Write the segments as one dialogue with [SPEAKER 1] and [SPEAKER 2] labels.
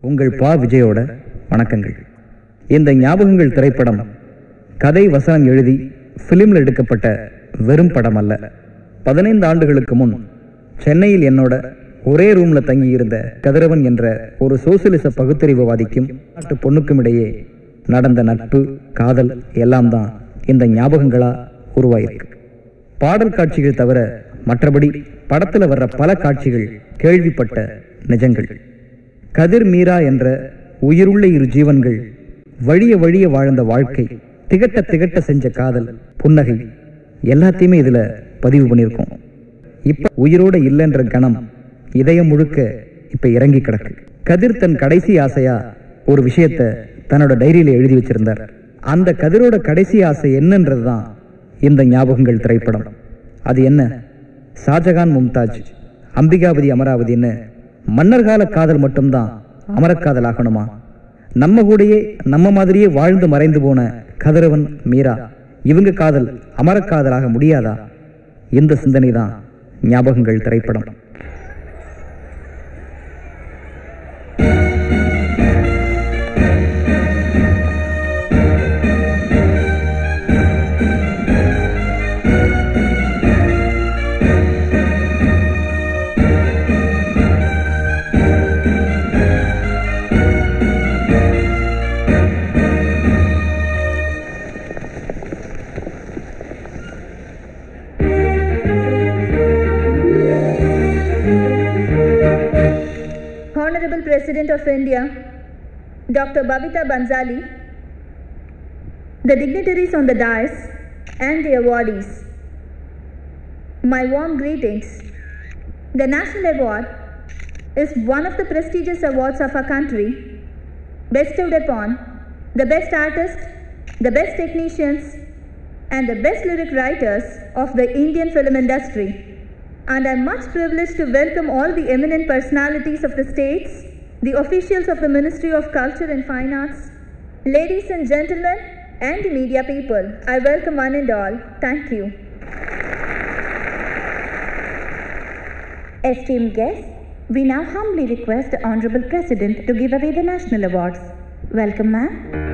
[SPEAKER 1] உங்கள் பா விஜயோட வணக்கங்கள். இந்த ஞாபகங்கள் திரைப்படம் கதை வசனம் எழுதி பிலிமில் எடுக்கப்பட்ட வெறும் படம் அல்ல. 15 ஆண்டுகளுக்கு முன் சென்னையில் என்னோட ஒரே ரூம்ல தங்கியிருந்த கதிரவன் என்ற ஒரு சோசியலிச பகுத்தறிவுவாதிக்கும் நாட்டு பொண்ணுக்கும் இடையே நடந்த நட்பு, காதல் எல்லாம் தான் இந்த ஞாபகங்களா உருவாயிருக்கு. பாடல் காட்சிகள் தவிர மற்றபடி படத்துல வர்ற பல காட்சிகள் கேள்விப்பட்ட நிஜங்கள். கதிர், மீரா என்ற உயிருள்ள இரு ஜீவன்கள் வழிய வழிய வாழ்ந்த வாழ்க்கை, திகட்ட திகட்ட செஞ்ச காதல், புன்னகை எல்லாத்தையுமே இதுல பதிவு பண்ணியிருக்கோம். இப்ப உயிரோட இல்லைன்ற கணம் இதயம் முழுக்க இப்ப இறங்கி கிடக்கு. கதிர் தன் கடைசி ஆசையா ஒரு விஷயத்த தன்னோட டைரியில எழுதி வச்சிருந்தார். அந்த கதிரோட கடைசி ஆசை என்னன்றதுதான் இந்த ஞாபகங்கள் திரைப்படம். அது என்ன? ஷாஜகான், மும்தாஜ், அம்பிகாபதி, அமராவதின்னு மன்னர்கால காதல் மட்டும்தான் அமரக்காதல் ஆகணுமா? நம்ம கூடயே நம்ம மாதிரியே வாழ்ந்து மறைந்து போன கதிரவன், மீரா இவங்க காதல் அமரக்காதலாக முடியாதா? இந்த சிந்தனை தான் ஞாபகங்கள் திரைப்படம்.
[SPEAKER 2] Honorable President of India, Dr. Babita Banzali, the dignitaries on the dais and the awardees, my warm greetings. The National Award is one of the prestigious awards of our country, bestowed upon the best artists, the best technicians, and the best lyric writers of the Indian film industry. And I am much privileged to welcome all the eminent personalities of the states, the officials of the Ministry of Culture and Fine Arts, ladies and gentlemen, and the media people. I welcome one and all. Thank you. Esteemed guests, we now humbly request the Honorable President to give away the national awards. Welcome, ma'am.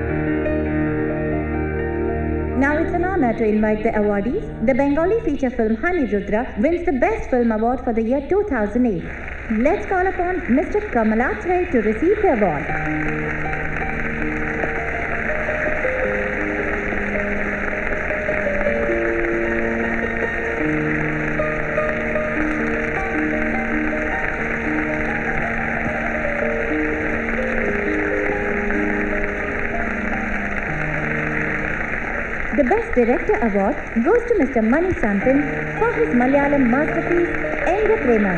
[SPEAKER 2] Now it's an honor to invite the awardees. The Bengali feature film Honey Rudra wins the Best Film Award for the year 2008. Let's call upon Mr. Kamalath Ray to receive the award. The Best Director Award goes to Mr. Mani Santan for his Malayalam masterpiece, Ayngaran.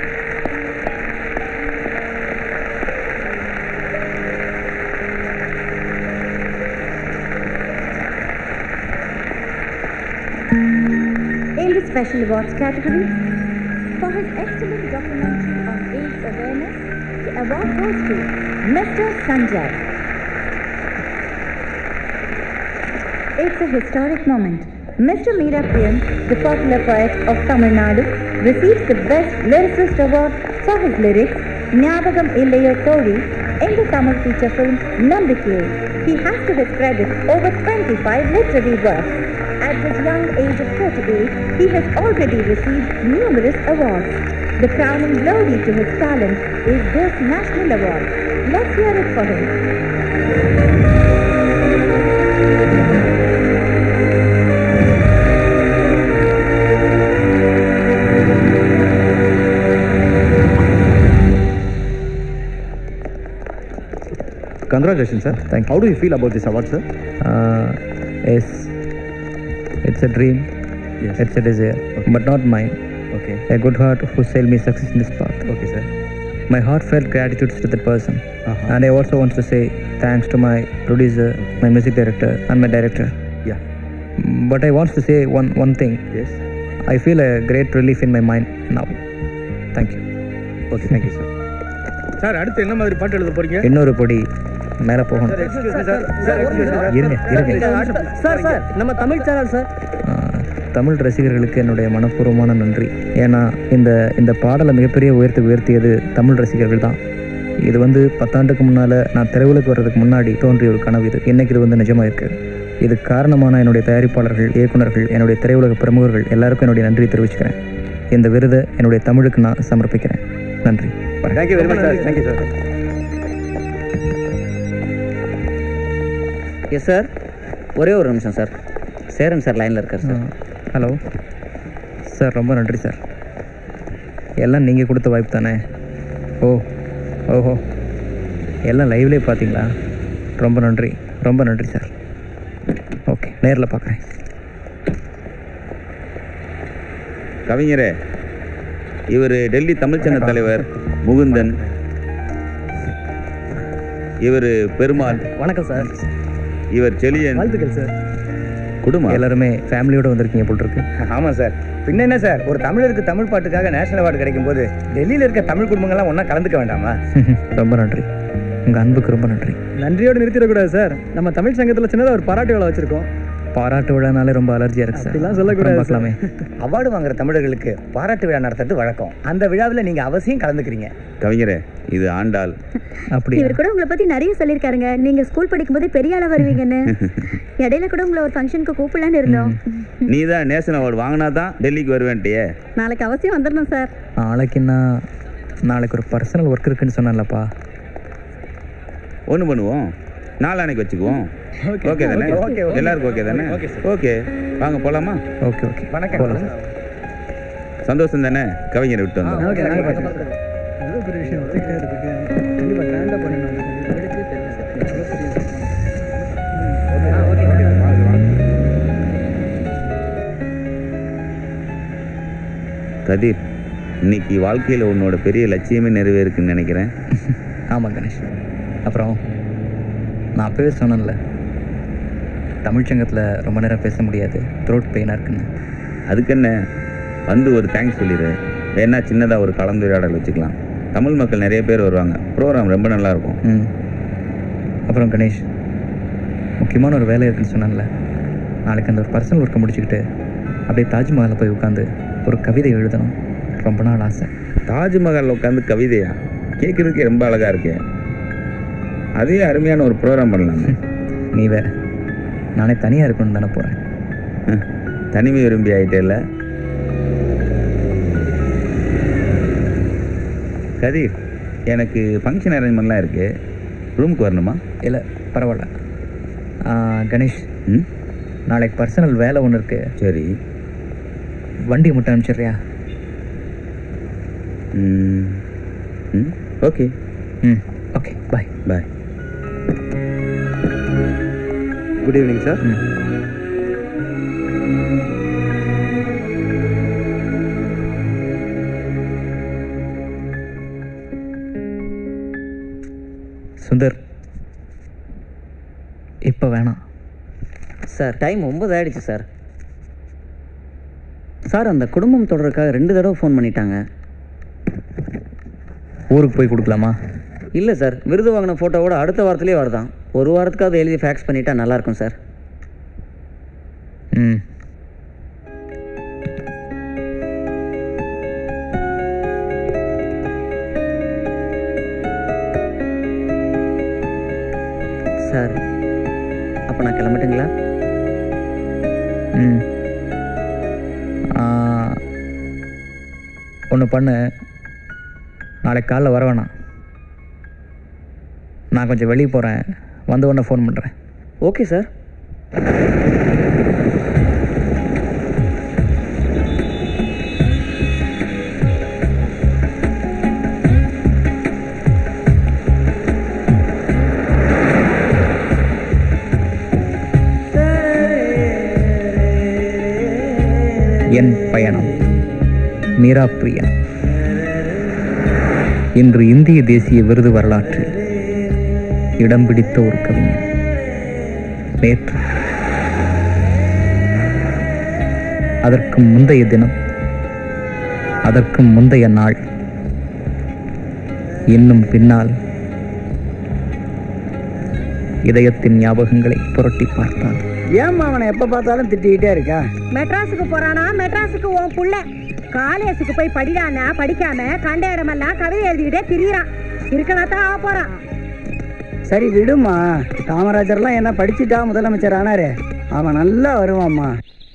[SPEAKER 2] In the Special Awards category, for his excellent documentary on AIDS awareness, the award goes to Mr. Sanjay. It's a historic moment. Mr. Meera Priyam, the popular poet of Tamil Nadu, receives the Best Lyricist Award for his lyrics, Gnabagangal Tamil, in the Tamil feature film Nambikke. He has to his credit over 25 literary works. At this young age of 38, he has already received numerous awards. The crowning glory to his talent is this national award. Let's hear it for him.
[SPEAKER 1] Congratulations, sir. Thank you.
[SPEAKER 3] How do you feel about this award, sir?
[SPEAKER 1] Yes, it's a dream.
[SPEAKER 3] Yes.
[SPEAKER 1] It's a desire,
[SPEAKER 3] Okay.
[SPEAKER 1] but not mine.
[SPEAKER 3] Okay.
[SPEAKER 1] A good heart who sailed me success in this path.
[SPEAKER 3] Okay, sir.
[SPEAKER 1] My heartfelt gratitude to that person.
[SPEAKER 3] Uh-huh.
[SPEAKER 1] And I also want to say thanks to my producer, my music director, and my director.
[SPEAKER 3] Yeah.
[SPEAKER 1] But I want to say one thing.
[SPEAKER 3] Yes.
[SPEAKER 1] I feel a great relief in my mind now. Thank you.
[SPEAKER 3] Okay, thank you, sir. Sir, அடுத்து என்ன மாதிரி பாட்டு எழுத போறீங்க?
[SPEAKER 1] இன்னொரு படி மேலே போகணும்.
[SPEAKER 3] சார் நம்ம தமிழ் சேனல் சார்.
[SPEAKER 1] தமிழ் ரசிகர்களுக்கு என்னுடைய மனப்பூர்வமான நன்றி. ஏன்னா இந்த பாடலை மிகப்பெரிய உயர்த்தியது தமிழ் ரசிகர்கள் தான். இது 10 ஆண்டுக்கு முன்னால் நான் தெருவுக்கு வர்றதுக்கு முன்னாடி தோன்றிய ஒரு கனவு. இது இன்னைக்கு இது நிஜமாக இருக்குது. இது காரணமான என்னுடைய தயாரிப்பாளர்கள், இயக்குநர்கள், என்னுடைய திரையுலக பிரமுகர்கள் எல்லாருக்கும் என்னுடைய நன்றி தெரிவிச்சுக்கிறேன். இந்த விருதை என்னுடைய தமிழுக்கு நான் சமர்ப்பிக்கிறேன். நன்றி.
[SPEAKER 3] Thank you very much sir. Thank you sir.
[SPEAKER 4] Yes sir, ஒரே ஒரு நிமிஷம் சார். சேரன் சார் லைனில் இருக்கார் சார்.
[SPEAKER 1] ஹலோ சார், ரொம்ப நன்றி சார். எல்லாம் நீங்கள் கொடுத்த வாய்ப்பு தானே? ஓஹோ, எல்லாம் லைவ்லேயே பார்த்தீங்களா? ரொம்ப நன்றி, ரொம்ப நன்றி சார். ஓகே, நேரில் பார்க்குறேன்.
[SPEAKER 5] கவிஞரே, இவர் டெல்லி தமிழ்ச்சங்க தலைவர் முகுந்தன், இவர் பெருமாள்.
[SPEAKER 1] வணக்கம் சார்.
[SPEAKER 5] இவர் செலியன்.
[SPEAKER 3] வாழ்த்துக்கள் சார்.
[SPEAKER 5] குடும்பம்
[SPEAKER 1] எல்லாருமே ஃபேமிலியோடு வந்திருக்கீங்க போல் இருக்கு.
[SPEAKER 3] ஆமாம் சார். பின்ன என்ன சார், ஒரு தமிழருக்கு தமிழ் பாட்டுக்காக நேஷனல் அவார்டு கிடைக்கும் போது டெல்லியில் இருக்க தமிழ் குடும்பங்கள்லாம் ஒன்றா கலந்துக்க வேண்டாமா?
[SPEAKER 1] ரொம்ப நன்றி, உங்கள் அன்புக்கு ரொம்ப நன்றி.
[SPEAKER 3] நன்றியோடு நிறுத்திடக்கூடாது சார். நம்ம தமிழ் சங்கத்தில் சின்னதாக ஒரு பாராட்டு விழா வச்சுருக்கோம்.
[SPEAKER 1] பாராட்டு விழானாலே ரொம்ப அலர்ஜியாக இருக்குது சார்.
[SPEAKER 3] இதெல்லாம் சொல்லக்கூடாது.
[SPEAKER 1] பார்க்கலாமே.
[SPEAKER 3] அவார்டு வாங்குற தமிழர்களுக்கு பாராட்டு விழா நடத்துறது வழக்கம். அந்த விழாவில் நீங்கள் அவசியம் கலந்துக்கிறீங்க.
[SPEAKER 5] கவிஞரே, இது ஆண்டாள்.
[SPEAKER 1] அப்படி
[SPEAKER 2] இவர் கூட உங்களை பத்தி நிறைய சொல்லியிருக்காருங்க. நீங்க ஸ்கூல் படிக்கும்போது பெரிய ஆளா வருவீங்கன்னு. இடையில கூட உங்களை ஒரு ஃபங்க்ஷனுக்கு கூப்பிடலான்னு இருந்தோம்.
[SPEAKER 5] நீ தான் நேஷனல் அவார்டு வாங்கினா தான் டெல்லிக்கு வருவேன்ட்டியே.
[SPEAKER 2] நாளைக்கு அவசியம் வந்துடணும் சார்.
[SPEAKER 1] நாளைக்கு ஒரு பர்சனல் ஒர்க் இருக்குன்னு சொன்னேன்லப்பா.
[SPEAKER 5] ஒன்று பண்ணுவோம், நாளானைக்கு வச்சுக்குவோம். ஓகே தானே? எல்லாருக்கும் ஓகே தானே? ஓகே, வாங்க போகலாமா?
[SPEAKER 1] ஓகே.
[SPEAKER 3] வணக்கம்.
[SPEAKER 5] சந்தோஷம் தானே? கவிஞரை விட்டு வந்தோம். கதிர், இன்னைக்கு வாழ்க்கையில் உன்னோட பெரிய லட்சியமே நிறைவேறுக்குன்னு நினைக்கிறேன்.
[SPEAKER 1] ஆமாம் கணேஷ். அப்புறம் நான் அப்போவே சொன்னேன்ல, தமிழ்ச்சங்கத்தில் ரொம்ப நேரம் பேச முடியாது, த்ரோட் பெயினாக இருக்குன்னு.
[SPEAKER 5] அதுக்கு என்ன, ஒரு தேங்க்ஸ் சொல்லிடு. வேணா சின்னதாக ஒரு கலந்துரையாடல் வச்சுக்கலாம். தமிழ் மக்கள் நிறைய பேர் வருவாங்க. ப்ரோக்ராம் ரொம்ப நல்லாயிருக்கும்.
[SPEAKER 1] அப்புறம் கணேஷ், முக்கியமான ஒரு வேலை இருக்குன்னு சொன்னேன்ல, நாளைக்கு அந்த ஒரு பர்சனல் ஒர்க்கை முடிச்சுக்கிட்டு அப்படியே தாஜ்மஹாலில் போய் உட்காந்து ஒரு கவிதை எழுதணும். ரொம்ப நாள் ஆசை.
[SPEAKER 5] தாஜ்மஹாலில் உட்காந்து கவிதையா? கேட்குறதுக்கே ரொம்ப அழகாக இருக்கு. அதே அருமையான ஒரு ப்ரோக்ராம் பண்ணலாமே.
[SPEAKER 1] நீ வேற, நானே தனியாக இருக்கணும்னு தானே போகிறேன்.
[SPEAKER 5] தனிமை விரும்பி ஆகிட்டேல்ல கதிர். எனக்கு ஃபங்க்ஷன் அரேஞ்ச்மெண்ட்லாம் இருக்குது. ரூமுக்கு வரணுமா?
[SPEAKER 1] இல்லை, பரவாயில்ல. கணேஷ், நாளைக்கு பர்சனல் வேலை ஒன்று இருக்குது.
[SPEAKER 5] சரி,
[SPEAKER 1] வண்டி மட்டும் அனுப்பிச்சிடுறியா?
[SPEAKER 5] Okay.
[SPEAKER 1] Okay, bye.
[SPEAKER 5] Bye.
[SPEAKER 3] Good evening sir.
[SPEAKER 1] Sundar, இப்போ வேணாம்
[SPEAKER 4] சார். டைம் 9 ஆயிடுச்சு சார். சார், அந்த குடும்பம் தொடர்றதுக்காக 2 தடவை ஃபோன் பண்ணிட்டாங்க.
[SPEAKER 1] ஊருக்கு போய் கொடுக்கலாமா?
[SPEAKER 4] இல்லை சார், விருது வாங்கின ஃபோட்டோவோட அடுத்த வாரத்திலே வருதான். ஒரு வாரத்துக்காவது எழுதி ஃபேக்ஸ் பண்ணிட்டா நல்லாயிருக்கும் சார். சார், அப்போ நான் கிளம்பட்டுங்களா?
[SPEAKER 1] ஒன்று பண்ணு, நாளைக்கு காலைல வர வேணாம். நான் கொஞ்சம் வெளியே போகிறேன், வந்து உடனே ஃபோன் பண்ணுறேன்.
[SPEAKER 4] Okay sir.
[SPEAKER 1] என் பயணம் மீரா பிரியன். இன்று இந்திய தேசிய விருது வரலாற்றில் இடம் பிடித்த ஒரு கவிஞர். நேற்று, அதற்கு முந்தைய தினம், அதற்கு முந்தைய நாள், இன்னும் பின்னால் இதயத்தின் ஞாபகங்களை புரட்டி பார்த்தால்.
[SPEAKER 3] ஏம்மா அவனை எப்போ பார்த்தாலும் திட்டிக்கிட்டே இருக்கா?
[SPEAKER 6] மெட்ராஸுக்கு போறானா? மெட்ராஸுக்கு உன் புள்ள காலேஜுக்கு போய் படிடானா? படிக்காம கண்ட இடமெல்லாம் கவிதை எழுதிக்கிட்டே திரியிறான். இருக்கனாத்தான் ஆக போறான்.
[SPEAKER 3] சரி விடுமா, காமராஜர்லாம் என்ன படிச்சுட்டா முதலமைச்சர் ஆனாரு, அவன் நல்லா வருவாம்மா.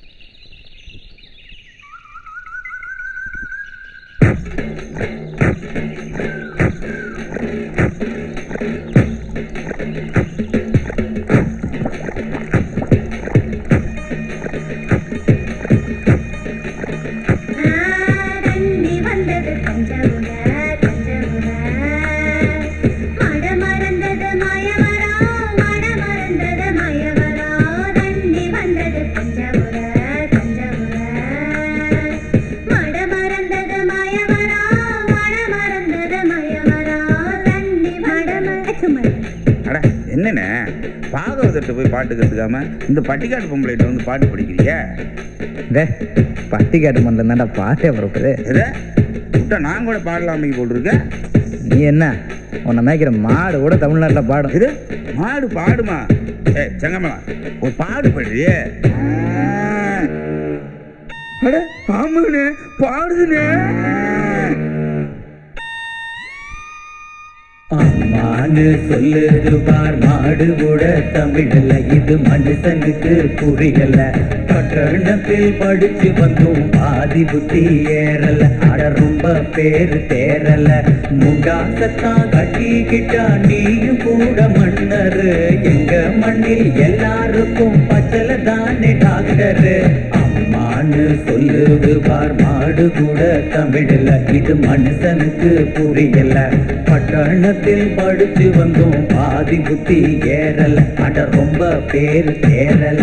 [SPEAKER 5] என்னண்ணே பாகவதத்தை போய் பாட்டு கற்றுக்காம இந்த பட்டிக்காட்டு பொம்பளைகிட்ட வந்து பாட்டு படிக்கிறீங்க?
[SPEAKER 1] பட்டிக்காட்டு மண்ணில் தான்டா பாட்டே பிறப்புது.
[SPEAKER 5] விட்டா நான் கூட பாடலாமே போட்டிருக்கேன்.
[SPEAKER 1] நீ என்ன உன்னை மேய்க்கிற மாடு கூட தமிழ்நாட்டில் பாடும்.
[SPEAKER 5] இது மாடு பாடுமா? செங்கமலா ஒரு பாடு படுறியே. ஆமாண்ணே பாடுதுண்ணே.
[SPEAKER 7] அம்மானு சொல்லுது பார் மாடு கூட தமிழ்ல, இது மனுஷனுக்கு புரியல. பட்டணத்தில் படிச்சு வந்தும் பாதி புத்தி ஏறல. அட ரொம்ப பேரு தேரல. முண்டாசத்தான் கட்டிக்கிட்டா நீயும் கூட மன்னரு. எங்க மண்ணில் எல்லாருக்கும் பச்சல தானே டாக்டரு. அம்மானு சொல்லுது பார் மாடு கூட தமிழ்ல, இது மனுஷனுக்கு புரியல. பட்டணத்தில் படிச்சு வந்தோம் பாதி புத்தி ஏறல. அட ரொம்ப பேரு தேரல.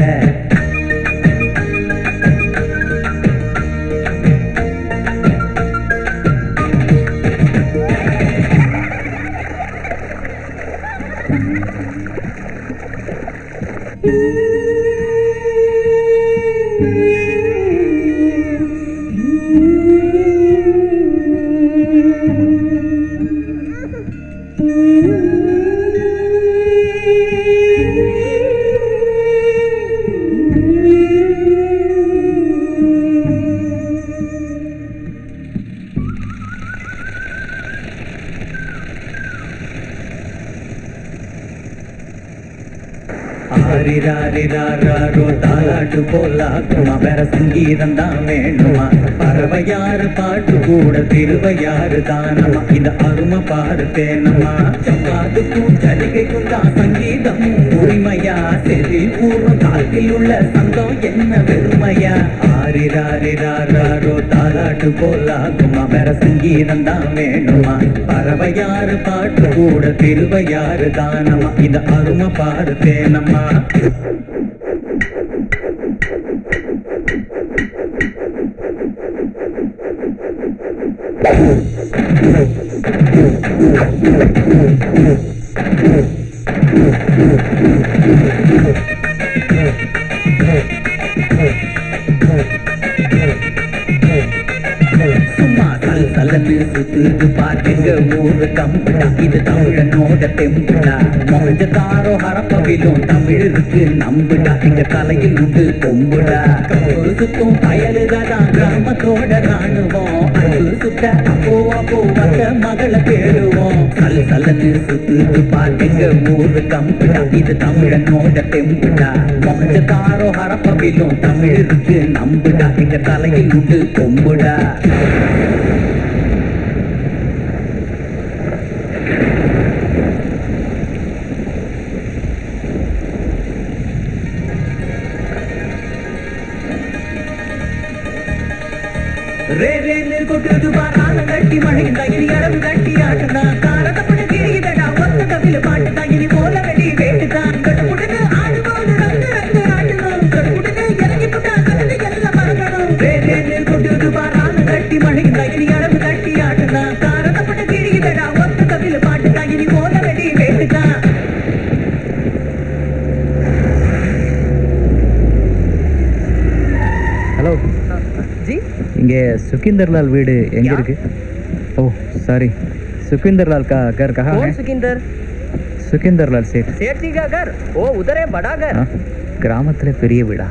[SPEAKER 7] ஆரிராரிராரோ தாலாட்டு போலாக்குமா, வேற சங்கீதம் தான் வேணுமா? பறவையாறு பாட்டு கூட திருவையாறு தானமா, இந்த அருமை பாடு தேனமா. சப்பாத்துக்கும் சலிகைக்கும் தான் சங்கீதம் உரிமையா? செதி பூர்வம் காட்டில் உள்ள சங்கம் என்ன வெறுமையா? ஆரிராரிராரோ தாலாட்டு போலாக்குமா, வேற சங்கீதம் தான் வேணுமா? பறவையாறு பாட்டு கூட திருவையாறு தானமா, இந்த அருமை பாடு தேனமா. சும்மா தல் தலன்னு சுத்துது பாட்டுங்க ஊரு கம்புடா, இது தமிழனோட தெம்புடா. மொஞ்சதாரோ ஹரப்பவிலும் தமிழ் இருக்கு நம்புடா, எங்க தலையில் உண்டு கொம்புடா. ஒரு சுத்தும் பயலுதான் கிராமத்தோட ராணுவோம். அது சுத்த அப்போ அப்போ வந்த மகளை தேடுவோம். தல் தலன்னு சுத்துது பாட்டுங்க ஊரு கம்புடா, இது தமிழனோட தெம்புடா. மொஞ்சதாரோ ஹரப்பவிலும் தமிழ் இருக்கு நம்புடா, எங்க தலையில் உண்டு கொம்புடா. கொட்டுது பாரான கட்டி மழையின் தகிரி அளவு கட்டி ஆட்டுதான். காரத்தப்பட கிரியுதடா ஒத்த கவில பாட்டுதான். இனி போல வெடி வேட்டுதான். கட்டுப்புடுன்னு ஆடுவோது ரங்கு ரங்கு ஆட்டுவோம். கட்டுப்புடுன்னு இறங்கி புட்டா கலந்து எல்லாம் மறக்கணும். வேலையில் கொட்டுது பாரான கட்டி மழையின் தகிரி அளவு கட்டி ஆட்டுதான். காரத்தப்பட கிரியுதடா ஒத்த கவில பாட்டுதான். இனி போல வெடி வேட்டுதான்.
[SPEAKER 1] ஹலோ
[SPEAKER 3] ஜி,
[SPEAKER 1] இங்கே சுக்கிந்தர்லால் வீடு எங்கே இருக்கு? ஓ சாரி, सुखविंदर का घर कहाँ है?
[SPEAKER 3] सुखिंदर
[SPEAKER 1] सुखविंदर सेठ
[SPEAKER 3] सेठ जी का घर वो उधर है, बड़ा घर.
[SPEAKER 1] கிராமத்துல பெரிய வீடா?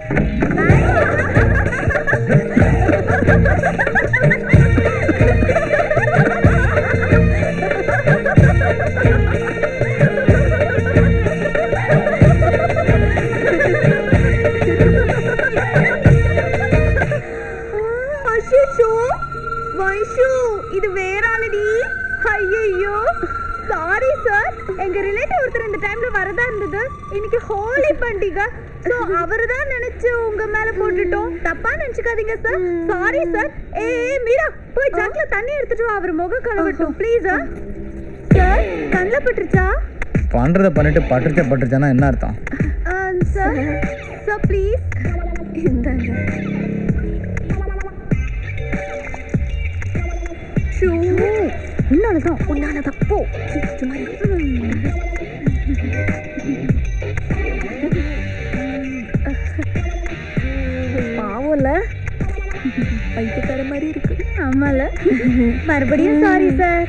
[SPEAKER 2] இது வேற ஆளுடி. ஐயோ சாரி சார், எங்க ரிலேட்டிவ் ஒருத்தர் இந்த டைம்ல வரதா இருந்தது. இன்னைக்கு ஹோலி பண்டிகை, சோ அவர்தான் நினைச்சு உங்க மேல போட்டுட்டோம். தப்பா நினைச்சுக்காதீங்க சார். Sorry sir. மீரா போய் ஜாக்ல தண்ணி எடுத்துட்டு வா, அவர் முகம் கழுவட்டும் ப்ளீஸ். சார் கண்ணில் பட்டுருச்சா?
[SPEAKER 1] பண்றத பண்ணிட்டு பட்டுருச்சானா என்ன அர்த்தம்?
[SPEAKER 2] சார் சார் ப்ளீஸ் இந்தாங்க. உன்னாலதான் போ. பாவம்ல, பைத்தியக்கார மாதிரி இருக்கு. ஆமால. மறுபடியும் சாரி சார்.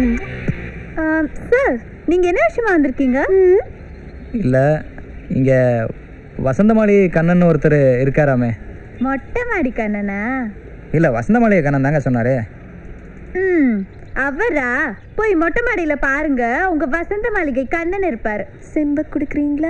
[SPEAKER 2] சார் நீங்க என்ன விஷயமா வந்திருக்கீங்க?
[SPEAKER 1] இல்ல, இங்க வசந்தமாளி கண்ணன் ஒருத்தர் இருக்காராமே.
[SPEAKER 2] மொட்டை மாடி கண்ணனா?
[SPEAKER 1] இல்ல, வசந்தமாளி கண்ணன் தாங்க சொன்னாரு.
[SPEAKER 2] அவரா? போய் மொட்டை மாடியில பாருங்க, உங்க வசந்த மாளிகை கண்ணன் இருப்பாரு. செம்ப குடுக்குறீங்களா?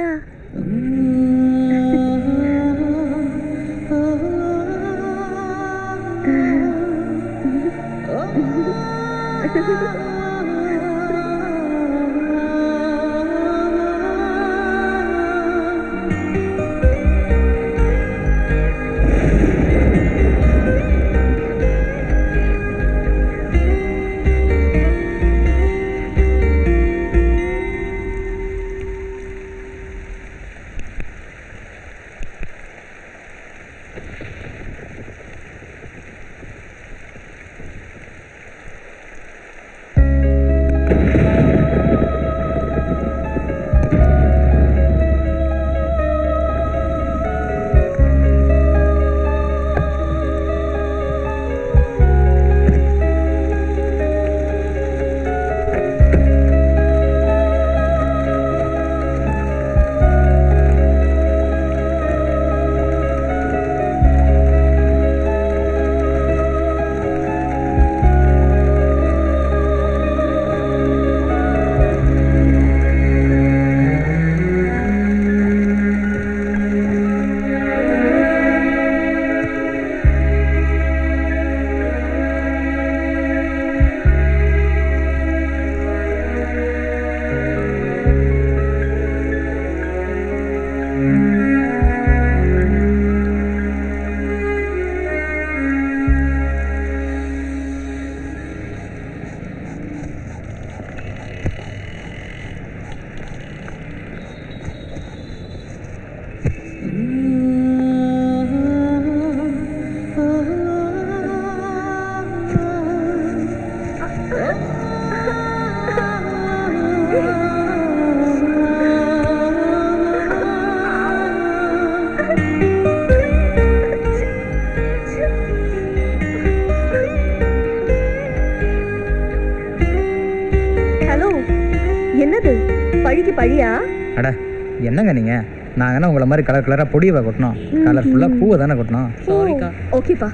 [SPEAKER 2] பழியா?
[SPEAKER 1] அட என்னங்க நீங்க, நாங்கன்னா உங்களை மாதிரி கலர் கலராக பொடியவை கொட்டணும், கலர்ஃபுல்லாக பூவை தானே கொட்டணும்.
[SPEAKER 2] சாரிக்கா. ஓகேப்பா,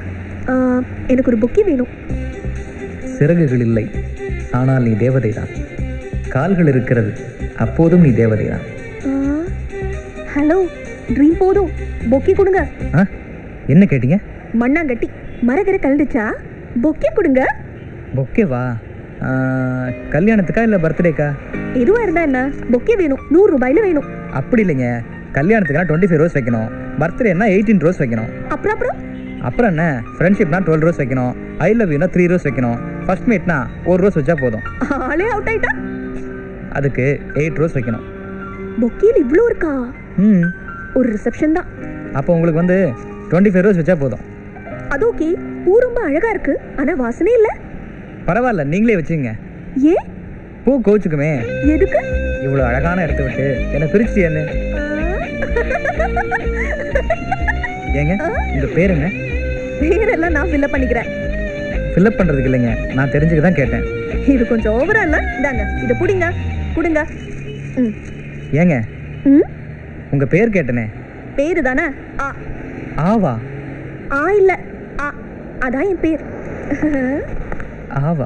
[SPEAKER 2] எனக்கு ஒரு புக்கி வேணும்.
[SPEAKER 1] சிறகுகள் இல்லை, ஆனால் நீ தேவதை தான். கால்கள் இருக்கிறது, அப்போதும் நீ தேவதை தான்.
[SPEAKER 2] ஹலோ, ட்ரீம் போதும், பொக்கி கொடுங்க.
[SPEAKER 1] என்ன கேட்டீங்க?
[SPEAKER 2] மண்ணாங்கட்டி மரகரை கலந்துச்சா? பொக்கி கொடுங்க.
[SPEAKER 1] பொக்கேவா? கல்யாணத்துக்கா இல்லை பர்த்டேக்கா?
[SPEAKER 2] எதுவா இருந்தா என்ன, பொக்கே வேணும். 100 ரூபாயில வேணும்.
[SPEAKER 1] அப்படி இல்லைங்க, கல்யாணத்துக்குனா 25 ரோஸ் வைக்கணும், பர்த்டேனா 18 ரோஸ் வைக்கணும். அப்புறம் என்ன, ஃப்ரெண்ட்ஷிப்னா 12 ரோஸ் வைக்கணும், ஐ லவ் யூனா 3 ரோஸ் வைக்கணும், ஃபர்ஸ்ட் மீட்னா 1 ரோஸ் வச்சா போதும்.
[SPEAKER 2] ஆளே அவுட் ஆயிட்டா?
[SPEAKER 1] அதுக்கு 8 ரோஸ் வைக்கணும்.
[SPEAKER 2] பொக்கேல இவ்ளோ இருக்கா? ஒரு ரிசப்ஷன் தான்.
[SPEAKER 1] அப்போ உங்களுக்கு வந்து 25 ரோஸ் வச்சா போதும்.
[SPEAKER 2] அது ஓகே. பூ ரொம்ப அழகா இருக்கு, ஆனா வாசனை இல்ல.
[SPEAKER 1] பரவாயில்ல, நீங்களே வச்சுங்க.
[SPEAKER 2] ஏன்?
[SPEAKER 1] பூ கோச்சுக்குமே.
[SPEAKER 2] எதுக்கு?
[SPEAKER 1] இவ்வளவு அழகான இடத்த விட்டு என்ன பிரிச்சு என்ன? ஏங்க, உங்க பேர் என்ன?
[SPEAKER 2] பேரெல்லாம் நான் ஃபில்அப் பண்ணிக்கிறேன்.
[SPEAKER 1] ஃபில்அப் பண்றதுக்கு இல்லைங்க, நான் தெரிஞ்சுக்க தான் கேட்டேன்.
[SPEAKER 2] இது கொஞ்சம் ஓவரா இல்ல? இந்தாங்க, இத புடிங்க. குடுங்க.
[SPEAKER 1] ஏங்க, உங்க பேர் கேட்டனே.
[SPEAKER 2] பேரு தானே?
[SPEAKER 1] ஆவா?
[SPEAKER 2] ஆ இல்லை, அதான் என் பேர்.
[SPEAKER 1] ஆவா.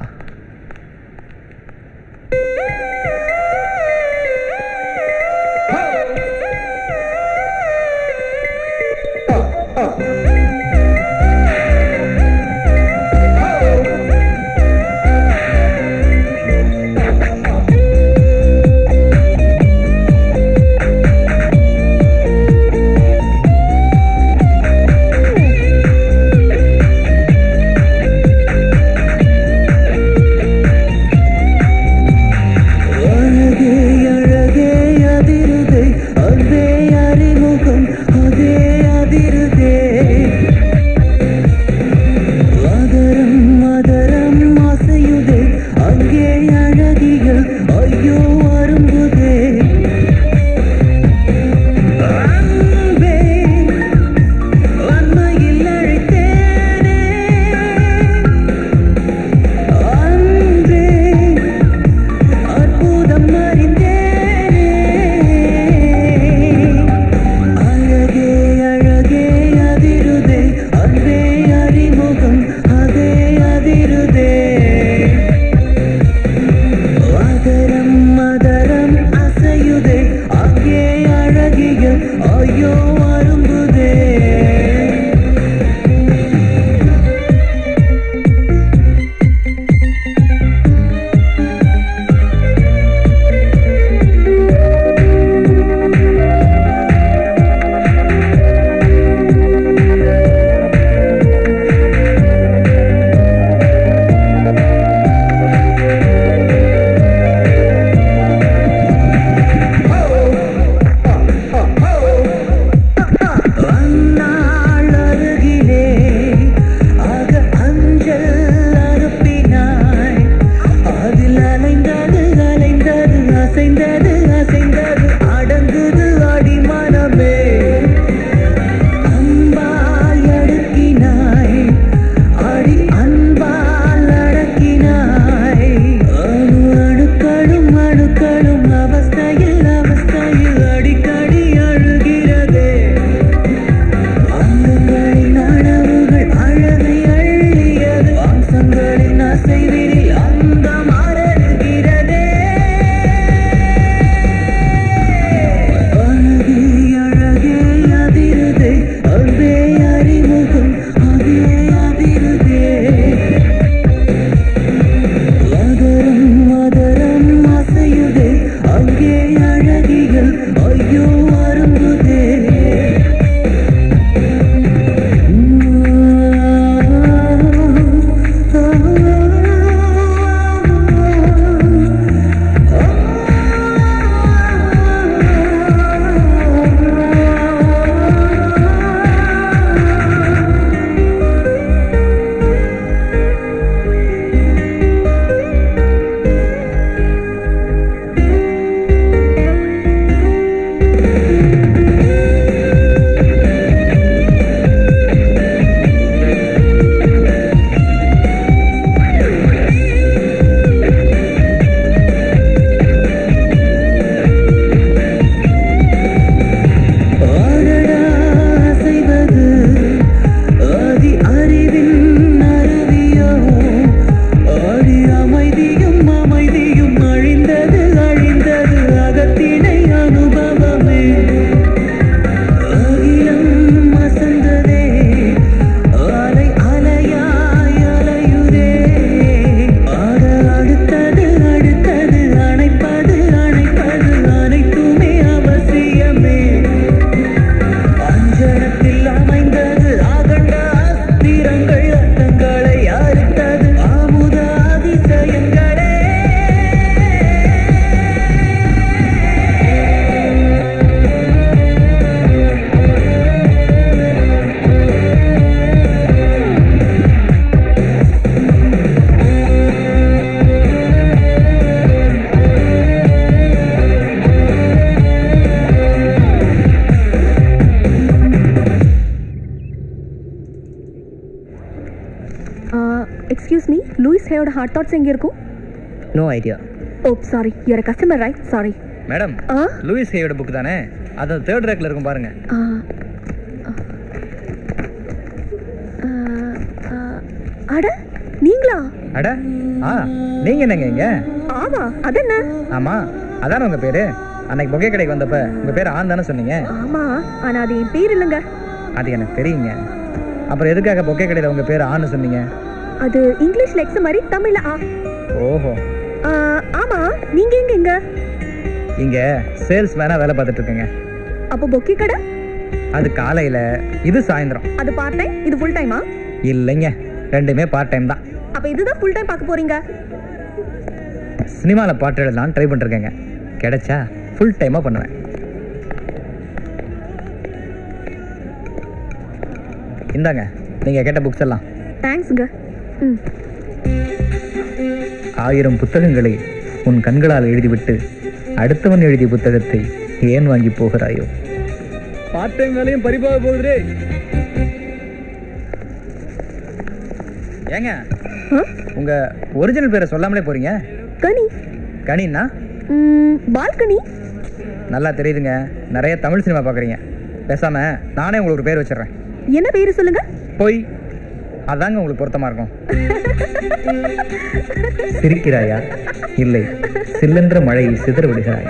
[SPEAKER 2] Excuse me, Louis Haywood Hard Thoughts எங்க இருக்கும்?
[SPEAKER 1] No idea.
[SPEAKER 2] Oh, sorry. You're a customer, right? Sorry.
[SPEAKER 1] Madam, Louis ஹேயோட புக் தானே? அது தேர்ட் ரேக்ல இருக்கும் பாருங்க.
[SPEAKER 2] அட நீங்களா?
[SPEAKER 3] அட நீங்க என்னங்க இங்க?
[SPEAKER 2] ஆமா அதென்ன?
[SPEAKER 3] ஆமா அதானே உங்க பேரு. அன்னைக்கு பொக்கே கடைக்கு வந்தப்ப உங்க பேர் ஆன் தானே சொன்னீங்க?
[SPEAKER 2] ஆமா, ஆனா அது என் பேர் இல்லைங்க.
[SPEAKER 3] அது எனக்கு தெரியுங்க. அப்புறம் எதுக்காக பொக்கே கடையில உங்க பேர் ஆன்னு சொன்னீங்க?
[SPEAKER 2] அது இங்கிலீஷ்ல எக்ஸ் மாதிரி தமிழ்ல ஆ.
[SPEAKER 3] ஓஹோ.
[SPEAKER 2] ஆமா நீங்க எங்க இங்க?
[SPEAKER 3] இங்க சேல்ஸ் மேனா வேலை பார்த்துட்டு இருக்கேங்க.
[SPEAKER 2] அப்போ பொக்கே கடை?
[SPEAKER 3] அது காலையில, இது சாயந்தரம்.
[SPEAKER 2] அது பார்ட் டைம், இது ஃபுல் டைமா?
[SPEAKER 3] இல்லைங்க, ரெண்டுமே பார்ட் டைம் தான்.
[SPEAKER 2] அப்ப இதுதான் ஃபுல் டைம் பார்க்க போறீங்க?
[SPEAKER 3] சினிமாவில் பாட்டு எழுதலாம் ட்ரை பண்ணிருக்கேங்க. கிடைச்சா ஃபுல் டைமாக பண்ணுவேன். இந்தாங்க நீங்கள் கேட்ட புக்ஸ் எல்லாம்.
[SPEAKER 2] தேங்க்ஸுங்க.
[SPEAKER 3] 1000 புத்தகங்களை உன் கண்களால் எழுதிவிட்டு அடுத்தவன் எழுதிய புத்தகத்தை ஏன் வாங்கி போகிறாயோ?
[SPEAKER 1] பார்ட் டைம் வேலையும் பறிபாக போகுது.
[SPEAKER 3] ஏங்க உங்க ஒரிஜினல் பேரை சொல்லாமலே போறீங்க?
[SPEAKER 2] கனி.
[SPEAKER 3] கனின்னா?
[SPEAKER 2] பால்கனி.
[SPEAKER 3] நல்லா தெரியுதுங்க, நிறைய தமிழ் சினிமா பார்க்குறீங்க. பேசாம நானே உங்களுக்கு ஒரு பேர் வச்சிடறேன்.
[SPEAKER 2] என்ன பேரு சொல்லுங்க?
[SPEAKER 3] போய் அதாங்க உங்களுக்கு பொருத்தமா இருக்கும். சிரிக்கிறாயா? இல்லை, சில்லென்ற மழையை சிதற விடுகிறாயா?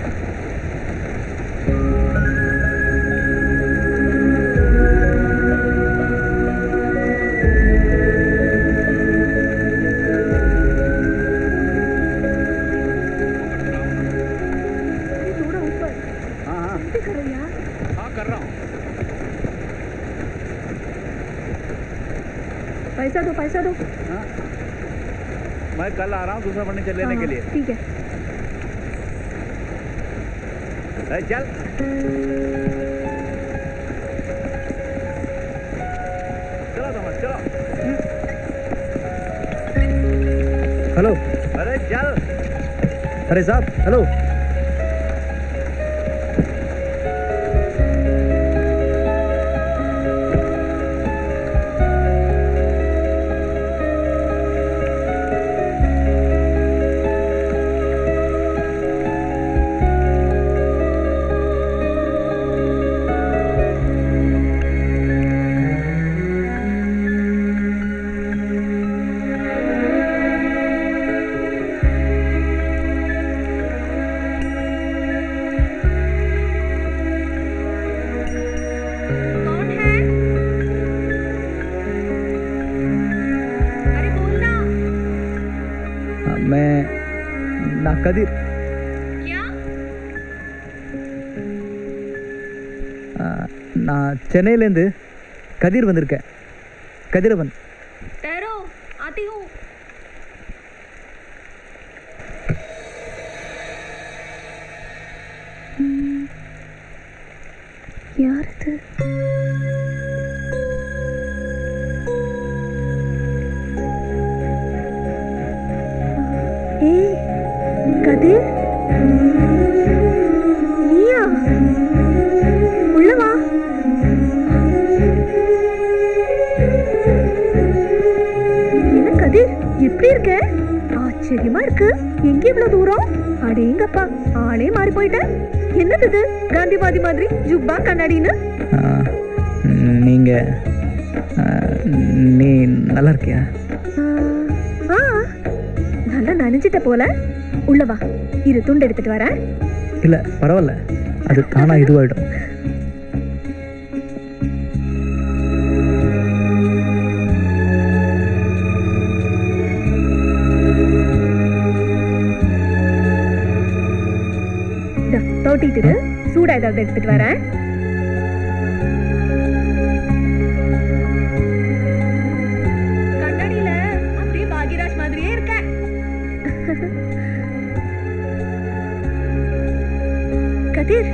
[SPEAKER 2] पैसा दो।
[SPEAKER 1] मैं कल आ रहा हूँ दूसरा फर्नीचर लेने के लिए।
[SPEAKER 2] ठीक है।
[SPEAKER 1] चल। चलो thomas, चलो।
[SPEAKER 3] हेलो।
[SPEAKER 1] अरे चल।
[SPEAKER 3] अरे साहब हेलो। कदीर
[SPEAKER 2] क्या?
[SPEAKER 3] நான் சென்னையிலேருந்து கதிர் வந்திருக்கேன். கதிரவன்.
[SPEAKER 2] ठहरो, आती हूँ. यार இது கதிர் நீயா? உள்ளவா. என்ன கதிர் எப்படி இருக்க? ஆச்சரியமா இருக்கு. எங்க இவ்வளவு தூரம்? அடேங்கப்பா, ஆளே மாறி போயிட்ட. என்னது இது காந்திவாதி மாதிரி ஜுப்பா கண்ணாடின்னு?
[SPEAKER 3] நீ நல்லா இருக்கியா?
[SPEAKER 2] நல்லா நனைஞ்சிட்ட போல. உள்ளவா, இரு துண்டு எடுத்துட்டு வரேன்.
[SPEAKER 3] இல்ல பரவாயில்ல, அது தானா இதுவாயிடும்.
[SPEAKER 2] தோட்டிட்டு சூடா ஏதாவது எடுத்துட்டு வரேன். கண்ணாடியில அப்படியே பாகிராஜ் மாதிரியே இருக்க. கதிர்,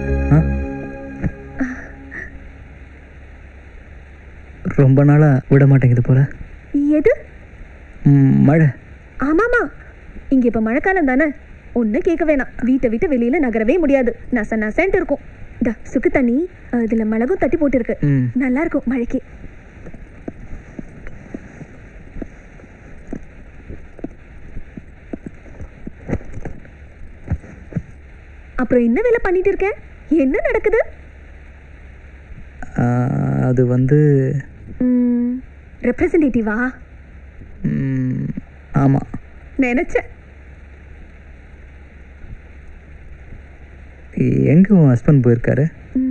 [SPEAKER 3] ரொம்ப நாளா விட மாட்டேங்குது போல.
[SPEAKER 2] எது?
[SPEAKER 3] மழை.
[SPEAKER 2] ஆமாமா, இங்க இப்ப மழைக்காலம் தானே. ஒண்ணு கேட்க வேணாம், வீட்டை விட்டு வெளியில நகரவே முடியாது. நச நசன்ட்டு இருக்கும். சுக்கு தண்ணி இதுல மிளகும் தட்டி போட்டு இருக்கு. நல்லா இருக்கும் மழைக்கு. அப்புறம் என்ன வேலை பண்ணிட்டு இருக்க? என்ன நடக்குது?
[SPEAKER 3] அது வந்து
[SPEAKER 2] ரெப்ரசன்டேட்டிவா?
[SPEAKER 1] ஆமாம்.
[SPEAKER 2] நினைச்சேன்.
[SPEAKER 1] எங்கே உன் ஹஸ்பண்ட் போயிருக்காரு?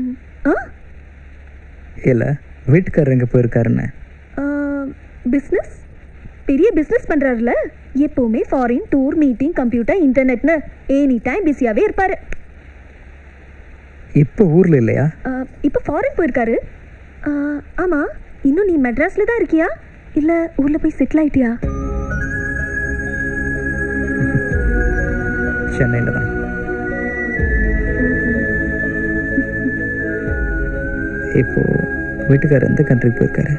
[SPEAKER 1] இல்லை, வீட்டுக்காரர் எங்கே போயிருக்காருன்னு.
[SPEAKER 2] பிஸ்னஸ், பெரிய பிஸ்னஸ் பண்ணுறாருல. எப்போவுமே ஃபாரின் டூர், மீட்டிங், கம்ப்யூட்டர், இன்டர்நெட்னு எனி டைம் பிஸியாகவே இருப்பார்.
[SPEAKER 1] இப்போ ஊரில் இல்லையா?
[SPEAKER 2] இப்போ ஃபாரின் போயிருக்காரு. ஆமாம், இன்னும் நீ மெட்ராஸில் தான் இருக்கியா இல்லை ஊரில் போய் செட்டில் ஆயிட்டியா?
[SPEAKER 1] சென்னையில் தான். இப்போ வீட்டுக்காரர் எந்த கண்ட்ரிக்கு போயிருக்காரு?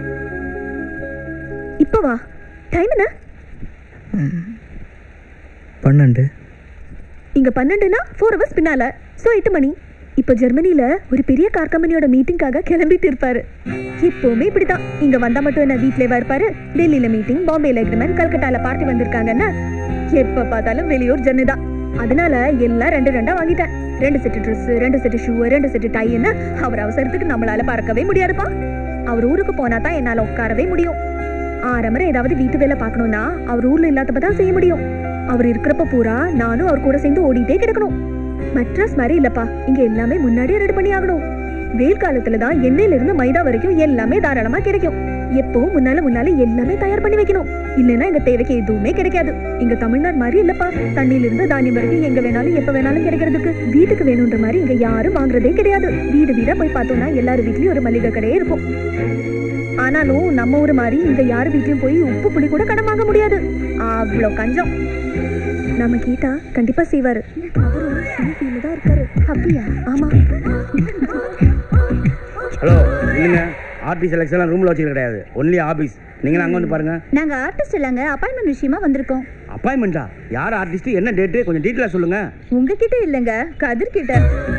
[SPEAKER 2] இப்போ வா, டைம் என்ன?
[SPEAKER 1] 12.
[SPEAKER 2] இங்கே 12னா 4 hours பின்னால. ஸோ 8 மணி. இப்போ ஜெர்மனியில் ஒரு பெரிய கார் கம்பெனியோட மீட்டிங்காக கிளம்பிட்டு இருப்பாரு. எப்போவுமே இப்படிதான். இங்கே வந்தால் மட்டும் என்ன வீட்டிலேவா இருப்பாரு? டெல்லியில் மீட்டிங், பாம்பேல எக்ரிமெண்ட், கல்கட்டாவில் பார்ட்டி வந்திருக்காங்கன்னா எப்போ பார்த்தாலும் வெளியூர் ஜெர்னி தான். அதனால எல்லாம் 2 வாங்கிட்டேன். 2 set dress, 2 set shoe, 2 set டைன்னு. அவர் அவசரத்துக்கு நம்மளால பறக்கவே முடியாதுப்பா. அவர் ஊருக்கு போனா தான் என்னால் உட்காரவே முடியும். 6 மணி ஏதாவது வீட்டு வேலை பார்க்கணும்னா அவர் ஊர்ல இல்லாதப்ப தான் செய்ய முடியும். அவர் இருக்கிறப்ப பூரா நானும் அவர் கூட சேர்ந்து ஓடிட்டே கிடக்கணும். மெட்ராஸ் மாதிரி இல்லப்பா, இங்க எல்லாமே முன்னாடியே ரெடி பண்ணி ஆகணும். வெயில் காலத்துல தான் எண்ணெயில இருந்து மைதா வரைக்கும் எல்லாமே தாராளமா கிடைக்கும். எப்பவும் முன்னால எல்லாமே தயார் பண்ணி வைக்கணும். இல்லைன்னா எங்க தேவைக்கு எதுவுமே கிடைக்காது. இங்க தமிழ்நாடு மாதிரி இல்லப்பா, தண்ணியில இருந்து தானியம் வரைக்கும் எங்க வேணாலும் எப்ப வேணாலும் கிடைக்கிறதுக்கு. வீட்டுக்கு வேணும்ன்ற மாதிரி இங்க யாரும் வாங்குறதே கிடையாது. வீடா போய் பார்த்தோம்னா எல்லாரும் வீட்லயும் ஒரு மளிகை கடையே இருக்கும். ஆனாலும் நம்ம ஊர் மாதிரி இங்க யாரு வீட்லயும் போய் உப்பு புளி கூட கடன் வாங்க முடியாது. அவ்வளோ கஞ்சம். நம்ம கேட்டா கண்டிப்பா செய்வாரு. அவரு தான் இருக்காரு. அப்படியா? ஆமா.
[SPEAKER 3] ஹலோ, இல்லைங்க, ஆர்டிஸ்ட் செலக்ஷன் ரூம்ல வச்சுக்க கிடையாது, ஒன்லி ஆபீஸ். நீங்க அங்க வந்து பாருங்க.
[SPEAKER 2] நாங்க ஆர்டிஸ்ட் இல்லங்க, அப்பாயின்மெண்ட் விஷயமா வந்திருக்கோம்.
[SPEAKER 3] அப்பாயின்மெண்டா? யார் ஆர்டிஸ்ட், என்ன டேட், கொஞ்சம் டீட்டெயிலா சொல்லுங்க.
[SPEAKER 2] உங்ககிட்ட இல்லங்க, கதிர் கிட்ட.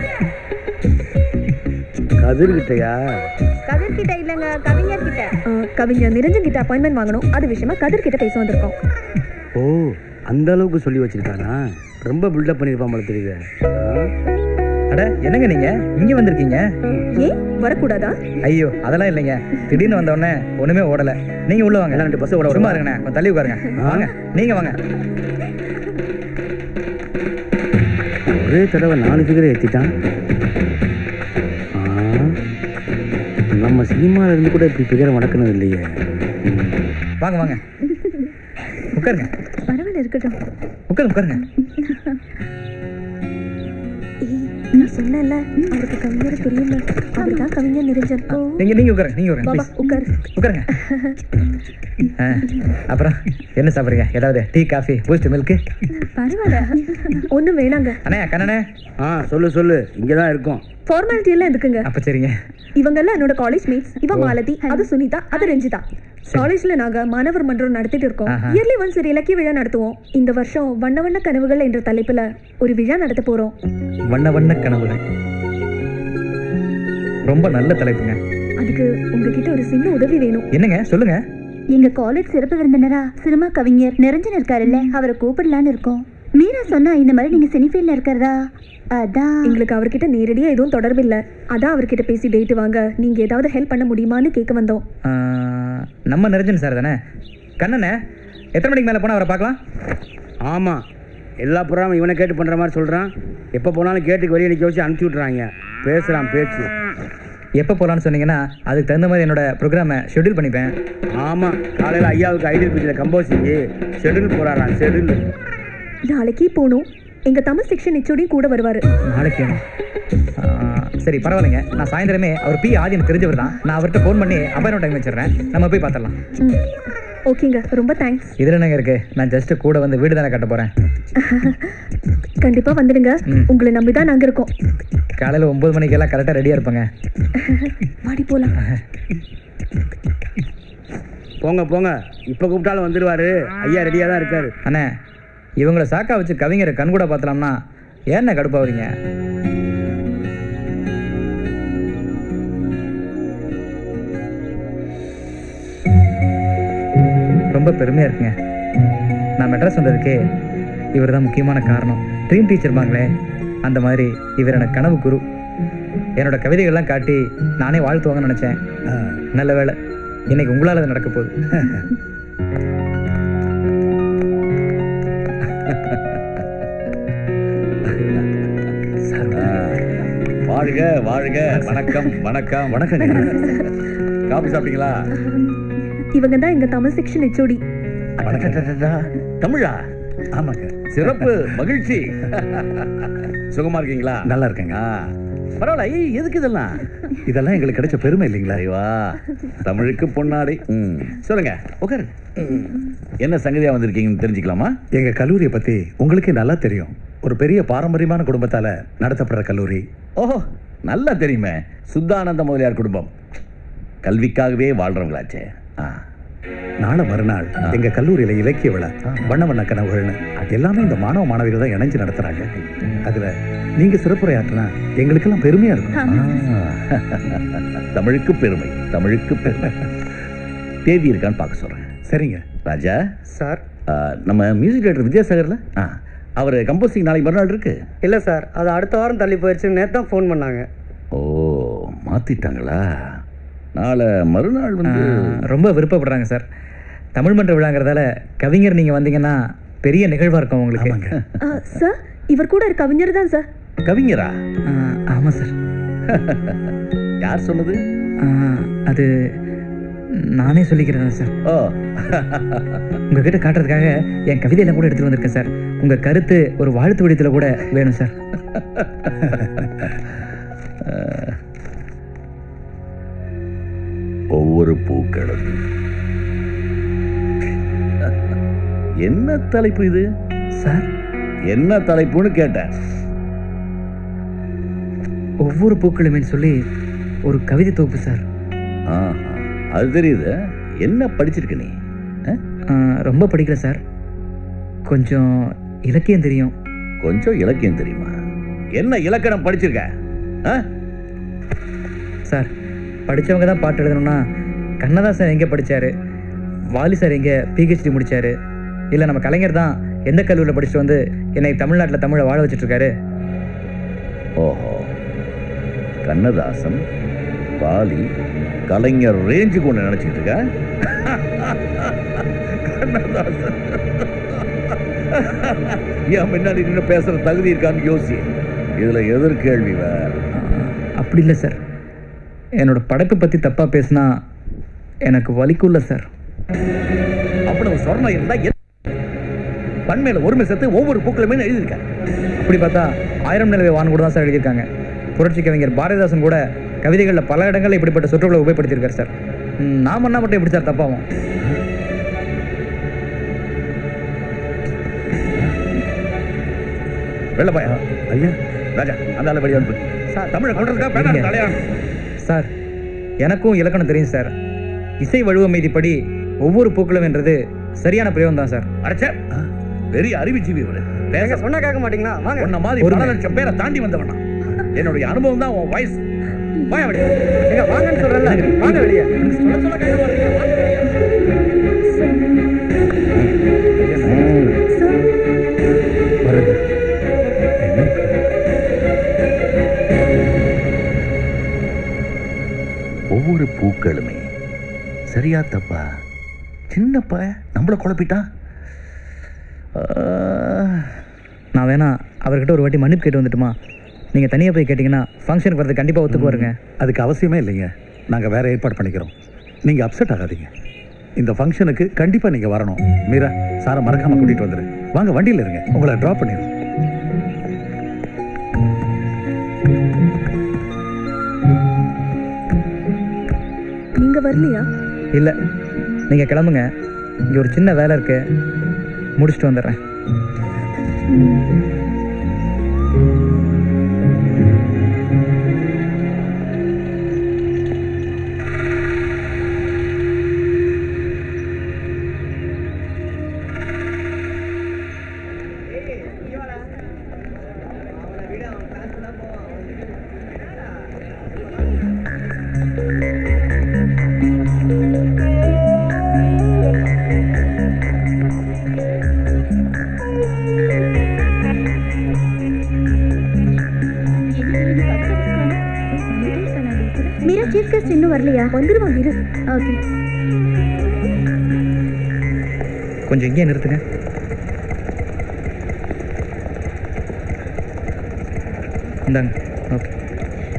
[SPEAKER 3] கதிர் கிட்டயா?
[SPEAKER 2] கதிர் கிட்ட இல்லங்க, கவிஞர் கிட்ட. கவிஞர் நிரஞ்சன் கிட்ட அப்பாயின்மெண்ட் வாங்கணும். அது விஷயமா கதிர் கிட்ட பேச வந்திருக்கோம்.
[SPEAKER 3] ஓ, அந்த அளவுக்கு சொல்லி வச்சிருக்கானா? ரொம்ப பில்டப் பண்ணிருப்பான் போல தெரியுது.
[SPEAKER 1] அட, என்னங்க நீங்க இங்க வந்திருக்கீங்க?
[SPEAKER 2] ஏன் வரக்கூடாதா?
[SPEAKER 1] ஐயோ, அதெல்லாம் இல்லைங்க. திடீர்னு வந்த உடனே ஒண்ணுமே ஓடல. நீங்க உள்ள வாங்க. 2 பஸ் ஓட. சும்மா இருங்கண்ணே, கொஞ்சம் தள்ளி உட்காருங்க. வாங்க, நீங்க வாங்க.
[SPEAKER 3] ஒரே தடவை 4 ஃபிகரை ஏற்றிட்டான். நம்ம சினிமாவில் இருந்து கூட இப்படி ஃபிகரை மடக்கணும் இல்லையே.
[SPEAKER 1] வாங்க வாங்க, உட்காருங்க.
[SPEAKER 2] பரவாயில்ல, இருக்கட்டும்.
[SPEAKER 1] உட்காருங்க.
[SPEAKER 2] நான் சொன்னேன்ல, அவருக்கு கவிஞர் தெரியுமா? அவர்தான் கவிஞர் நிரஞ்சன்.
[SPEAKER 1] நீங்க உட்காருங்க. உட்காருங்க. அப்புறம் என்ன சாப்பிடுறீங்க? ஏதாவது டீ, காஃபி, பூஸ்ட், மில்க்?
[SPEAKER 2] பரவாயில்ல, ஒன்றும் வேணாங்க.
[SPEAKER 1] அண்ணே, கண்ணனே.
[SPEAKER 3] சொல்லு, இங்கதான் இருக்கும்.
[SPEAKER 2] ஃபார்மாலிட்டி எல்லாம் எதுக்குங்க?
[SPEAKER 1] அப்ப சரிங்க.
[SPEAKER 2] இவங்க எல்லாம் என்னோட காலேஜ் மேட்ஸ். இவ மாலதி, அது சுனிதா, அது ரஞ்சிதா. காலேஜ்ல நாங்க மாணவர் மன்றம் நடத்திட்டு இருக்கோம். இயர்லி ஒன்ஸ் ஒரு இலக்கிய விழா நடத்துவோம். இந்த வருஷம் வண்ண வண்ண கனவுகள் என்ற தலைப்புல ஒரு விழா நடத்த போறோம்.
[SPEAKER 1] வண்ண வண்ண கனவுகள், ரொம்ப நல்ல தலைப்புங்க.
[SPEAKER 2] அதுக்கு உங்ககிட்ட ஒரு சின்ன உதவி வேணும்.
[SPEAKER 1] என்னங்க, சொல்லுங்க.
[SPEAKER 2] எங்க காலேஜ் சிறப்பு விருந்தினரா சினிமா கவிஞர் நிரஞ்சன் இருக்காருல்ல, அவரை கூப்பிடலான்னு இருக்கோம். மீரா சொன்னா இந்த மாதிரி நீங்க சினிஃபீல்ட்ல இருக்கிறதா? அதான் எங்களுக்கு அவர்கிட்ட நேரடியா எதுவும் தொடர்பு இல்லை. அதான் அவர்கிட்ட பேசி டேட் வாங்க நீங்க ஏதாவது ஹெல்ப் பண்ண முடியுமான்னு கேட்க வந்தோம்.
[SPEAKER 1] நம்ம நிரஞ்சன் சார் தானே? கண்ணனே, எத்தனை மணிக்கு மேலே போனால் அவரை பார்க்கலாம்?
[SPEAKER 3] ஆமாம், எல்லா ப்ரோக்ராமும் இவனை கேட்டு பண்ணுற மாதிரி சொல்கிறான். எப்போ போனாலும் கேட்டுக்கு வெளியே நிற்க வச்சு அனுப்பிச்சி விட்றாங்க. பேசுகிறான் பேச்சு.
[SPEAKER 1] எப்போ போகலான்னு சொன்னீங்கன்னா அதுக்கு தகுந்த மாதிரி என்னோட ப்ரோக்ராமை ஷெட்யூல் பண்ணிப்பேன்.
[SPEAKER 3] ஆமாம், காலையில் ஐயாவுக்கு ஐடியல் பிச்சில் கம்போசிங்கு ஷெட்யூல் போகிறாரான். ஷெட்யூல்
[SPEAKER 2] நாளைக்கு போகணும். எங்கள் தமிழ் செக்ஷன் ஹெச்ஓடியும் கூட வருவார்.
[SPEAKER 1] நாளைக்கு வேணும். சரி, பரவாயில்லைங்க. நான் சாயந்தரமே அவர் பி ஆதி எனக்கு தெரிஞ்சவர் தான். நான் அவர்கிட்ட ஃபோன் பண்ணி அப்பாயின்மெண்ட் டைம் வச்சிடுறேன். நம்ம போய் பார்த்துடலாம்.
[SPEAKER 2] ஓகேங்க, ரொம்ப தேங்க்ஸ்.
[SPEAKER 1] இதில் என்னங்க இருக்கு? நான் ஜஸ்ட் கூட வந்து வீடு தானே கட்ட போகிறேன்.
[SPEAKER 2] கண்டிப்பாக வந்துடுங்க. உங்களை நம்பி தான் நாங்கள் இருக்கோம்.
[SPEAKER 1] காலையில் 9 மணிக்கெல்லாம் கரெக்டாக ரெடியாக இருப்பேங்க.
[SPEAKER 2] வாடி போகலாம்.
[SPEAKER 3] போங்க, இப்போ கூப்பிட்டாலும் வந்துடுவார். ஐயா ரெடியாக தான் இருக்காரு.
[SPEAKER 1] அண்ணே, இவங்கள சாக்கா வச்சு கவிஞரை கண்கூட பார்த்தலாம்னா ஏன்னா கடுப்பாவீங்க? ரொம்ப பெருமையாக இருக்குங்க. நான் மெட்ராஸ் வந்ததுக்கே இவர் தான் முக்கியமான காரணம். ட்ரீம் டீச்சர் பாங்களே, அந்த மாதிரி இவர் எனக்கு கனவு குரு. என்னோட கவிதைகள்லாம் காட்டி நானே வாழ்த்துவாங்கன்னு நினச்சேன். நல்ல வேலை, இன்னைக்கு உங்களால் அது நடக்க போகுது.
[SPEAKER 8] வாழ்க வாழ்க. வணக்கம் வணக்கம் வணக்கம். காபி சாப்பிட்டீங்களா?
[SPEAKER 2] இவங்க தான் எங்க தமிழ் செக்ஷன் ஹெச்ஓடி.
[SPEAKER 8] தமிழா? ஆமாங்க. சிறப்பு, மகிழ்ச்சி. சுகமா இருக்கீங்களா?
[SPEAKER 9] நல்லா இருக்கேங்க.
[SPEAKER 8] பரவாயில்ல. எதுக்கு இதெல்லாம்?
[SPEAKER 9] இதெல்லாம் எங்களுக்கு கிடைச்ச பெருமை இல்லைங்களா?
[SPEAKER 8] ஐவா, தமிழுக்கு பொன்னாடை. சொல்லுங்க, உட்காரு. என்ன சங்கதியா வந்திருக்கீங்கன்னு தெரிஞ்சுக்கலாமா?
[SPEAKER 9] எங்க கல்லூரியை பத்தி உங்களுக்கே நல்லா தெரியும். ஒரு பெரிய பாரம்பரியமான குடும்பத்தால நடத்தப்படுற கல்லூரி.
[SPEAKER 8] ஓஹோ, நல்லா தெரியுமே. சுத்தானந்த முதலியார் குடும்பம். கல்விக்காகவே வாழ்றவங்களாச்சே.
[SPEAKER 9] நாளை மறுநாள் எங்க கல்லூரியில இலக்கிய விழா, வண்ண வண்ண கனவுகள்னு எல்லாமே இந்த மாணவ மாணவிகள் தான் இணைஞ்சு நடத்துறாங்க. அதுல நீங்க சிறப்புரையாற்றினா எங்களுக்கெல்லாம் பெருமையா இருக்கும்.
[SPEAKER 8] தமிழுக்கு பெருமை, தமிழுக்கு பெருமை. தேதி இருக்கான்னு பார்க்க சொல்றேன்.
[SPEAKER 9] சரிங்க
[SPEAKER 8] ராஜா
[SPEAKER 3] சார்.
[SPEAKER 8] நம்ம மியூசிக் டைரக்டர் விஜயசாகர்ல அவர் கம்போசிங் நாளைக்கு மறுநாள் இருக்கு.
[SPEAKER 3] இல்லை சார், அது அடுத்த வாரம் தள்ளி போயிடுச்சுன்னு நேற்று தான் ஃபோன் பண்ணாங்க.
[SPEAKER 8] ஓ, மாத்திட்டாங்களா? நாளை மறுநாள் வந்து
[SPEAKER 1] ரொம்ப விருப்பப்படுறாங்க சார். தமிழ் மன்ற விழாங்கிறதால கவிஞர் நீங்கள் வந்தீங்கன்னா பெரிய நிகழ்வாக இருக்கும் உங்களுக்கு.
[SPEAKER 2] சார், இவர் கூட ஒரு கவிஞர் தான் சார்.
[SPEAKER 8] கவிஞரா?
[SPEAKER 1] ஆமாம் சார்.
[SPEAKER 8] யார் சொன்னது?
[SPEAKER 1] அது நானே சொல்லிக்கிறேன் சார்.
[SPEAKER 8] ஓ,
[SPEAKER 1] உங்ககிட்ட காட்டுறதுக்காக என் கவிதையெல்லாம் கூட எடுத்துகிட்டு வந்திருக்கேன் சார். உங்கள் கருத்து ஒரு வாழ்த்து வடிவத்தில் கூட வேணும் சார்.
[SPEAKER 8] ஒவ்வொரு பூக்களும். என்ன தலைப்பு இது
[SPEAKER 1] சார்?
[SPEAKER 8] என்ன தலைப்புன்னு கேட்டேன்.
[SPEAKER 1] ஒவ்வொரு பூக்களுமே சொல்லி ஒரு கவிதை தொகுப்பு சார்.
[SPEAKER 8] அது தெரியுது. என்ன படிச்சிருக்க நீ?
[SPEAKER 1] ரொம்ப படிக்கல சார். கொஞ்சம் இலக்கியம் தெரியும்.
[SPEAKER 8] கொஞ்சம் இலக்கியம் தெரியுமா? என்ன இலக்கணம் படிச்சிருக்க
[SPEAKER 1] சார்? படித்தவங்க தான் பாட்டு எழுதணும்னா கண்ணதாசன் எங்கே படித்தார், வாலி சார் எங்கே பிஹெச்டி முடித்தார், இல்லை நம்ம கலைஞர் தான் எந்த கல்லூரியில் படிச்சுட்டு வந்து என்னை தமிழ்நாட்டில் தமிழை வாழ வச்சுட்ருக்காரு.
[SPEAKER 8] ஓஹோ, கண்ணதாசன், வாலி, கலைஞர் ரேஞ்சுக்கு ஒன்று நினச்சிக்கிட்டு இருக்க. கண்ணதாசன் ஏன் முன்னாடி நின்று பேசுகிற தகுதி இருக்கான்னு யோசி. இதில் எதிர்கேள்வி வேற.
[SPEAKER 1] அப்படி இல்லை சார். என்னோட படைப்பை பற்றி தப்பாக பேசினா எனக்கு வலிக்குள்ள சார்.
[SPEAKER 8] அவ்வளவு சொர்ணம் இருந்தால் பண்மையில ஒருமை சேர்த்து ஒவ்வொரு பூக்களுமே எழுதியிருக்க.
[SPEAKER 1] அப்படி பார்த்தா 1000 நிலவை வான் கூட தான் சார் எழுதியிருக்காங்க. புரட்சி கவிஞர் பாரதிதாசன் கூட கவிதைகளில் பல இடங்களில் இப்படிப்பட்ட சொற்களை உபயோகப்படுத்தியிருக்காரு சார். நான் பண்ணால் மட்டும் எப்படி சார் தப்பாகும்?
[SPEAKER 8] வெள்ளப்பாயா ஐயா, ராஜா அந்த ஆளை வெளியே அனுப்பு. தமிழை கொண்டிருக்கா
[SPEAKER 1] சார். எனக்கும் இலக்கணம் தெரியும் சார். இசை வழுவமைதிப்படி ஒவ்வொரு பூக்களும் என்றது சரியான பிரயோகம் தான் சார்.
[SPEAKER 8] அரைச்ச பெரிய அறிவுஜீவி பேச
[SPEAKER 3] சொன்னா கேட்க மாட்டீங்களா? வாங்க.
[SPEAKER 8] உன்ன மாதிரி 1,00,000 பேரை தாண்டி வந்தவனா. என்னுடைய அனுபவம் தான் உன் வாய்ஸ்.
[SPEAKER 3] வாங்கன்னு சொல்றேன்ல, வாங்க வெளியே.
[SPEAKER 8] ஒவ்வொரு பூக்களுமே சரியா தப்பா? சின்னப்பா நம்மளை குழப்பிட்டான்.
[SPEAKER 1] நான் வேணா அவர்கிட்ட ஒரு வாட்டி மன்னிப்பு கேட்டு வந்துட்டுமா? நீங்கள் தனியாக போய் கேட்டிங்கன்னா ஃபங்க்ஷனுக்கு வரது கண்டிப்பாக ஒத்துக்கு வருங்க.
[SPEAKER 9] அதுக்கு அவசியமே இல்லைங்க. நாங்கள் வேற ஏற்பாடு பண்ணிக்கிறோம். நீங்கள் அப்செட் ஆகாதீங்க. இந்த ஃபங்க்ஷனுக்கு கண்டிப்பாக நீங்கள் வரணும். மீரா, சாரை மறக்காமல் கூட்டிகிட்டு வந்துடு. வாங்க, வண்டியில் இருங்க, உங்களை ட்ராப் பண்ணிடுறோம்.
[SPEAKER 2] நீங்கள் வரலையா?
[SPEAKER 1] இல்லை, நீங்கள் கிளம்புங்க. இங்கே ஒரு சின்ன வேலை இருக்கு, முடிச்சுட்டு வந்துடுறேன்.
[SPEAKER 2] சீஃப் கெஸ்ட் இன்னும் வரலையா? வந்துருவாங்க. இரு. ஓகே,
[SPEAKER 1] கொஞ்சம் இங்கே நிறுத்துங்க. இந்தாங்க. ஓகே.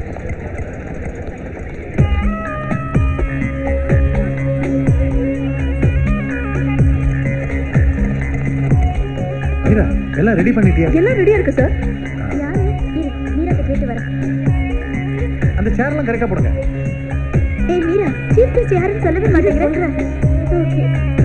[SPEAKER 9] மீரா எல்லாம் ரெடி பண்ணிட்டியா?
[SPEAKER 2] எல்லாம் ரெடியா இருக்கு சார். யாரு? மீராட்ட கேட்டு வரேன்.
[SPEAKER 9] அந்த சேர்லாம் கரெக்டா போடுங்க.
[SPEAKER 2] ஏய் மீரா, சீஃப் கெஸ்ட் யாருன்னு சொல்லவே மாட்டேங்கிறேன். ஓகே.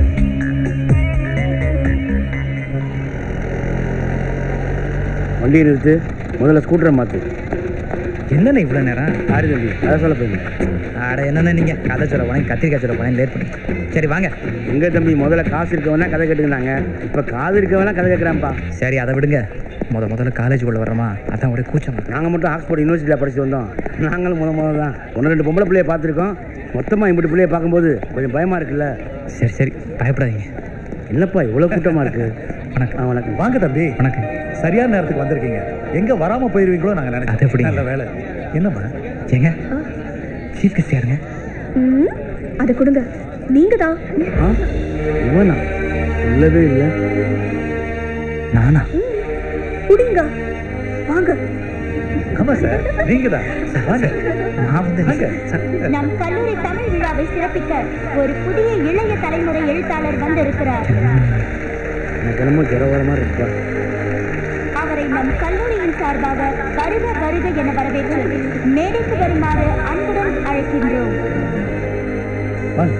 [SPEAKER 3] வண்டியை நிறுத்து, முதல்ல ஸ்கூட்டரை மாற்று.
[SPEAKER 1] என்னண்ணே இவ்வளோ நேரம்?
[SPEAKER 3] ஆறு தம்பி, அதை சொல்ல போயிருங்க.
[SPEAKER 1] ஆட என்னண்ணே நீங்கள் கதை சொல்ல போனேன், கத்திரிக்காய் சொல்ல போனேன், லேட் பண்ணி. சரி வாங்க.
[SPEAKER 3] எங்கே தம்பி, முதல்ல காசு இருக்கவனா கதை கேட்டுக்கிட்டாங்க, இப்போ காது இருக்கவனா கதை கேட்குறான்ப்பா.
[SPEAKER 1] சரி அதை விடுங்க. முதல்ல காலேஜுக்குள்ளே வர்றோமா, அதான் ஒரே கூச்சம்.
[SPEAKER 3] நாங்கள் மட்டும் ஆக்ஸ்போர்ட் யூனிவர்சிட்டியில் படிச்சு வந்தோம். நாங்களும் முதல் தான் 1-2 பொம்பளை பிள்ளையை பார்த்துருக்கோம். மொத்தமாக இப்படி பிள்ளையை பார்க்கும்போது கொஞ்சம் பயமாக இருக்குல்ல.
[SPEAKER 1] சரி பயப்படாதீங்க.
[SPEAKER 3] என்னப்பா இவ்வளோ கூட்டமாக இருக்குது?
[SPEAKER 1] வணக்கம்.
[SPEAKER 9] வணக்கம். வாங்க தம்பி.
[SPEAKER 1] வணக்கம்.
[SPEAKER 9] சரியான நேரத்துக்கு வந்திருக்கீங்க. எங்க வராம போயிருவீங்களோ நாங்க
[SPEAKER 1] அது
[SPEAKER 9] நினைச்சோம்.
[SPEAKER 1] எப்படி?
[SPEAKER 9] நல்ல வேலை. என்னம்மா
[SPEAKER 1] ஏங்க சீஃப் கெஸ்ட் யாருங்க?
[SPEAKER 2] அதை கொடுங்க. நீங்க தான்.
[SPEAKER 3] இவனா? இல்லவே இல்லை.
[SPEAKER 1] நானா?
[SPEAKER 2] குடிங்க. வாங்க.
[SPEAKER 9] ஆமா சார், நீங்க தான். வாங்க.
[SPEAKER 1] நான் வந்து
[SPEAKER 9] வாங்க.
[SPEAKER 6] நம் கல்லூரி தமிழ் விழாவை சிறப்பிக்க ஒரு புதிய இளைய தலைமுறை எழுத்தாளர் வந்திருக்கிறார்.
[SPEAKER 3] எனக்கு என்னமோ ஜரவரமாக இருக்கா.
[SPEAKER 6] அவரை நம் கல்லூரியின் சார்பாக வருக வருக என வரவேற்று மேடைக்கு வருமாறு அன்புடன் அழைக்கின்றோம்.
[SPEAKER 9] வாங்க.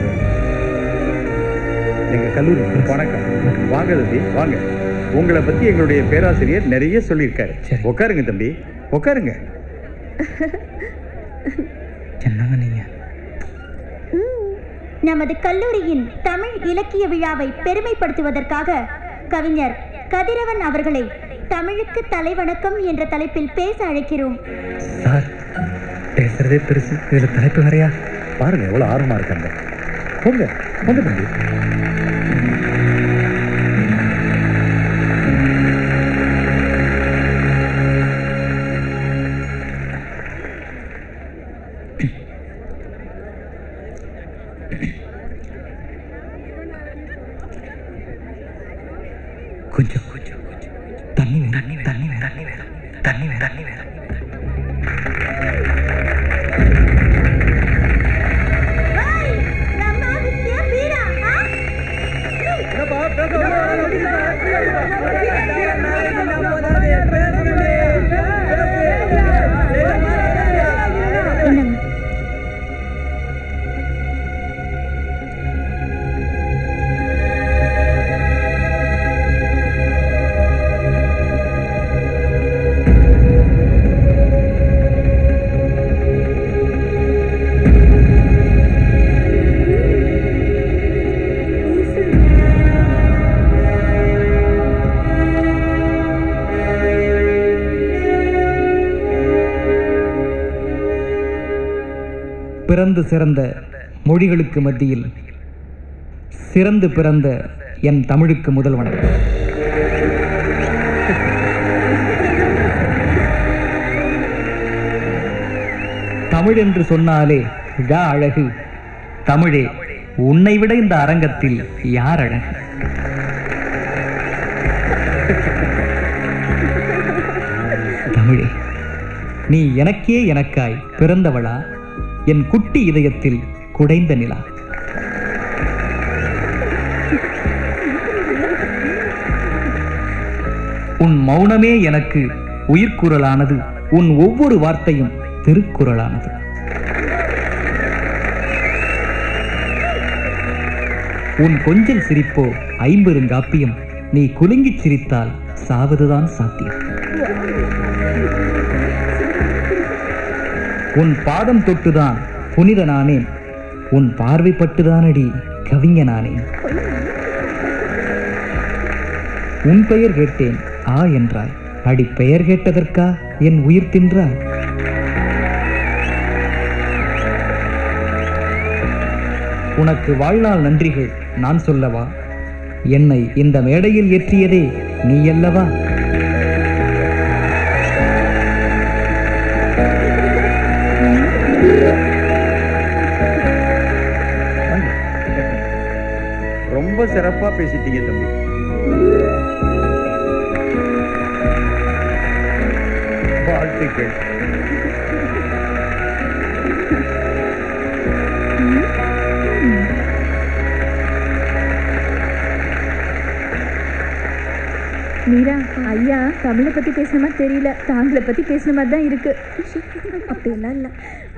[SPEAKER 10] எங்க கல்லூரி. வணக்கம். வாங்க தம்பி, வாங்க. உங்களை பத்தி எங்களுடைய பேராசிரியர் நிறைய சொல்லியிருக்காரு. உட்காருங்க தம்பி, உட்காருங்க.
[SPEAKER 1] என்னங்க நீங்க?
[SPEAKER 6] நமது கல்லூரியின் தமிழ் இலக்கிய விழாவை பெருமைப்படுத்துவதற்காக கவிஞர் கதிரவன் அவர்களை தமிழுக்கு தலைவணக்கம் என்ற தலைப்பில் பேச அழைக்கிறோம்.
[SPEAKER 1] சார் பேசுறதே பெருசு, இதுல தலைப்பு வேறையா?
[SPEAKER 9] பாருங்க எவ்வளவு ஆர்வமா இருக்காங்க. போங்க போங்க தம்பி.
[SPEAKER 1] கொஞ்சம் தண்ணி வேணும், தண்ணி வேணும், தண்ணி வேணும், தண்ணி வேணும். பிறந்து சிறந்த மொழிகளுக்கு மத்தியில் சிறந்து பிறந்த என் தமிழுக்கு முதல் வணக்கம். தமிழ் என்று சொன்னாலே அழகு. தமிழே, உன்னை விட இந்த அரங்கத்தில் யார் அழகு? தமிழே, நீ எனக்கே எனக்காய் பிறந்தவளா, என் குட்டி இதயத்தில் குடைந்த நிலா. உன் மௌனமே எனக்கு உயிர்க்குரலானது, உன் ஒவ்வொரு வார்த்தையும் திருக்குறளானது. உன் கொஞ்சல் சிரிப்போ ஐம்பெருங்காப்பியம், நீ குலுங்கிச் சிரித்தால் சாவதுதான் சாத்தியம். உன் பாதம் தொட்டுதான் புனிதனானேன், உன் பார்வைப்பட்டுதானடி கவிஞனானேன். உன் பெயர் கேட்டேன் ஆ என்றாய், அடி பெயர் கேட்டதற்கா என் உயிர் தின்றாய். உனக்கு வாழ்நாள் நன்றிகள் நான் சொல்லவா, என்னை இந்த மேடையில் ஏற்றியதே நீ அல்லவா.
[SPEAKER 10] ரொம்ப சிறப்பா பேசிட்டீங்க தம்பி. வாழ்த்துக்கள்.
[SPEAKER 2] மீரா, ஐயா தமிழை பத்தி பேசின மாதிரி தெரியல, தாங்களை பத்தி பேசின மாதிரி தான் இருக்கு. அப்படியெல்லாம் இல்லை.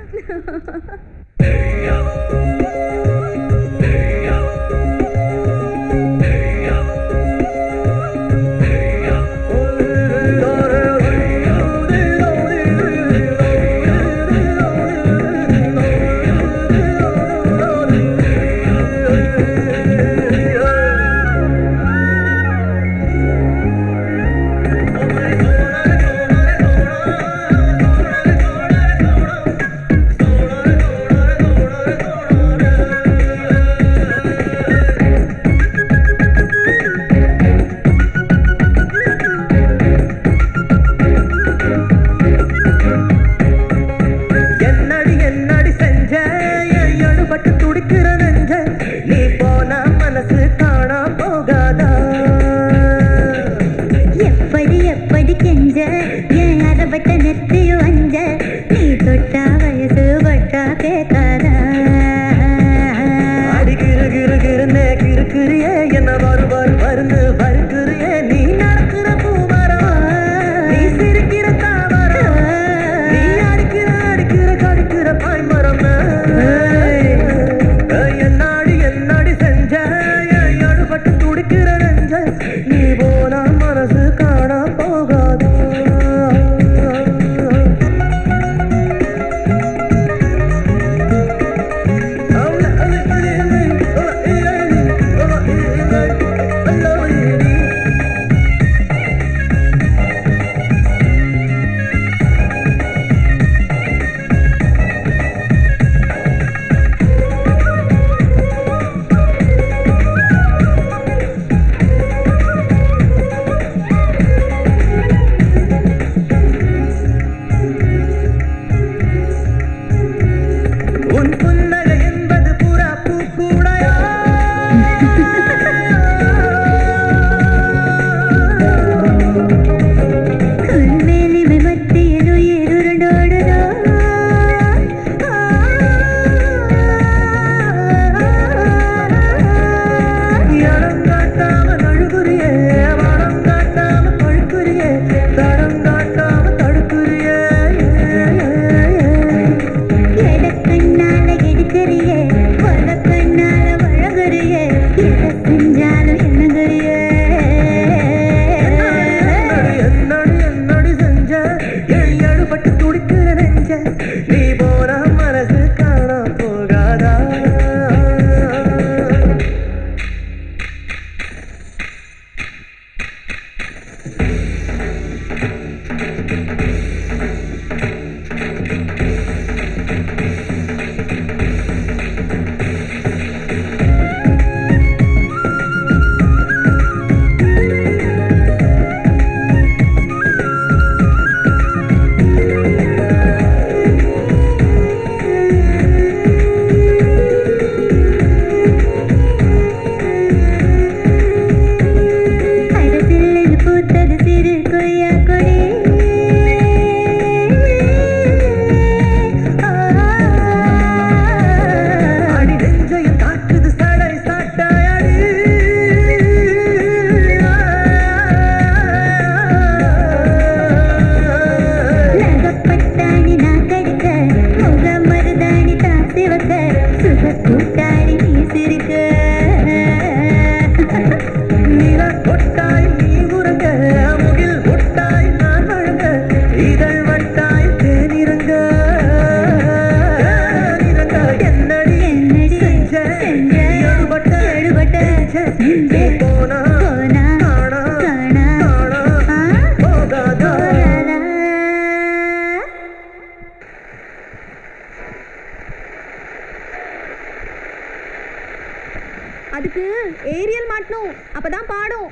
[SPEAKER 2] அதுக்கு ஏரியல் மாட்டணும், அப்பதான் பாடும்.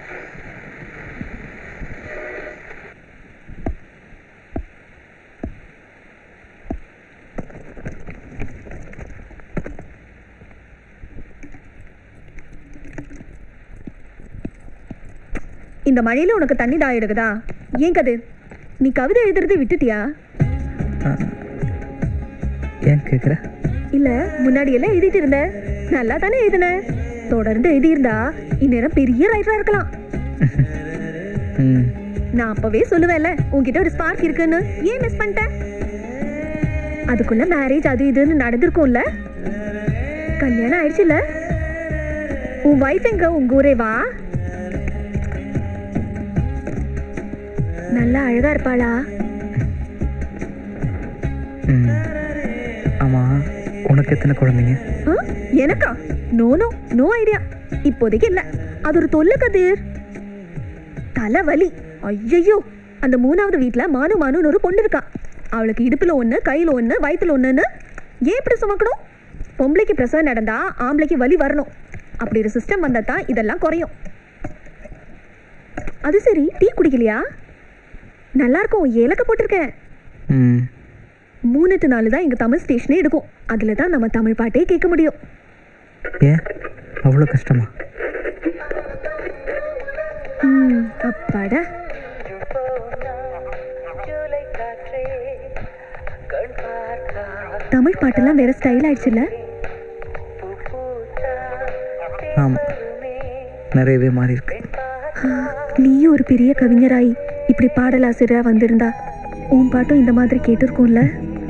[SPEAKER 2] இந்த மழையில உனக்கு தண்ணி தாயிடுதா? ஏன் கதிர், நீ கவிதை எழுதுறது விட்டுட்டியா?
[SPEAKER 1] ஏன் கேக்குற?
[SPEAKER 2] இல்ல, முன்னாடி எல்லாம் எழுதிட்டு இருந்த, நல்லா தானே எழுதுன. தொடர்ந்து எழுதியிருந்தா இந்நேரம் பெரிய ரைட்டரா இருக்கலாம். நான் அப்பவே சொல்லுவேன்ல உன்கிட்ட ஒரு ஸ்பார்க் இருக்குன்னு, ஏன் மிஸ் பண்ணிட்டேன்? அதுக்குள்ள மேரேஜ் அது இதுன்னு நடந்திருக்கும்ல, கல்யாணம் ஆயிடுச்சுல. உன் வைஃப் எங்க? உங்க ஊரே வா. நல்லா அழகா இருப்பாளா?
[SPEAKER 1] ஆமா, உனக்கு எத்தனை குழந்தைங்க?
[SPEAKER 2] எனக்கா? நோ நோ நோ ஐடியா, இப்போதைக்கு இல்ல. அது ஒரு தொல்லை கதிர், தலைவலி. ஐயோ, அந்த 3வது வீட்டுல மானுன்னு ஒரு பொண்ணு இருக்கா. அவளுக்கு இடுப்புல ஒண்ணு, கையில ஒண்ணு, வயிற்றுல ஒண்ணுன்னு. ஏன் இப்படி சுமக்கணும்? பொம்பளைக்கு பிரசவம் நடந்தா ஆம்பளைக்கு வலி வரணும். அப்படி ஒரு சிஸ்டம் வந்தா தான் இதெல்லாம் குறையும். அது சரி, டீ குடிக்கலையா? நல்லா இருக்கும், ஏலக்க போட்டிருக்கேன். 3 to 4 தான் எங்க தமிழ் ஸ்டேஷனே எடுக்கும். அதுல தான் நம்ம தமிழ் பாட்டே கேட்க முடியும்.
[SPEAKER 1] ஏன் அவ்வளோ கஷ்டமா?
[SPEAKER 2] அப்பாடா. தமிழ் பாட்டெல்லாம் வேற ஸ்டைல் ஆயிடுச்சுல்ல?
[SPEAKER 1] ஆமா, நிறையவே மாறி இருக்கு.
[SPEAKER 2] நீயும் ஒரு பெரிய கவிஞராய் இப்படி பாடலாசிரியரா வந்திருந்தா உன் பாட்டும் இந்த மாதிரி கேட்டிருக்கும்ல.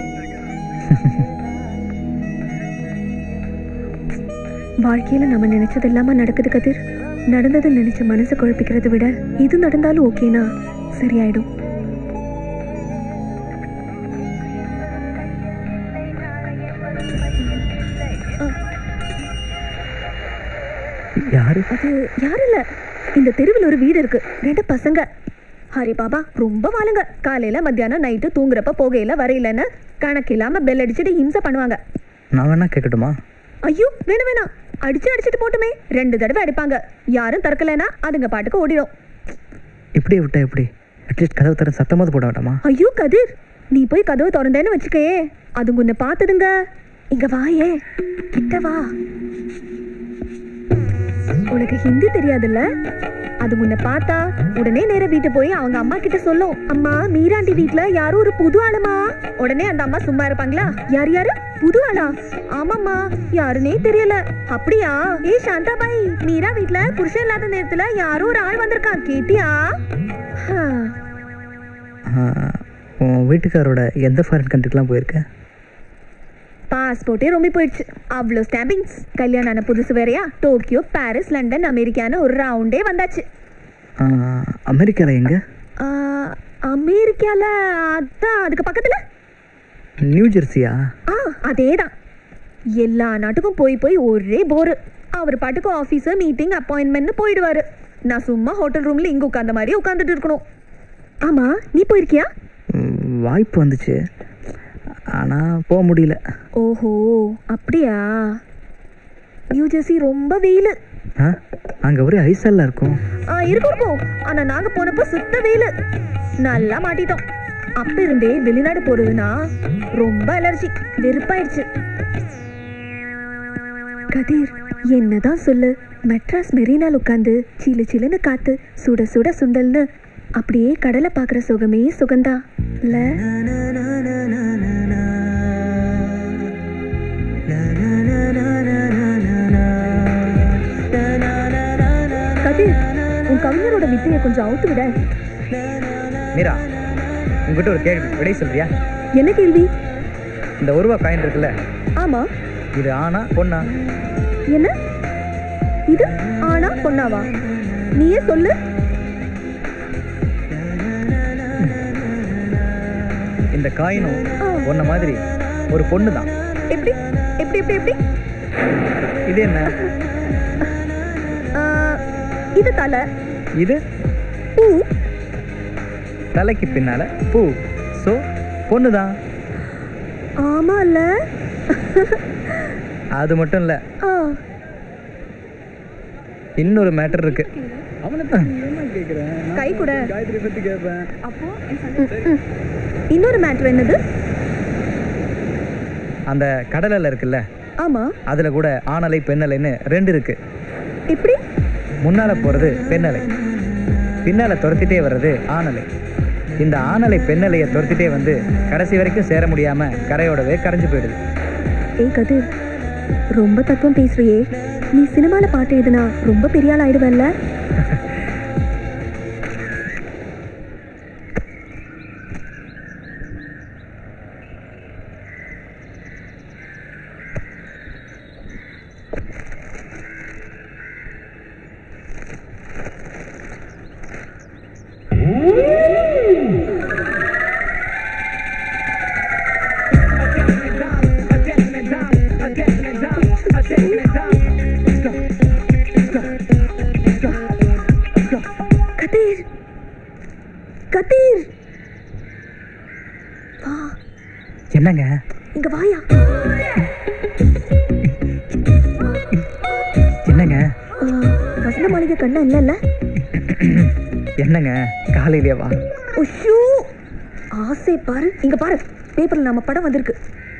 [SPEAKER 2] வாழ்க்கையில நம்ம நினைச்சது இல்லாம நடக்குது கதிர். நடந்தது நினைச்ச மனசை குழப்பிக்கிறத விட இது நடந்தாலும் ஓகேனா சரியாயிடும்.
[SPEAKER 1] யாரு?
[SPEAKER 2] அது யாரும் இல்ல, இந்த தெருவில் ஒரு வீடு இருக்கு, 2 பசங்க. ஹரி பாபா ரொம்ப வாழுங்க. காலையில மத்தியானம் நைட்டு தூங்குறப்ப போகையில வரையிலன்னு கணக்கு இல்லாம பெல் அடிச்சுட்டு ஹிம்சை பண்ணுவாங்க.
[SPEAKER 1] நான் வேணா கேட்கட்டுமா?
[SPEAKER 2] ஐயோ வேணும் வேணாம், அடிச்சுட்டு போட்டுமே. 2 தடவை அடிப்பாங்க. யாரும் திறக்கலைன்னா அதுங்க பாட்டுக்கு ஓடிடும்.
[SPEAKER 1] இப்படியே விட்டா எப்படி? அட்லீஸ்ட் கதவு தர சத்தமாவது போட வேண்டாமா?
[SPEAKER 2] ஐயோ கதிர், நீ போய் கதவு திறந்தேன்னு வச்சுக்கையே, அதுங்க உன்னை பார்த்ததுங்க. இங்க வாயே, கிட்ட வா. உனக்கு ஹிந்தி தெரியாதுல்ல? அது உன்னை பார்த்தா உடனே நேர வீட்டு போய் அவங்க அம்மா கிட்ட சொல்லும், அம்மா மீராண்டி வீட்டுல யாரும் ஒரு புது ஆளுமா. உடனே அந்த அம்மா சும்மா இருப்பாங்களா? யாரு யாரு புது ஆளா? ஆமாம்மா, யாருன்னே தெரியல. அப்படியா? ஏ சாந்தாபாய், மீரா வீட்டுல புருஷன் இல்லாத நேரத்துல யாரும் ஒரு ஆள் வந்திருக்கான், கேட்டியா?
[SPEAKER 1] உன் வீட்டுக்காரோட எந்த ஃபாரின் கண்ட்ரிக்கெலாம் போயிருக்க?
[SPEAKER 2] பாஸ்போர்ட்டே ரொம்ப போயிடுச்சு. அவ்வளோ ஸ்டாம்பிங்ஸ். கல்யாணம் ஆன புதுசு வேறையா, டோக்கியோ, பாரிஸ், லண்டன், அமெரிக்கான்னு ஒரு ரவுண்டே வந்தாச்சு.
[SPEAKER 1] அமெரிக்கால எங்க?
[SPEAKER 2] அமெரிக்கால அதான் அதுக்கு பக்கத்துல
[SPEAKER 1] நியூ ஜெர்சியா?
[SPEAKER 2] அதே தான். எல்லா நாட்டுக்கும் போய் போய் ஒரே போரு. அவர் பாட்டுக்கு ஆஃபீஸு, மீட்டிங், அப்பாயின்மெண்ட்னு போயிடுவாரு. நான் சும்மா ஹோட்டல் ரூம்ல இங்கே உட்காந்த மாதிரி உட்காந்துட்டு இருக்கணும். ஆமா, நீ போயிருக்கியா?
[SPEAKER 1] வாய்ப்பு வந்துச்சு, ஆனால் போக முடியல.
[SPEAKER 2] ஓஹோ அப்படியா? நியூ ஜெர்சி ரொம்ப வெயில்.
[SPEAKER 1] அங்கே ஒரே ஐஸெல்லாம் இருக்கும்.
[SPEAKER 2] இருக்கும், ஆனால் நாங்கள் போனப்போ சுத்த வெயில். நல்லா மாட்டிட்டோம். அப்ப இருந்தே வெளிநாடு போறதுன்னா ரொம்ப அலர்ஜி, வெறுப்பாயிடுச்சு. கதிர், என்னதான் சொல்லு, மெட்ராஸ் மெரினால் உட்காந்து சிலு சிலுன்னு காத்து, சுட சுட சுண்டல்னு அப்படியே கடலை பார்க்குற சுகமே சுகந்தா இல்ல? கதிர், உன் கவிஞரோட வித்தையை கொஞ்சம் அவுத்து விட.
[SPEAKER 1] மீரா, உங்ககிட்ட ஒரு கேள்வி, விடை சொல்றியா?
[SPEAKER 2] என்ன கேள்வி?
[SPEAKER 1] இந்த 1 ரூபா காயின் இருக்குல்ல?
[SPEAKER 2] ஆமா.
[SPEAKER 1] இது ஆனா பொண்ணா?
[SPEAKER 2] என்ன இது ஆனா பொண்ணாவா? நீயே சொல்லு.
[SPEAKER 1] இந்த காயினும் பொண்ண மாதிரி ஒரு பொண்ணு தான்.
[SPEAKER 2] எப்படி எப்படி எப்படி எப்படி?
[SPEAKER 1] இது என்ன?
[SPEAKER 2] இது தலை,
[SPEAKER 1] இது
[SPEAKER 2] பூ.
[SPEAKER 1] தலைக்கு பின்னால பூ, சோ பொண்ணுதான்.
[SPEAKER 2] ஆமா இல்ல?
[SPEAKER 1] அது மட்டும் இல்ல, இன்னொரு மேட்டர் இருக்கு.
[SPEAKER 2] கை கூட. இன்னொரு மேட்டர் என்னது?
[SPEAKER 1] அந்த கடலில் இருக்குல்ல?
[SPEAKER 2] ஆமா.
[SPEAKER 1] அதுல கூட ஆணலை பெண்ணலைன்னு 2 இருக்கு.
[SPEAKER 2] எப்படி?
[SPEAKER 1] முன்னால போறது பெண்ணலை, பின்னால துரத்திட்டே வர்றது ஆணலை. இந்த ஆணலை பெண்ணலையை துரத்திட்டே வந்து கடைசி வரைக்கும் சேர முடியாம கரையோடவே கரைஞ்சு போயிடுது.
[SPEAKER 2] ஏய் கதிர், ரொம்ப தத்துவம் பேசுறியே. நீ சினிமால பாட்டு எழுதுனா ரொம்ப பெரிய ஆள் ஆயிடுவல்ல?
[SPEAKER 1] என்னங்க?
[SPEAKER 2] இங்க வாயா.
[SPEAKER 1] என்னங்க?
[SPEAKER 2] வசந்த மாளிகை கண்ணா இல்ல?
[SPEAKER 1] என்னங்க காலையிலே வா.
[SPEAKER 2] உஷு ஆசை பாரு. இங்க பாரு, பேப்பர்ல நம்ம படம் வந்திருக்கு.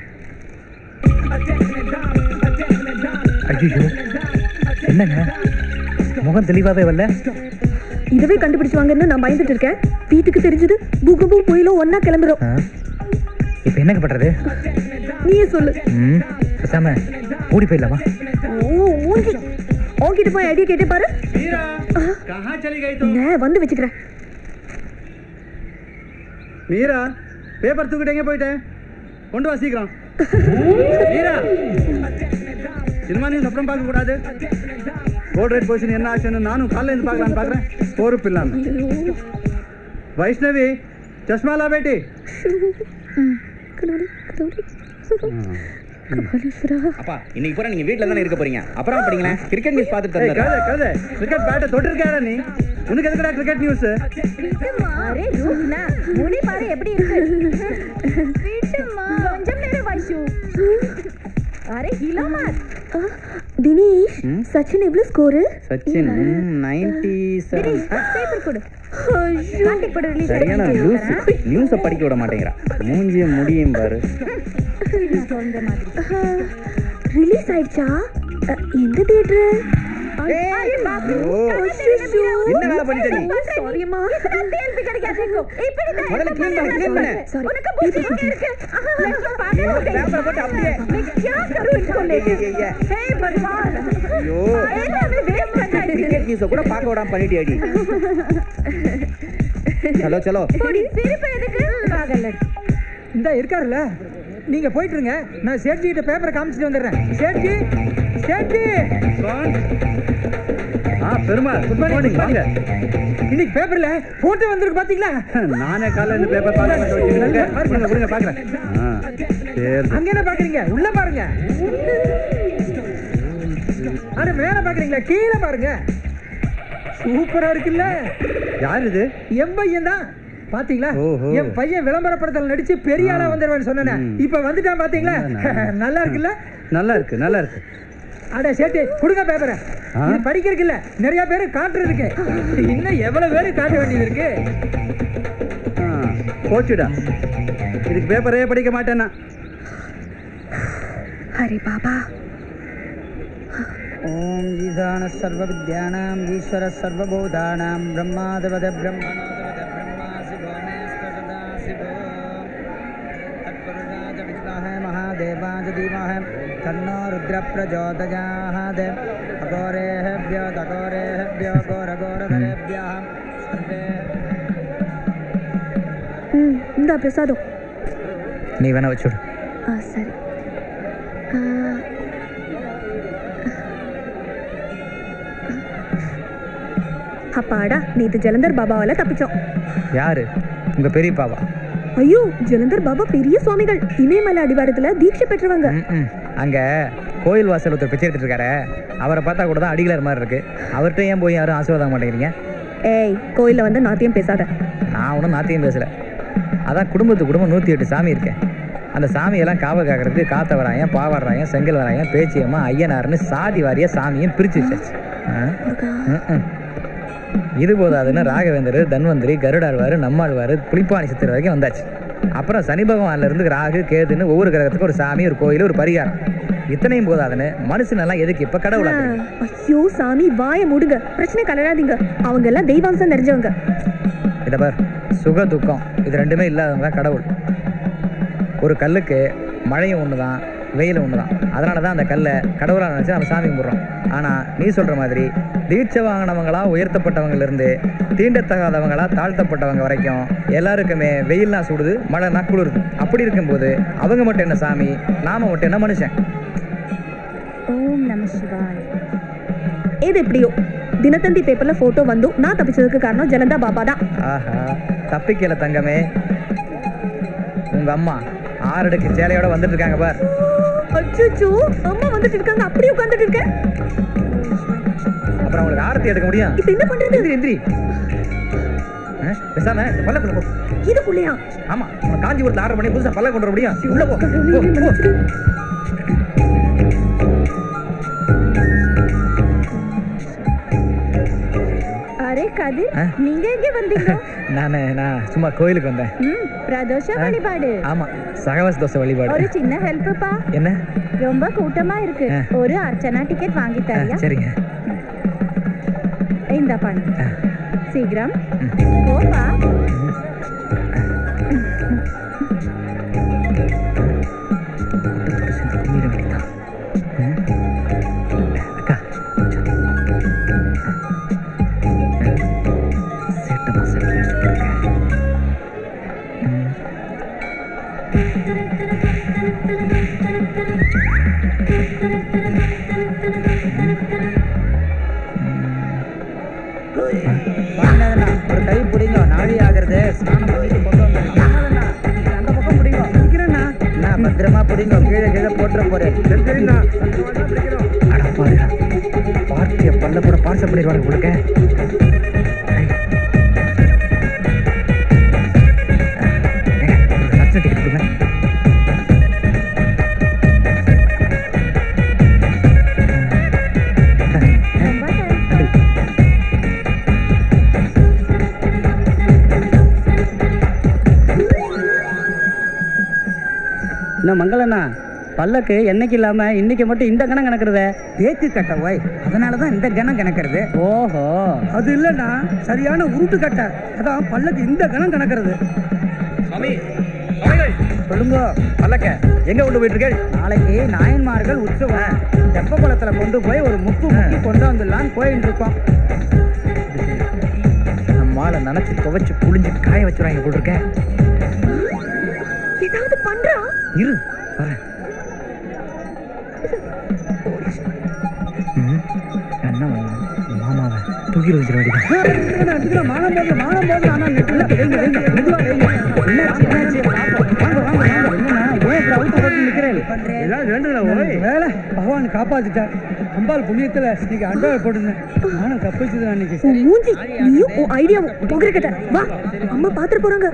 [SPEAKER 1] ஐயோ என்னங்க முகம் தெளிவாவே வரல.
[SPEAKER 2] இதுவே கண்டுபிடிச்சுவாங்கன்னு நான் பயந்துட்டு இருக்கேன். வீட்டுக்கு தெரிஞ்சது பூகம்பம் புயலும் ஒன்னா கிளம்புறோம்.
[SPEAKER 1] இப்ப என்ன பண்றது?
[SPEAKER 2] நீயே சொல்லு.
[SPEAKER 1] பேசாம ஓடி போயிடலாமா?
[SPEAKER 2] உன்கிட்ட போய் ஐடியா கேட்டே பாரு. வந்து வச்சுக்கிறேன்.
[SPEAKER 3] மீரா பேப்பர் தூக்கிட்டே போயிட்டேன், கொண்டு வா சீக்கிரம். மீரா சினிமா நியூஸ் அப்புறம் பார்க்க கூடாது. கோல்ட் ரேட் பொசிஷன் என்ன ஆச்சுன்னு நானும் காலையில இருந்து பார்க்கலான்னு பார்க்குறேன். பொறுப்பு இல்லாம. வைஷ்ணவி சஷ்மாலா பேட்டி.
[SPEAKER 4] அப்பா இன்னைக்கு பூரா நீங்க வீட்ல தானே இருக்க போறீங்க, அப்புறம் படிங்களா கிரிக்கெட் நியூஸ் பார்த்துட்டு
[SPEAKER 3] கதை கிரிக்கெட் பேட்டை தொட்டிருக்காடா நீ? உனக்கு எதுக்குடா கிரிக்கெட் நியூஸ்?
[SPEAKER 2] அரே ரூஹ்னா முனி பாரு எப்படி இருக்கு. வீட்டுமா கொஞ்சம் நேரம் வைஷு. அரே ஹிலாமத். தினேஷ் சச்சின் எவ்வளவு ஸ்கோர்?
[SPEAKER 4] சச்சின் 97.
[SPEAKER 2] பேப்பர் கொடு. கான்டாக்ட் போடு. ரிலீஸ்
[SPEAKER 4] சரியான நியூஸ் படிக்க விட மாட்டேங்கறா. மூஞ்சிய முடியும் பாரு.
[SPEAKER 2] ரிலீஸ் ஆயிடுச்சா? எந்த தியேட்டர்?
[SPEAKER 4] என்ன வேலை பண்ணிட்ட நீ?
[SPEAKER 2] சாரிமா. டிஎல்பி கிடைக்காது. இப்படி தான்.
[SPEAKER 4] முதல்ல க்ளீன் பண்ணு.
[SPEAKER 2] உனக்கு பூச்சி இங்க இருக்கு.
[SPEAKER 4] பேப்பர் போட்டு அப்படியே.
[SPEAKER 2] मैं क्या करूं इसको लेके? हे भगवान.
[SPEAKER 4] ஐயோ
[SPEAKER 2] எல்லாமே வேஸ்ட் பண்ணாச்சு.
[SPEAKER 4] கிரிக்கெட் நியூஸ் கூட பார்க்க விடாம பண்ணிட்டியாடி. चलो चलो.
[SPEAKER 2] போடி சிரிப்பு எதுக்கு? பாகல்ல.
[SPEAKER 11] இந்த இருக்காருல்ல, நீங்க போயிட்டு இருங்க, நான் சேட்ஜி கிட்ட பேப்பரை காமிச்சிட்டு வந்துடுறேன். சேட்ஜி சேட்ஜி.
[SPEAKER 3] Perumal good morning. வாங்க.
[SPEAKER 11] இன்னைக்கு பேப்பர்ல போட்டோ வந்திருக்கு பாத்தீங்களா?
[SPEAKER 3] நானே காலையில இருந்து பேப்பர் பார்க்க பாக்குறேன்.
[SPEAKER 11] அங்க என்ன பாக்குறீங்க? உள்ள பாருங்க. அட மேல பாக்குறீங்களா? கீழே பாருங்க. சூப்பரா இருக்குல்ல?
[SPEAKER 3] யார் இது?
[SPEAKER 11] என் பையன் தான். பாத்தீங்களா? என் பையன் விளம்பரப்படத்துல நடிச்சு பெரிய ஆளா வந்துருவான்னு சொன்னேன். இப்ப வந்துட்டான் பாத்தீங்களா? நல்லா இருக்குல்ல?
[SPEAKER 3] நல்லா இருக்கு நல்லா இருக்கு.
[SPEAKER 11] அட சேட்டு கொடுங்க பேப்பரை. இது படிக்கிறதுக்கு இல்ல, நிறைய பேரு காட்டுறதுக்கு. இன்னும் எவ்வளவு பேரு காட்ட வேண்டியது இருக்கு.
[SPEAKER 3] போச்சுடா, இதுக்கு பேப்பரே படிக்க மாட்டேன்னா.
[SPEAKER 2] ஹரி பாபா.
[SPEAKER 11] ஓம் ஈசான சர்வ வித்யானாம் ஈஸ்வர சர்வபூதானாம் பிரம்மாதவத பிரம்மணோதவத பிரம்மா சிவோமேஸ்வர சதா சிவோ தத்புருஷாய வித்மஹே மகாதேவாய தீமஹி தன்னோ ருத்ர பிரச்சோதயாத். அகோரேஹ்யோ தகோரேஹ்யோ கோரகோரதரேப்யः சர்வே.
[SPEAKER 2] இந்த பிரசாதம்
[SPEAKER 1] நீ வேணா வச்சுடு.
[SPEAKER 2] சரி. அப்பாடா, நேத்து ஜலந்தர் பாபாவால தப்பிச்சோம்.
[SPEAKER 1] யாரு? உங்க பெரியப்பாவா?
[SPEAKER 2] ஐயோ, ஜலந்தர் பாபா பெரிய சுவாமிகள். இமயமலை அடிவாரத்துல தீட்சை பெற்றவங்க.
[SPEAKER 1] அங்க கோயில் வாசல் ஒருத்தர் பிச்சை எடுத்துட்டு இருக்காரு. அவரை பார்த்தா கூட தான் அடிகளார் மாதிரி இருக்கு. அவர்கிட்ட ஏன் போய் யாரும் ஆசீர்வாதம் மாட்டேங்கிறீங்க?
[SPEAKER 2] ஏய், கோயில்ல வந்து நாத்தியம் பேசாத.
[SPEAKER 1] நான் ஒன்றும் நாத்தியம் பேசல. அதான் குடும்பத்துக்கு குடும்பம் 108 சாமி இருக்கேன். அந்த சாமியெல்லாம் காவ காக்கிறதுக்கு காத்த வராயன், பாவராயன், செங்கல் வராயன், பேச்சியம்மா, ஐயனார்னு சாதி வாரிய சாமியும் பிரிச்சு வச்சாச்சு. இது போதாதுன்னு ராகவேந்தர், தன்வந்திரி, கருடாழ்வார், நம்மாழ்வார், புலிப்பாணி சித்தர் வரைக்கும் வந்தாச்சு. அப்புறம் சனி பகவான்ல இருந்து ராகு கேதுன்னு ஒவ்வொரு கிரகத்துக்கும் ஒரு சாமி, ஒரு கோயில், ஒரு பரிகாரம். இத்தனையும் போதாதுன்னு மனுஷனெல்லாம் எதுக்கு இப்ப கடவுளா?
[SPEAKER 2] ஐயோ சாமி, வாய மூடுங்க. பிரச்சனை கலராதீங்க. அவங்க எல்லாம் தெய்வாம்சம் தெரிஞ்சவங்க.
[SPEAKER 1] இத பார், சுக துக்கம் இது ரெண்டுமே இல்லாதவங்க கடவுள். ஒரு கல்லுக்கு மழையும் ஒண்ணுதான், வெயிலும் ஒண்ணுதான். அதனாலதான் அந்த கல்லை கடவுளா நினைச்சு நம்ம சாமி கும்பிடுறோம். ஆனா நீ சொல்ற மாதிரி தீட்சை வாங்கினவங்களா உயர்த்தப்பட்டவங்க இருந்து தீண்டத்தகாதவங்களா தாழ்த்தப்பட்டவங்க வரைக்கும் எல்லாருக்குமே வெயில்னா சுடுது, மழைனா குளிருது. அப்படி இருக்கும்போது அவங்க மட்டும் என்ன சாமி, நாம மட்டும் என்ன மனுஷன்?
[SPEAKER 2] ஓம் நம சிவாய். ஏது எப்படியோ தினத்தந்தி பேப்பர்ல போட்டோ வந்து நான் தப்பிச்சதுக்கு காரணம் ஜலந்தா பாபா தான்.
[SPEAKER 1] ஆஹா, தப்பிக்கல தங்கமே. உங்க அம்மா 6 அடுக்கு சேலையோட வந்துட்டு இருக்காங்க பார்.
[SPEAKER 2] அச்சச்சோ, அம்மா வந்துட்டு இருக்காங்க. அப்படியே உட்கார்ந்துட்டு இருக்கேன்.
[SPEAKER 1] அப்புறம் உங்களுக்கு ஆரத்தி எடுக்க முடியும்.
[SPEAKER 2] இப்போ என்ன பண்றது?
[SPEAKER 1] எந்திரி.
[SPEAKER 8] பேசாம பல்லக்குள்ள போ.
[SPEAKER 2] இதுக்குள்ளயா?
[SPEAKER 8] ஆமா, உனக்கு காஞ்சிபுரத்துல 6 மணி புதுசா பல்ல கொண்டு வர முடியும். உள்ள போ.
[SPEAKER 2] அரே கதிர், நீங்க எங்க வந்தீங்க?
[SPEAKER 1] நான் சும்மா கோயிலுக்கு வந்தேன்.
[SPEAKER 2] பிரதோஷ வழிபாடு.
[SPEAKER 1] ஆமா, சகவாச தோசை வழிபாடு.
[SPEAKER 2] ஒரு சின்ன ஹெல்ப்பா?
[SPEAKER 1] என்ன?
[SPEAKER 2] ரொம்ப கூட்டமா இருக்கு, ஒரு அர்ச்சனா டிக்கெட் வாங்கி தரியா?
[SPEAKER 1] சரிங்க.
[SPEAKER 2] இந்த பண்ணு சீக்கிரம் போப்பா.
[SPEAKER 11] ஒரு கை பிடிங்க, நாழி ஆகிறது. ஸ்நானம் பண்ணிட்டு கொண்டு வந்தேன். அந்த பக்கம் பிடிங்க. பிடிக்கிறேண்ணா. நான் பத்திரமா பிடிங்க, கீழே கீழே போட்டுற போறேன்.
[SPEAKER 1] பார்ட்டிய பல்ல கூட பார்சல் பண்ணிடுவாங்க கொடுக்க. டிக்கெட் கொடுங்க.
[SPEAKER 11] என்ன மங்களண்ணா, பல்லக்கு என்னைக்கு இல்லாம இன்னைக்கு மட்டும் இந்த கணம் கணக்குறத பேச்சு கட்ட ஓய், அதனாலதான் இந்த கணம் கணக்குறது. ஓஹோ, அது இல்லண்ணா, சரியான உருட்டு கட்ட, அதான் பல்லக்கு இந்த கணம் கணக்குறது. சொல்லுங்க,
[SPEAKER 8] பல்லக்க எங்க கொண்டு போயிட்டு இருக்க?
[SPEAKER 11] நாளைக்கு நாயன்மார்கள் உற்சவம், தெப்ப குளத்துல கொண்டு போய் ஒரு முக்கு கொண்டு வந்துடலான்னு போயிட்டு இருக்கோம்.
[SPEAKER 1] நம்மால நினைச்சு துவைச்சு புளிஞ்சு காய வச்சுருவாங்க போட்டிருக்கேன்.
[SPEAKER 2] ஏதாவது பண்றா?
[SPEAKER 1] இரு வரேன். என்ன மாமாவை தூக்கி வச்சிட வேண்டியது.
[SPEAKER 11] மானம் போது மானம் போது. ஆனா வேலை பகவான் காப்பாத்திட்டார். அம்பாள் புண்ணியத்துல இன்னைக்கு அண்டாவை போட்டுருந்தேன். நானும் தப்பிச்சுதான் அன்னைக்கு.
[SPEAKER 2] மூஞ்சி, நீயும் உன் ஐடியாவும் போகிறக்கிட்ட வா, அம்மா பாத்துட்டு போறாங்க.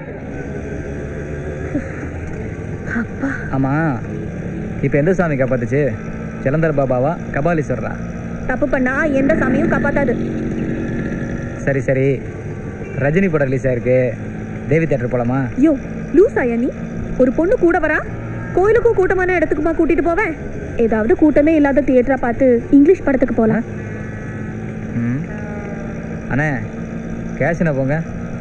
[SPEAKER 1] ஆமா, இப்ப எந்த சாமி காப்பாத்துச்சு? ஜலந்தர் பாபாவா கபாலீஸ்வரரா?
[SPEAKER 2] தப்பு பண்ணா எந்த சாமியும் காப்பாத்தாது.
[SPEAKER 1] சரி சரி, ரஜினி படம் ரிலீஸ் ஆயிருக்கு, தேவி தியேட்டர் போலாமா?
[SPEAKER 2] யோ லூசாயா நீ? ஒரு பொண்ணு கூட வரா, கோயிலுக்கும் கூட்டமான இடத்துக்குமா கூட்டிட்டு போவேன்? ஏதாவது கூட்டமே இல்லாத தியேட்டரா பார்த்து இங்கிலீஷ் படத்துக்கு போலாம்.
[SPEAKER 1] அண்ணே கேஷ் போங்க.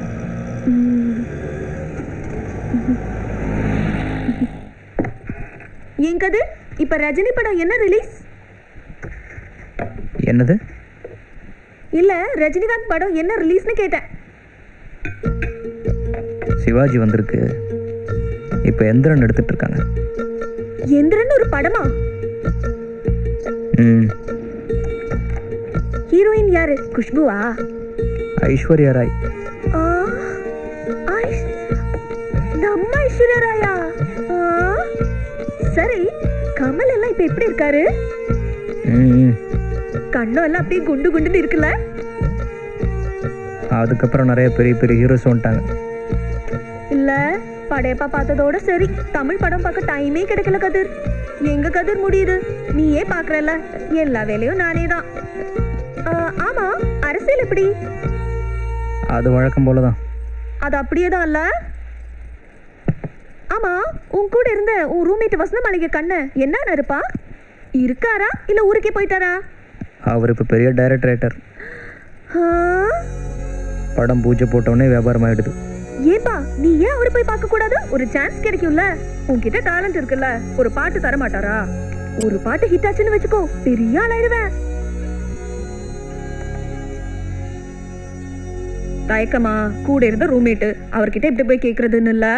[SPEAKER 2] எங்கது இப்ப ரஜினி படம் என்ன ரிலீஸ்?
[SPEAKER 1] என்னது?
[SPEAKER 2] இல்ல ரஜினிகாந்த் படம் என்ன ரிலீஸ்னு கேட்டேன்.
[SPEAKER 1] சிவாஜி வந்திருக்கு, இப்ப எந்திரன் எடுத்துட்டு இருக்காங்க.
[SPEAKER 2] எந்திரன் ஒரு படமா? ஹீரோயின் யாரு? குஷ்புவா?
[SPEAKER 1] ஐஸ்வர்யா ராய்.
[SPEAKER 2] நம்ம ஐஸ்வர்யா ராயா? சரி, கமல் எல்லாம் இப்ப எப்படி இருக்காரு? கண்ணம் எல்லாம் அப்படியே குண்டு குண்டுன்னு இருக்குல்ல?
[SPEAKER 1] அதுக்கப்புறம் நிறைய பெரிய பெரிய ஹீரோஸ் வந்துட்டாங்க.
[SPEAKER 2] இல்ல, படையப்பா பார்த்ததோட சரி, தமிழ் படம் பார்க்க டைமே கிடைக்கல கதிர். எங்க கதிர் முடியுது? நீயே பாக்குறல, எல்லா வேலையும் நானே தான். ஆமா, அரசியல் எப்படி?
[SPEAKER 1] அது வழக்கம் போலதான்.
[SPEAKER 2] அது அப்படியேதான் இல்ல? ஆமா, உன் கூட இருந்த உன் ரூம்மேட் வசந்த மாளிகை கண்ண என்ன இருப்பா? இருக்காரா இல்ல ஊருக்கே போயிட்டாரா?
[SPEAKER 1] அவர் இப்ப பெரிய டைரக்டர். படம் பூஜை போட்டோடனே வியாபாரம் ஆயிடுது.
[SPEAKER 2] ஏப்பா, நீ ஏன் அவரை போய் பார்க்க கூடாது? ஒரு சான்ஸ் கிடைக்கும்ல, உன்கிட்ட டேலண்ட் இருக்குல்ல. ஒரு பாட்டு தர மாட்டாரா? ஒரு பாட்டு ஹிட் ஆச்சுன்னு வச்சுக்கோ, பெரிய ஆளாயிடுவேன். தயக்கமா? கூட இருந்த ரூம்மேட், அவர்கிட்ட இப்படி போய் கேக்குறதுன்னு இல்ல.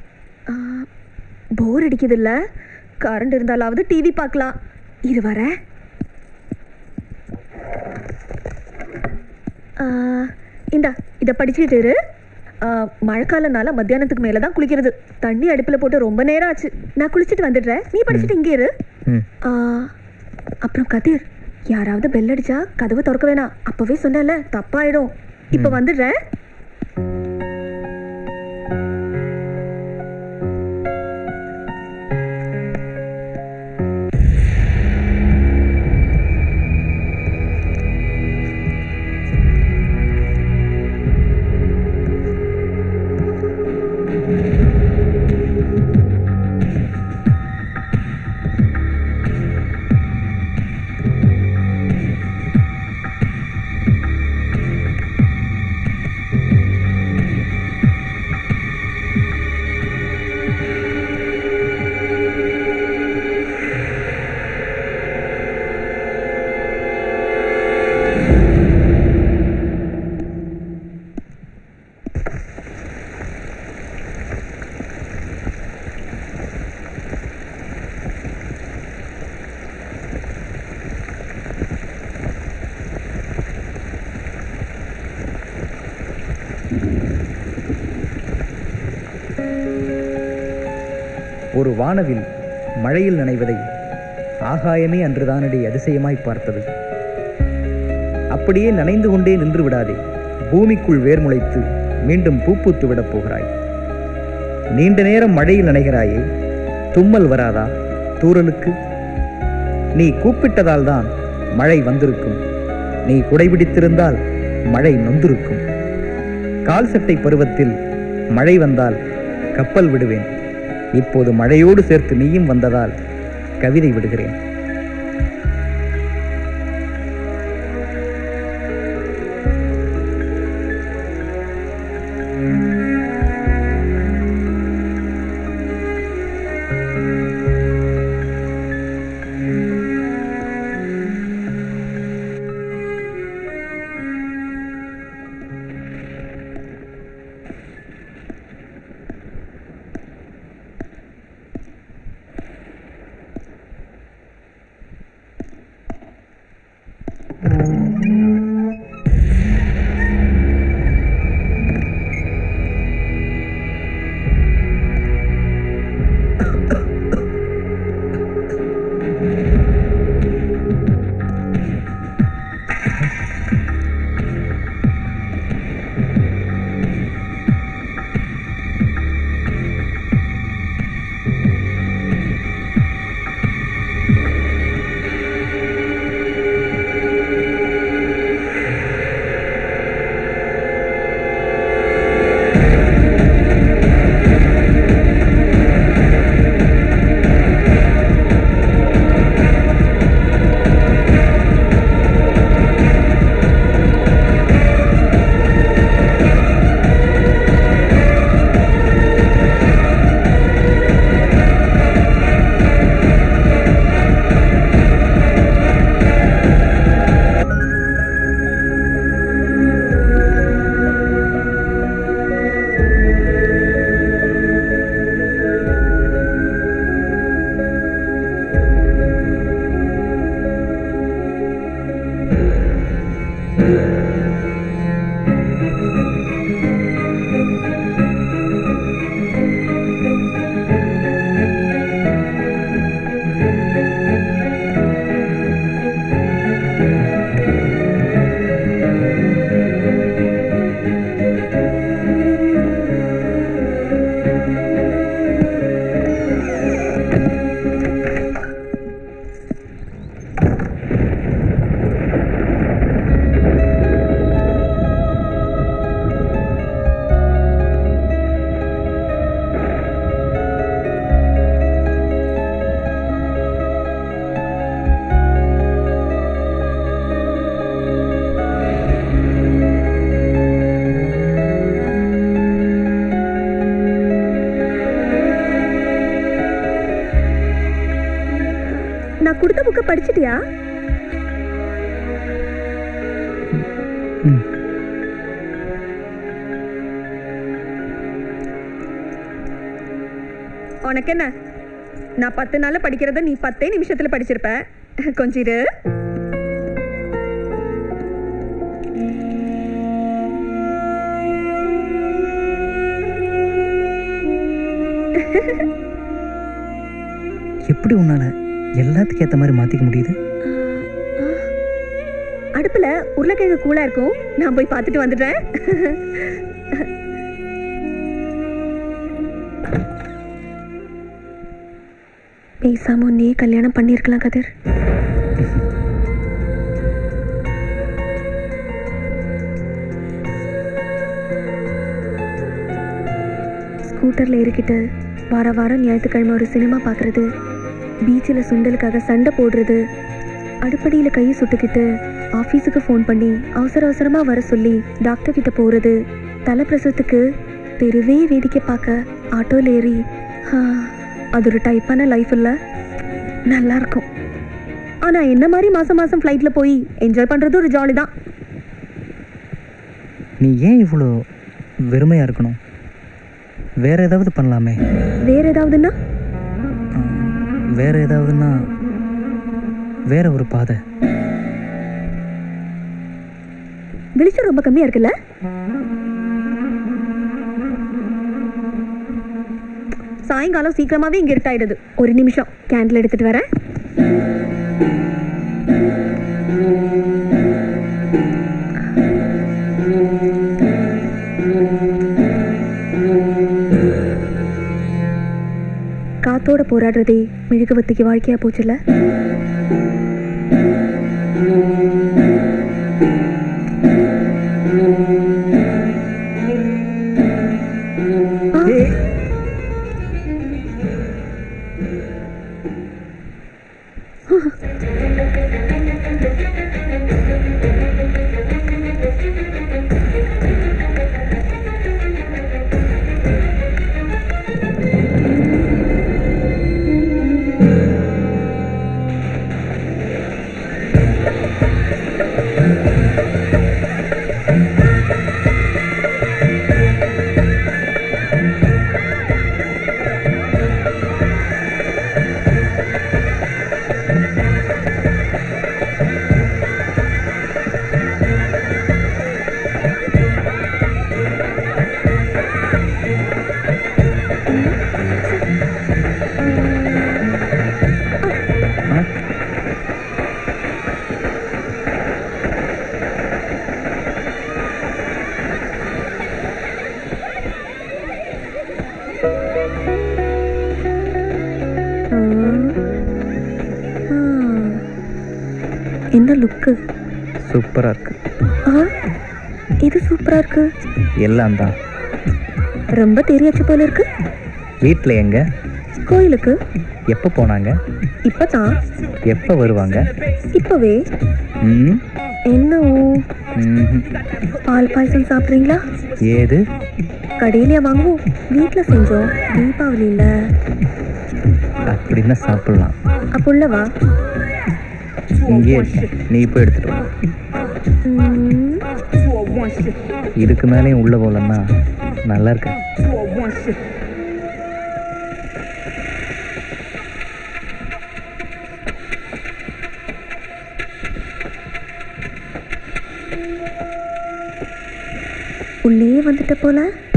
[SPEAKER 2] போர் அடிக்குது இல்ல? கரண்ட் இருந்தாலாவது டிவி பார்க்கலாம். இரு வர. இந்தா, இத படிச்சுட்டு இரு. மழைக்காலனால மத்தியானத்துக்கு மேலதான் குளிக்கிறது. தண்ணி அடுப்புல போட்டு ரொம்ப நேரம் ஆச்சு. நான் குளிச்சுட்டு வந்துடுறேன், நீ படிச்சுட்டு இங்கே இரு. அப்புறம் கதிர், யாராவது பெல் அடிச்சா கதவை திறக்க வேணாம். அப்பவே சொன்னல, தப்பாயிடும். இப்ப வந்துடுறேன்.
[SPEAKER 1] ஒரு வானவில் மழையில் நனைவதை ஆகாயமே அன்றுதானடி அதிசயமாய் பார்த்தது. அப்படியே நனைந்து கொண்டே நின்று விடாதே, பூமிக்குள் வேர் முளைத்து மீண்டும் பூப்பூத்து விடப் போகிறாய். நீண்ட நேரம் மழையில் நனைகிறாயே, தும்மல் வராதா தூறலுக்கு? நீ கூப்பிட்டதால் தான் மழை வந்திருக்கும். நீ குடைபிடித்திருந்தால் மழை நொந்திருக்கும். கால் சட்டை பருவத்தில் மழை வந்தால் கப்பல் விடுவேன். இப்போது மழையோடு சேர்த்து நீயும் வந்ததால் கவிதை விடுகிறேன்.
[SPEAKER 2] கொடுத்த புக்க படிச்சிட்டியா? உனக்கு என்ன, நான் 10 நாள்ல படிக்கிறத நீ 10 நிமிஷத்துல படிச்சிருப்ப. கொஞ்சம் இரு.
[SPEAKER 1] எப்படி உன்னால எல்லாத்துக்கும் ஏற்ற மாதிரி மாத்திக்க முடியுது?
[SPEAKER 2] அடுப்புல உருளைக்கிழங்கு கூலா இருக்கும், நான் போய் பார்த்துட்டு வந்துடுறேன். பேசாம நீ கல்யாணம் பண்ணிருக்கலாம் கதிர். ஸ்கூட்டர்ல ஏறிக்கிட்டு வார வாரம் ஞாயிற்றுக்கிழமை ஒரு சினிமா பார்க்கறது, பீச்சில் சுண்டலுக்காக சண்டை போடுறது, அடுப்படியில் கையை சுட்டுக்கிட்டு ஆஃபீஸுக்கு ஃபோன் பண்ணி அவசர அவசரமாக வர சொல்லி டாக்டர் கிட்ட போகிறது, தலைப்பிரசவத்துக்கு தெருவே வேடிக்கை பார்க்க ஆட்டோவில் ஏறி, அது ஒரு டைப்பான லைஃப் இல்லை, நல்லாயிருக்கும். ஆனால் என்ன மாதிரி மாதம் மாதம் ஃப்ளைட்டில் போய் என்ஜாய் பண்ணுறது ஒரு ஜாலி தான்.
[SPEAKER 1] நீ ஏன் இவ்வளோ வெறுமையாக இருக்கணும்? வேற ஏதாவது பண்ணலாமே.
[SPEAKER 2] வேற ஏதாவதுன்னா?
[SPEAKER 1] வேற ஏதாவதுன்னா வேற ஒரு பாதை.
[SPEAKER 2] வெளிச்சம் ரொம்ப கம்மியா இருக்குல்ல? சாயங்காலம் சீக்கிரமாவே இங்க இருட்டாயிடுது. ஒரு நிமிஷம் கேண்டில் எடுத்துட்டு வரேன். காத்தோட போராடுறதே மெழுகுவத்திக்கு வாழ்க்கையா போச்சுல. என்ன லுக்கு,
[SPEAKER 1] சூப்பரா இருக்கு.
[SPEAKER 2] இது சூப்பரா இருக்கு.
[SPEAKER 1] எல்லாம் தான்.
[SPEAKER 2] ரொம்ப தெரியாச்சு போல இருக்கு.
[SPEAKER 1] வீட்டில் எங்க?
[SPEAKER 2] கோயிலுக்கு.
[SPEAKER 1] எப்போ போனாங்க?
[SPEAKER 2] இப்பதான்.
[SPEAKER 1] எப்போ வருவாங்க?
[SPEAKER 2] இப்பவே. என்ன பால் பாயசம் சாப்பிட்றீங்களா?
[SPEAKER 1] ஏது?
[SPEAKER 2] கடையிலே வாங்குவோம், வீட்டில் செஞ்சோம், தீபாவளியில்.
[SPEAKER 1] அப்படின்னா சாப்பிடலாம்.
[SPEAKER 2] அப்போ உள்ளவா?
[SPEAKER 1] இங்கே நீ போய் எடுத்துட்டு வா. இதுக்கு மேலேயும் உள்ள போலன்னா நல்லா இருக்கு.
[SPEAKER 2] உள்ளே வந்துட்ட போல.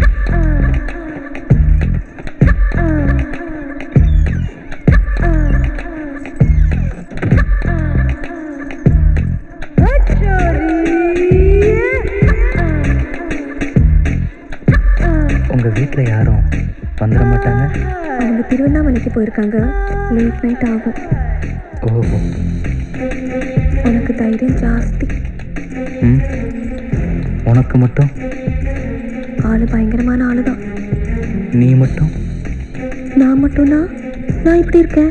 [SPEAKER 1] உங்க வீட்டில் யாரும் வந்துட மாட்டாங்க?
[SPEAKER 2] அவங்க திருவண்ணாமலைக்கு போயிருக்காங்க, லேட் நைட் ஆகும்.
[SPEAKER 1] ஓஹோ,
[SPEAKER 2] உனக்கு தைரியம் ஜாஸ்தி.
[SPEAKER 1] உனக்கு மட்டும்?
[SPEAKER 2] ஆளு பயங்கரமான ஆளுதான்.
[SPEAKER 1] நீ மட்டும்?
[SPEAKER 2] நான் மட்டும்னா நான் இப்படி இருக்கேன்.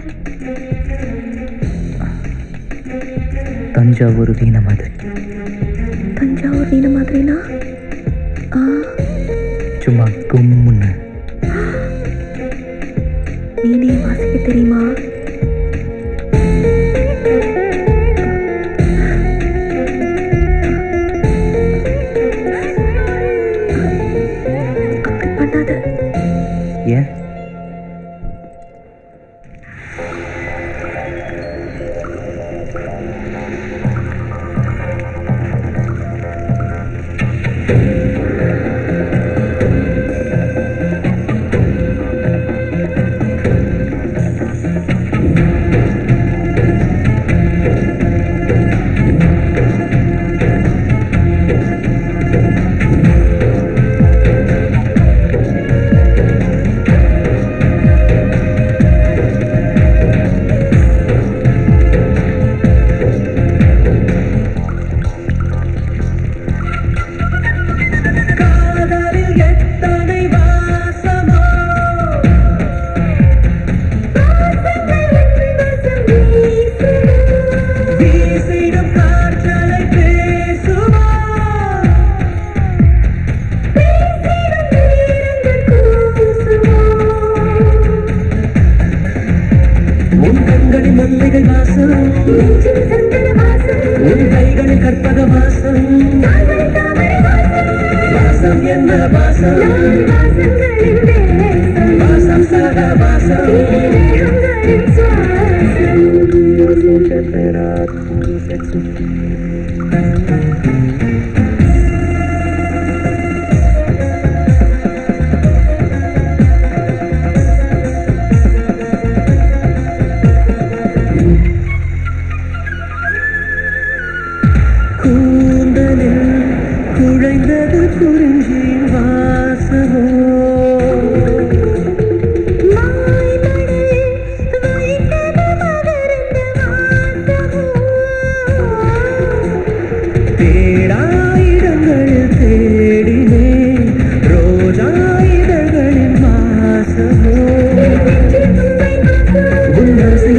[SPEAKER 1] தஞ்சாவூர் வீண மாதிரி.
[SPEAKER 2] தஞ்சாவூர் வீண மாதிரினா
[SPEAKER 1] சும்மா கும்முன்னு.
[SPEAKER 2] வீணே வாசிக்க தெரியுமா? அப்படி பண்ணாத.
[SPEAKER 1] ஏன்?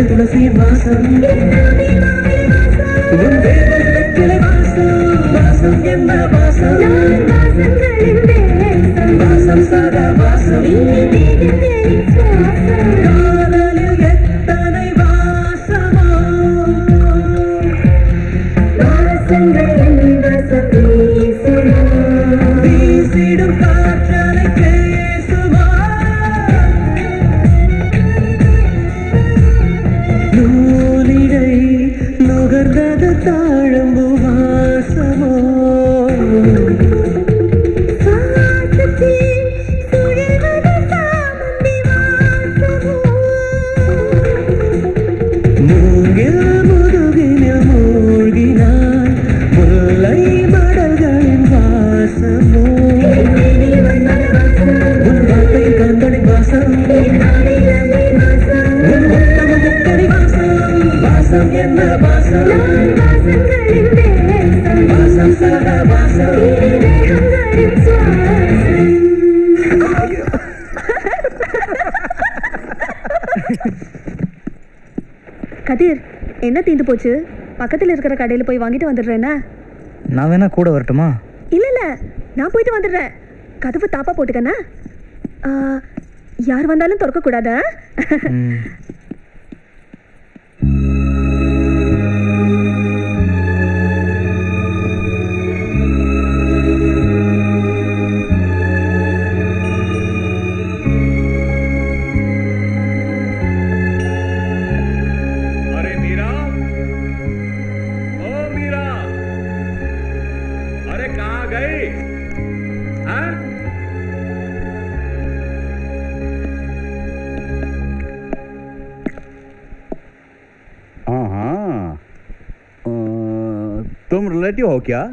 [SPEAKER 7] துளசி வாசம் உன் தேவன் வெற்றிலை வாசம் வாசம் என்ன வாசம் வாசம் சதா வாசம் காதலில் எத்தனை வாசமோ வாசங்கள் வீசிடும் காற்றலை பேசுமா நூலிடை நுகர்ந்தது தாழம்பு வாசமோ மூங்கில் முதுகினில் மூழ்கினான் முல்லை மடல்களின் வாசமோ உன் வார்த்தை கண்களை வாசம் உன் உத்தம முக்கடி வாசம் வாசம் என்ன வாசம் வாசம் சதா வாசம்
[SPEAKER 2] கதிர், என்ன தீந்து போச்சு? பக்கத்தில் இருக்கிற கடையில் போய் வாங்கிட்டு வந்துடுறேன்னா?
[SPEAKER 1] நான் வேணா கூட வரட்டுமா?
[SPEAKER 2] இல்ல இல்ல, நான் போயிட்டு வந்துடுறேன். கதவு தாப்பா போட்டுக்கண்ணா. யார் வந்தாலும் திறக்க கூடாதா?
[SPEAKER 10] तुम रिलेटिव हो क्या?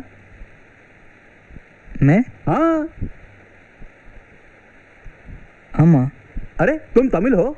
[SPEAKER 1] मैं?
[SPEAKER 10] हाँ।
[SPEAKER 1] ஆமா.
[SPEAKER 10] अरे तुम तमिल हो?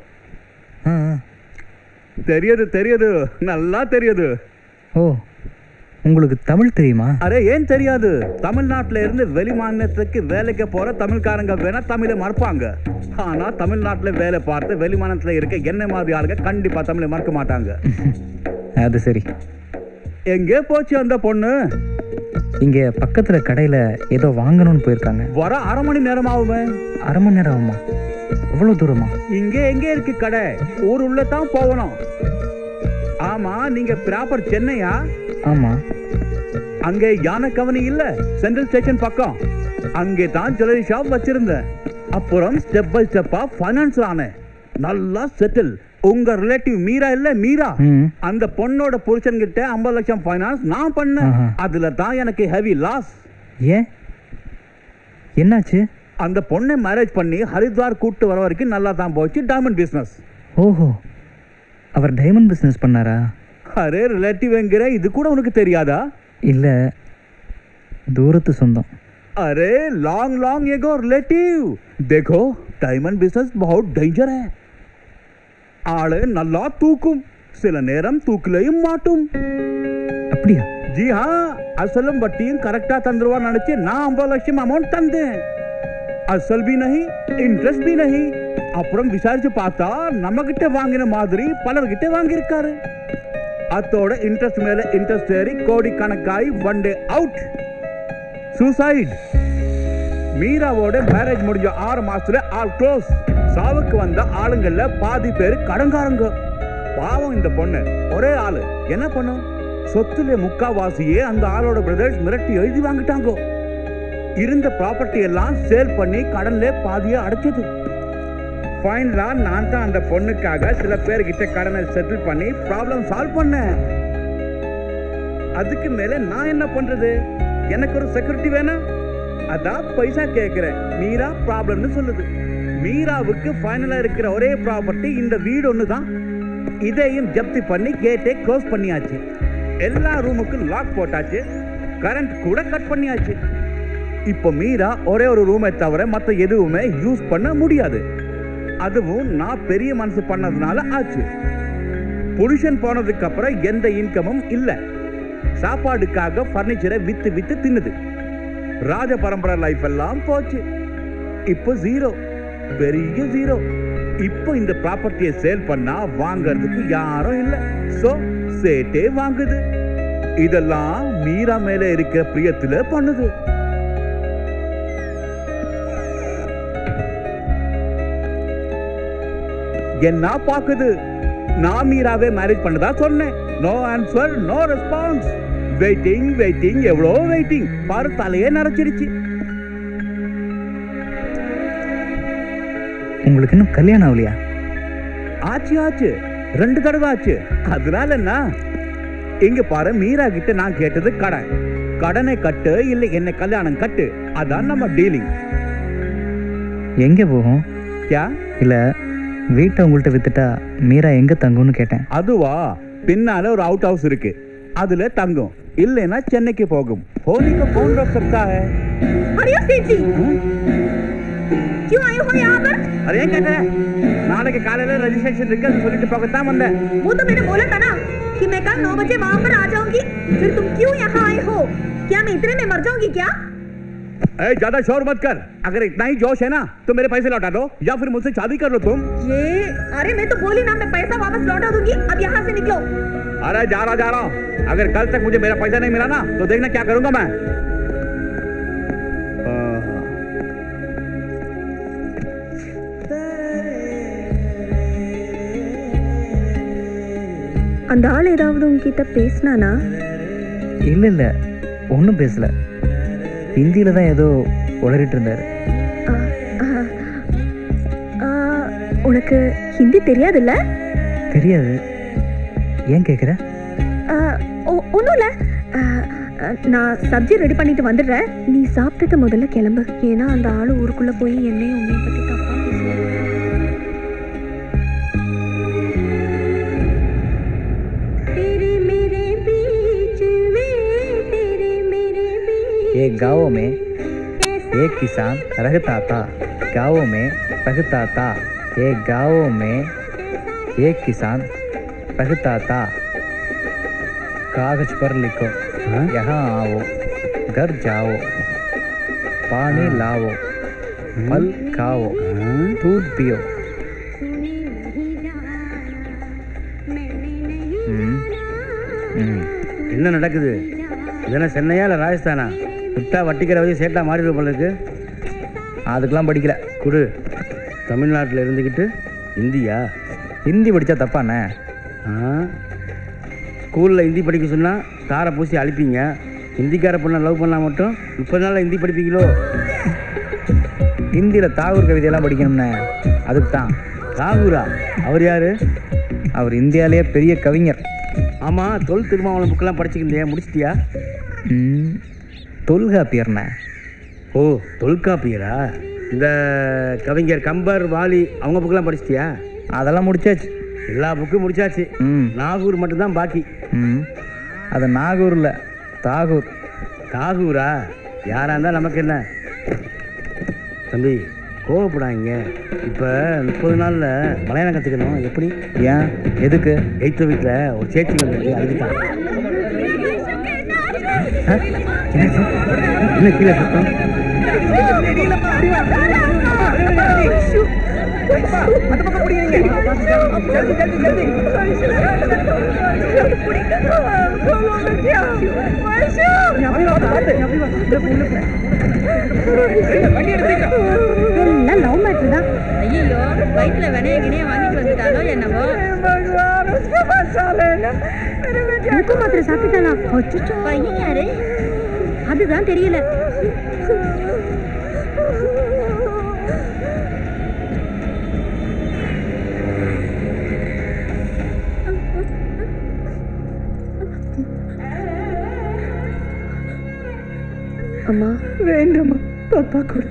[SPEAKER 10] தெரியுது தெரியுது, நல்லா தெரியுது.
[SPEAKER 1] ஓ, உங்களுக்கு தமிழ் தெரியுமா?
[SPEAKER 10] அரே ஏன் தெரியாது? தமிழ்நாட்டில இருந்து வெளி மாநிலத்துக்கு வேலைக்கு போற தமிழ்காரங்க வேணா தமிழை மறப்பாங்க. ஆனா தமிழ்நாட்டுல வேலை பார்த்து வெளி மாநிலத்துல இருக்க என்ன மாதிரி ஆளுங்க கண்டிப்பா தமிழை மறக்க மாட்டாங்க.
[SPEAKER 1] அது சரி.
[SPEAKER 10] எங்கே போச்சு அந்த பொண்ணு?
[SPEAKER 1] இங்க பக்கத்துல கடையில ஏதோ வாங்கணும்னு போயிருக்காங்க.
[SPEAKER 10] வர அரை மணி நேரம் ஆகுமே.
[SPEAKER 1] அரை மணி நேரம் ஆகுமா? அவ்வளவு தூரமா?
[SPEAKER 10] இங்க எங்க இருக்கு கடை? ஊர் உள்ள தான் போகணும். ஆமா, நீங்க ப்ராப்பர் சென்னையா?
[SPEAKER 1] ஆமா.
[SPEAKER 10] அங்கே யானை கவனி இல்ல, சென்ட்ரல் ஸ்டேஷன் பக்கம். அங்கே தான் ஜுவல்லரி ஷாப் வச்சிருந்தேன். அப்புறம் ஸ்டெப் பை ஸ்டெப்பா ஃபைனான்ஸ் ஆனேன். நல்லா செட்டில். உங்க ரிலேட்டிவ் மீரா இல்ல, மீரா, அந்த பொண்ணோட புருஷன் கிட்ட 50 லட்சம் ஃபைனான்ஸ் நான் பண்ணேன். அதுல தான் எனக்கு ஹெவி லாஸ்.
[SPEAKER 1] ஏன், என்னாச்சு?
[SPEAKER 10] அந்த பொண்ணை மேரேஜ் பண்ணி ஹரித்வார் கூட்டு வர வரைக்கும் நல்லா தான் போச்சு டைமண்ட் பிசினஸ்.
[SPEAKER 1] ஓஹோ, அவர் டைமண்ட் பிசினஸ் பண்ணாரா?
[SPEAKER 10] அரே ரிலேட்டிவ் என்கிற இது கூட உனக்கு தெரியாதா?
[SPEAKER 1] இல்ல, தூரத்து சொந்தம்.
[SPEAKER 10] अरे लॉन्ग लॉन्ग एगो रिलेटिव. देखो डायमंड बिजनेस बहुत डेंजर है. ஆளு நல்லா தூக்கும், சில நேரம் தூக்கிலையும் மாட்டும்.
[SPEAKER 1] அப்படியா?
[SPEAKER 10] ஜி ஹா, அசலும் வட்டியும் கரெக்டா தந்துருவா நினைச்சு நான் 50 லட்சம் அமௌண்ட் தந்தேன். அசல் பி நஹி, இன்ட்ரெஸ்ட் பி நஹி. அப்புறம் விசாரிச்சு பார்த்தா நம்ம கிட்ட வாங்கின மாதிரி பலர்கிட்ட வாங்கியிருக்காரு. அதோட இன்ட்ரெஸ்ட் மேல இன்ட்ரெஸ்ட் ஏறி கோடி கணக்காய் ஒன் டே அவுட். சூசைட். மீராவோட மேரேஜ் முடிஞ்ச 6 மாசத்துல ஆல் க்ளோஸ். சாவுக்கு வந்த ஆளுங்கள்ல பாதி பேரு கடங்காரங்க. பாவம் இந்த பொண்ணு, ஒரே ஆளு, என்ன பண்ணும்? சொத்துல முக்காவாசியே அந்த ஆளோட பிரதர்ஸ் மிரட்டி எழுதி வாங்கிட்டாங்க. இருந்த ப்ராப்பர்ட்டி எல்லாம் சேல் பண்ணி கடன்ல பாதியா அடைச்சது. ஃபைனலா நான் தான் அந்த பொண்ணுக்காக சில பேர்கிட்ட கடனை செட்டில் பண்ணி ப்ராப்ளம் சால்வ் பண்ணேன். அதுக்கு மேல நான் என்ன பண்றது? எனக்கு ஒரு செக்யூரிட்டி வேணும். அதான் பைசா கேட்கிறேன். மீரா ப்ராப்ளம்னு சொல்லுது. மீராவுக்கு ஃபைனலா இருக்கிற ஒரே ப்ராப்பர்ட்டி இந்த வீடு ஒண்ணுதான். இதையும் ஜப்தி பண்ணி கேட்டை க்ளோஸ் பண்ணியாச்சு. எல்லா ரூமுக்கும் லாக் போட்டாச்சு. கரண்ட் கூட கட் பண்ணியாச்சு. இப்போ மீரா ஒரே ஒரு ரூமை தவிர மற்ற எதுவுமே யூஸ் பண்ண முடியாது. அதுவும் நான் பெரிய மனசு பண்ணதுனால ஆச்சு. புருஷன் போனதுக்கு அப்புறம் எந்த இன்கமும் இல்ல. சாப்பாடுக்காக பர்னிச்சரை வித்து வித்து தின்னுது. ராஜ பரம்பரை லைஃப் எல்லாம் போச்சு. இப்போ ஜீரோ, பெரிய ஜீரோ. இப்போ இந்த ப்ராப்பர்ட்டியை சேல் பண்ணா வாங்கறதுக்கு யாரும் இல்ல. சோ சேட்டே வாங்குது. இதெல்லாம் மீரா மேல இருக்கிற பிரியத்துல பண்ணுது. என்ன பாக்குது? நான் மீராவே மேரேஜ் பண்ணதா சொன்னேன். No answer, no response. Waiting waiting, எவ்வளோ வெயிட்டிங் பாரு, தலையே நரைச்சிருச்சு.
[SPEAKER 1] உங்களுக்கு இன்னும் கல்யாணம் ஆகலையா?
[SPEAKER 10] ஆச்சு ஆச்சு, 2 தடவை ஆச்சு. அதனால என்ன? இங்க பாரு, மீரா கிட்ட நான் கேட்டது கடன். கடனை கட்டு இல்ல என்ன கல்யாணம் கட்டு, அதான் நம்ம டீலிங்.
[SPEAKER 1] எங்க போகும்?
[SPEAKER 10] கியா
[SPEAKER 1] இல்ல வீட்டை உங்கள்கிட்ட வித்துட்டா மீரா எங்க தங்கும்னு கேட்டேன்.
[SPEAKER 10] அதுவா, பின்னால ஒரு அவுட் ஹவுஸ் இருக்கு, அதுல தங்கும். இல்லைன்னா சென்னைக்கு போகும். होली को कौन रोक सकता है?
[SPEAKER 2] अरे सेठ जी, क्यों आए हो यहाँ पर?
[SPEAKER 10] अरे क्या कह रहे हैं? नाले के काले ले रजिस्ट्रेशन लिख कर सोली के पकड़ता मंदे।
[SPEAKER 2] वो तो मैंने बोला था ना कि मैं कल 9 बजे वहाँ पर आ जाऊंगी। फिर तुम क्यों यहाँ आए हो? क्या मैं इतने में मर जाऊंगी क्या?
[SPEAKER 10] ज्यादा शोर मत कर। अगर इतना ही जोश है ना तो मेरे पैसे लौटा दो या फिर मुझसे शादी कर लो तुम।
[SPEAKER 2] ये अरे मैं तो बोली ना, मैं पैसा वापस लौटा दूंगी। अब यहाँ से निकलो।
[SPEAKER 10] अरे जा रहा हूँ। अगर कल तक मुझे मेरा पैसा नहीं मिला ना तो देखना क्या करूंगा मैं।
[SPEAKER 2] அந்த ஆள் ஏதாவது உங்ககிட்ட பேசினானா?
[SPEAKER 1] இல்ல இல்ல, ஒன்றும் பேசல. ஹிந்தியில தான் ஏதோ உளறிட்டு இருந்தாரு.
[SPEAKER 2] உனக்கு ஹிந்தி தெரியாதுல்ல?
[SPEAKER 1] தெரியாது. ஏன் கேட்குற?
[SPEAKER 2] ஒன்றும் இல்லை, நான் சப்ஜி ரெடி பண்ணிட்டு வந்துடுறேன். நீ சாப்பிட்டுட்டு முதல்ல கிளம்பு. ஏன்னா அந்த ஆள் ஊருக்குள்ள போய் என்னையும் உன்னையும் பற்றி தப்பா
[SPEAKER 1] एक गाँव में एक किसान रहता था. गाँव में रहता था. एक गाँव में एक किसान रहता था. कागज पर लिखो, यहाँ आओ, घर जाओ, पानी लाओ, फल खाओ, दूध पियो.
[SPEAKER 11] என்ன நடக்குது? இதென்ன சென்னையா இல்லை ராஜஸ்தானா? விட்டா வட்டிக்கிற வச்சு சேட்டா மாறிடுற போல இருக்கு.
[SPEAKER 1] அதுக்கெல்லாம் படிக்கல.
[SPEAKER 11] குடு. தமிழ்நாட்டில் இருந்துக்கிட்டு ஹிந்தியா?
[SPEAKER 1] ஹிந்தி படித்தா தப்பாண்ணே?
[SPEAKER 11] ஸ்கூலில் ஹிந்தி படிக்க சொன்னால் தாரை பூசி அழிப்பீங்க. ஹிந்திக்கார பொண்ணை லவ் பண்ணால் மட்டும் 30 நாளில் ஹிந்தி படிப்பீங்களோ?
[SPEAKER 1] ஹிந்தியில் தாகூர் கவிதையெல்லாம் படிக்கணும்ண்ணே. அதுக்கு தான்.
[SPEAKER 11] தாகூரா? அவர் யார்?
[SPEAKER 1] அவர் இந்தியாவிலேயே பெரிய கவிஞர்.
[SPEAKER 11] ஆமாம், தொல் திருமாவளவன் புக்கெல்லாம் படிச்சுக்கிட்டே முடிச்சிட்டியா?
[SPEAKER 1] தொல்காப்பியர்ண்ணே.
[SPEAKER 11] ஓ, தொல்காப்பியரா? இந்த கவிஞர் கம்பர், வாலி அவங்க புக்கெல்லாம் படிச்சிட்டியா?
[SPEAKER 1] அதெல்லாம் முடிச்சாச்சு.
[SPEAKER 11] எல்லா புக்கும் முடிச்சாச்சு. நாகூர் மட்டும்தான் பாக்கி.
[SPEAKER 1] அது நாகூரில் தாகூர்.
[SPEAKER 11] தாகூரா? யாரா இருந்தால் நமக்கு என்ன தம்பி, கோவப்படாங்க. இப்போ 30 நாளில் மலையாளம் கற்றுக்கணும். எப்படி?
[SPEAKER 1] ஏன்? எதுக்கு?
[SPEAKER 11] 8th வீட்டில் ஒரு சேச்சி வந்து அதுக்குதான். என்ன கீழே சத்தம்?
[SPEAKER 2] லவ் மேட்ரு தான். ஐயோ, வயிற்றுல வினைய கிணைய வாங்கிட்டு வந்துட்டாலோ என்னவோ. தூக்க மாத்திரை சாப்பிட்டாளா? பையன் யாரு? அதுதான் தெரியல. அம்மா வேண்டாம்மா, பாப்பா கூட.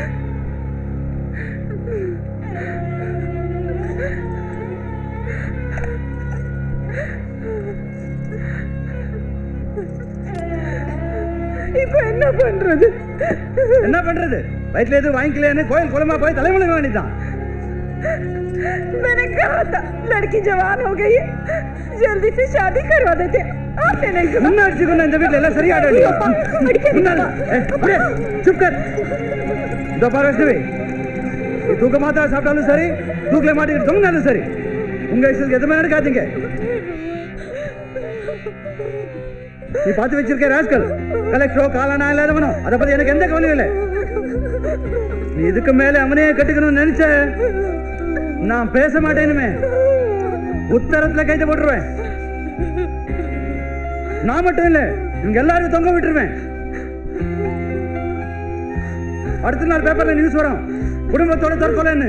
[SPEAKER 2] இப்ப என்ன பண்றது?
[SPEAKER 3] என்ன பண்றது? வயிற்றுல எதுவும் வாங்கிக்கலையான்னு கோயில் குளமா போய் தலைமுறை வேண்டிதான்.
[SPEAKER 2] मैंने कहा था लड़की जवान हो गई है, जल्दी से शादी करवा देते. आपने नहीं सुना.
[SPEAKER 3] मुन्ना अर्जी को இந்த வீட்ல எல்லாம் சரியா ஆடுறீ. चुप कर. दोपहर वैसे भी தூக்க மாத்திரை சாப்பிட்டாலும் சரி, தூக்கில மாட்டிக்கிட்டு தொங்கினாலும் சரி, உங்க இஷ்டத்துக்கு எதுவுமே நடக்காதீங்க. நீ பார்த்து வச்சிருக்க ராஸ்கல் கலெக்டரோ காலானா இல்லாதவனோ அதை பத்தி எனக்கு எந்த கவலையும் இல்லை. நீ இதுக்கு மேல அவனையே கட்டுக்கணும்னு நினைச்ச நான் பேச மாட்டேனுமே, உத்தரத்துல கைது போட்டுருவேன். நான் மட்டும் இல்ல, இவங்க எல்லாரும் தொங்க விட்டுருவேன். அடுத்த நாள் பேப்பர்ல நியூஸ் வரும், குடும்பத்தோட தற்கொலைன்னு.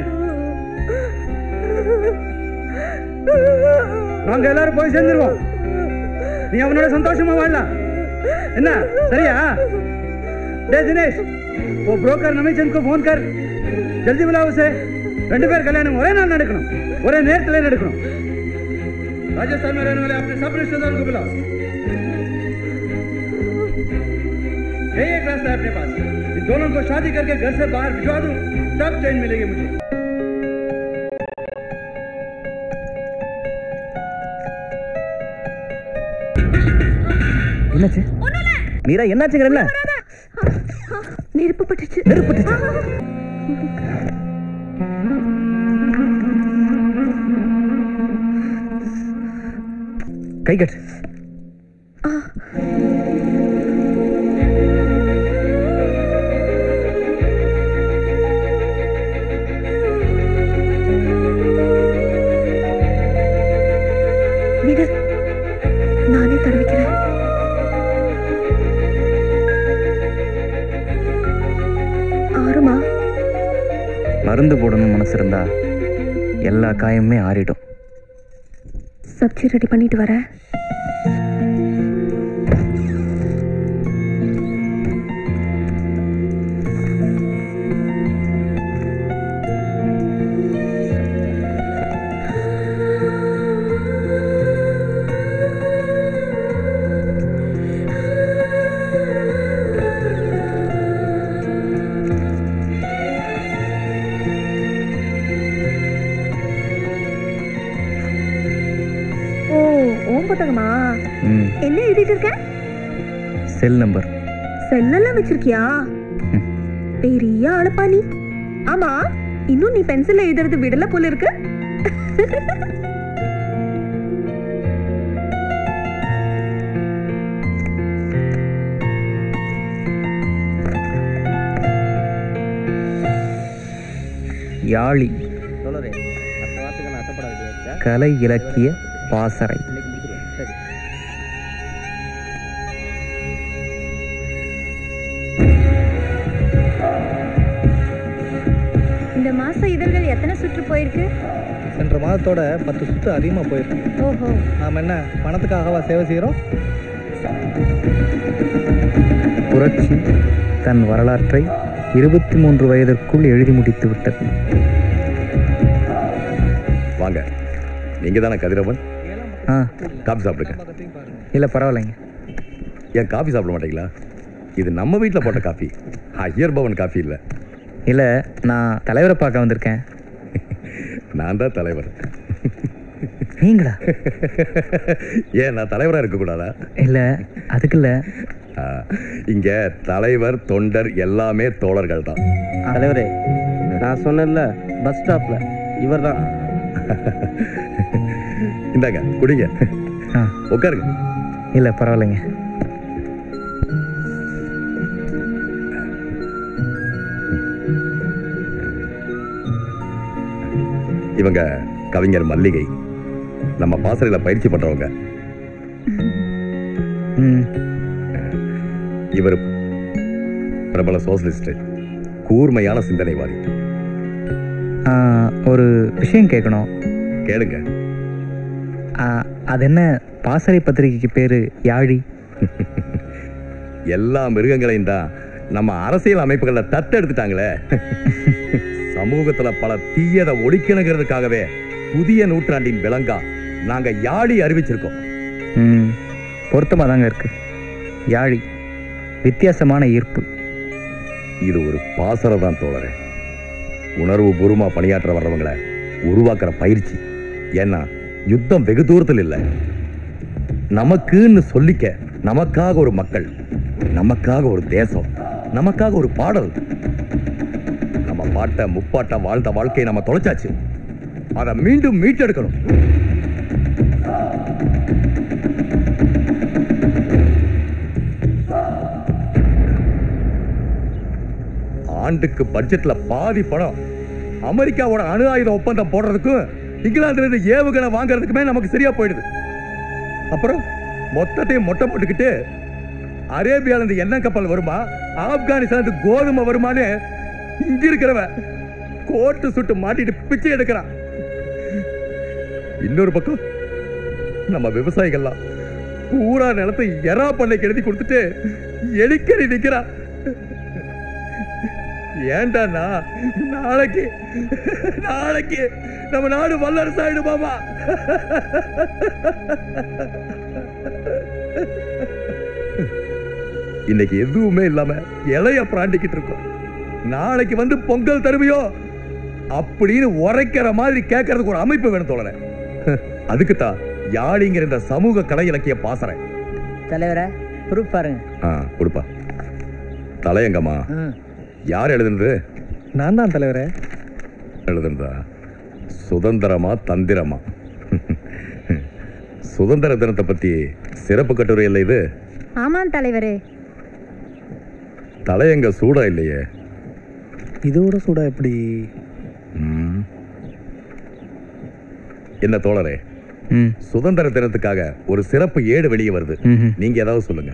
[SPEAKER 3] நாங்க எல்லாரும் போய் சேர்ந்துருவோம். நீ அவனோட சந்தோஷமா வாழலாம். என்ன சரியா? டே தினேஷ், वो ब्रोकर नमीचंद को फोन कर, जल्दी बुलाओ उसे. 2 பேர் கல்யாணம் ஒரே நாள் நடக்கணும், ஒரே நேரத்தில் நடக்கணும். राजस्थान में रहने वाले अपने सब रिश्तेदारों को बुलाओ. यही एक रास्ता है अपने पास. इन दोनों को शादी करके घर से बाहर भिजवा दूं, तब चैन मिलेगी मुझे.
[SPEAKER 1] என்னாச்சு மீரா? என்னாச்சுங்கிறல்ல?
[SPEAKER 2] நெருப்பு பட்டுச்சு.
[SPEAKER 1] கை கட்டு.
[SPEAKER 2] நானே தடவிக்கிறேன். ஆறுமா?
[SPEAKER 1] மருந்து போடணும் மனசு இருந்தா எல்லா காயமுமே ஆறிடும்.
[SPEAKER 2] சப்ஜி ரெடி பண்ணிட்டு வரேன். என்ன எழுதிட்டு இருக்க?
[SPEAKER 1] Cell number.
[SPEAKER 2] செல்லெல்லாம் வச்சிருக்கியா? பெரிய ஆளப்பா நீ. ஆமா, இன்னும் நீ பென்சில்ல எழுதுறது விடல போல இருக்கு.
[SPEAKER 1] யாழி கலை இலக்கிய பாசறை.
[SPEAKER 2] இந்த மாசம் இதழ்கள் எத்தனை சுற்று போயிருக்கு?
[SPEAKER 1] சென்ற மாதத்தோட 10 சுற்று அதிகமா போயிருக்கு.
[SPEAKER 2] ஓஹோ,
[SPEAKER 1] நாம என்ன பணத்துக்காகவா சேவை செய்யறோம்? புரட்சி தன் வரலாற்றை 23 வயதிற்குள் எழுதி முடித்து விட்டது.
[SPEAKER 12] வாங்க, நீங்க தானே கதிரவன்? காபி சாப்பிடுங்க.
[SPEAKER 1] இல்ல பரவாயில்லைங்க.
[SPEAKER 12] ஏன் காபி சாப்பிட மாட்டீங்களா? இது நம்ம வீட்டில் போட்ட காஃபி, ஐயர் பவன் காஃபி இல்லை.
[SPEAKER 1] இல்ல, நான் தலைவரை பார்க்க வந்திருக்கேன்.
[SPEAKER 12] நான் தான் தலைவர்.
[SPEAKER 1] நீங்களா?
[SPEAKER 12] ஏன் நான் தலைவராக இருக்கக்கூடாதா?
[SPEAKER 1] இல்ல, அதுக்கு இல்ல.
[SPEAKER 12] இங்க தலைவர் தொண்டர் எல்லாமே தோழர்கள் தான்.
[SPEAKER 3] தலைவரே, நான் சொன்னேன்ல பஸ் ஸ்டாப்ல இவர் தான்.
[SPEAKER 12] இந்தாங்க குடிங்க, உட்காருங்க.
[SPEAKER 1] இல்ல பரவாயில்லைங்க.
[SPEAKER 12] இவங்க கவிஞர் மல்லிகை, நம்ம பாசறையில் பயிற்சி பண்றவங்க. இவர் பிரபல சோசலிஸ்ட், கூர்மையான சிந்தனைவாதி.
[SPEAKER 1] ஒரு விஷயம் கேட்கணும்.
[SPEAKER 12] கேளுங்க.
[SPEAKER 1] அது என்ன, பாசறை பத்திரிகைக்கு பேரு யாழி?
[SPEAKER 12] எல்லா மிருகங்களையும் தான் நம்ம அரசியல் அமைப்புகளை தத்தெடுத்துட்டாங்களே. சமூகத்துல பல தீயதை ஒழிக்கணுங்கிறதுக்காகவே புதிய நூற்றாண்டின் விலங்கா நாங்க யாழி அறிவிச்சிருக்கோம்.
[SPEAKER 1] பொருத்தமா தாங்க இருக்கு. யாழி வித்தியாசமான ஈர்ப்பு.
[SPEAKER 12] இது ஒரு பாசறை தான் தோழரே. உணர்வு பூர்வமா பணியாற்ற வர்றவங்களை உருவாக்குற பயிற்சி. ஏன்னா யுத்தம் வெகு தூரத்தில் இல்லை, நமக்குன்னு சொல்லிக்க நமக்காக ஒரு மக்கள், நமக்காக ஒரு தேசம், நமக்காக ஒரு பாடல். நம்ம பாட்ட முப்பாட்ட வாழ்ந்த வாழ்க்கையை நம்ம தொலைச்சாச்சு. அதை மீண்டும் மீட்டெடுக்கணும். ஆண்டுக்கு பட்ஜெட்ல பாதி பணம் அமெரிக்காவோட அணு ஆயுத ஒப்பந்தம் போடுறதுக்கும் இங்கிலாந்துல இருந்து ஏவுகணை வாங்குறதுக்குமே நமக்கு சரியா போயிடுது. அப்புறம் மொத்தத்தையும் மொட்டை போட்டுக்கிட்டு அரேபியால இருந்து எண்ணெய் கப்பல் வருமா, ஆப்கானிஸ்தான் இருந்து கோதுமை வருமானு இங்க இருக்கிறவன் கோட்டு சுட்டு மாட்டிட்டு பிச்சை எடுக்கிறான். இன்னொரு பக்கம் நம்ம விவசாயிகள்லாம் பூரா நிலத்தை எறா பண்ணைக்கு எழுதி கொடுத்துட்டு எலிக்கறி நிக்கிறான். ஏண்டாண்ணா நாளைக்கு நம்ம நாடு வல்லரசு ஆயிடுமாமா? இன்னைக்கு எதுவுமே இல்லாம இலைய பிராண்டிக்கிட்டு இருக்கோம். நாளைக்கு வந்து பொங்கல் தருவியோ அப்படின்னு உரைக்கிற மாதிரி கேட்கறதுக்கு ஒரு அமைப்பு வேணும் தோழரே. அதுக்குத்தான் யாழிங்கிற இந்த சமூக கலை இலக்கிய பாசறேன்.
[SPEAKER 11] தலைவர ப்ரூஃப் பாருங்க.
[SPEAKER 12] கொடுப்பா. தலையங்கம்மா யார் எழுதுனது?
[SPEAKER 1] நான் தான் தலைவரே.
[SPEAKER 12] எழுதுனதா? சுதந்திரமா தந்திரமா? சுதந்திர தினத்தை பத்தி சிறப்பு கட்டுரை இல்லை இது?
[SPEAKER 2] ஆமாம் தலைவரே.
[SPEAKER 12] தலையங்க சூடா இல்லையே.
[SPEAKER 1] இதோட சூடா எப்படி?
[SPEAKER 12] என்ன தோழரே, சுதந்திர தினத்துக்காக ஒரு சிறப்பு ஏடு வெளியே வருது. நீங்க ஏதாவது சொல்லுங்க.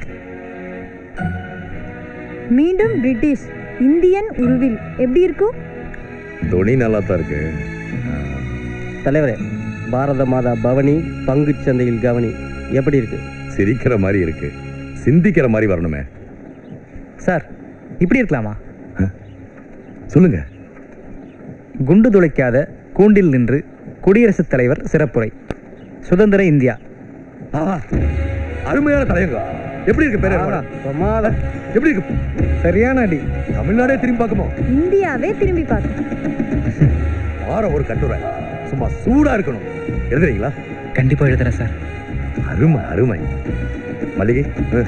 [SPEAKER 2] மீண்டும் பிரிட்டிஷ் இந்தியன் உருவில் எப்படி இருக்கும்?
[SPEAKER 12] துணி நல்லா தான் இருக்கு
[SPEAKER 11] தலைவரே. பாரத மாதா பவனி பங்கு சந்தையில் கவனி எப்படி இருக்கு?
[SPEAKER 12] சிரிக்கிற மாதிரி இருக்கு. சிந்திக்கிற மாதிரி வரணுமே
[SPEAKER 1] சார். இப்படி இருக்கலாமா?
[SPEAKER 12] சொல்லுங்க.
[SPEAKER 1] குண்டு துளைக்காத கூண்டில் நின்று குடியரசுத் தலைவர் சிறப்புரை. சுதந்திர இந்தியா.
[SPEAKER 12] அருமையான தலையங்கம். எப்படி இருக்கு பேரு? எப்படி இருக்கு?
[SPEAKER 1] சரியான அடி.
[SPEAKER 12] தமிழ்நாடே திரும்பி பார்க்குமோ?
[SPEAKER 2] இந்தியாவே திரும்பி பார்க்கும்.
[SPEAKER 12] வார ஒரு கட்டுரை சும்மா சூடா இருக்கணும். எழுதுறீங்களா?
[SPEAKER 1] கண்டிப்பா எழுதுறேன் சார்.
[SPEAKER 12] அருமை அருமை. மல்லிகை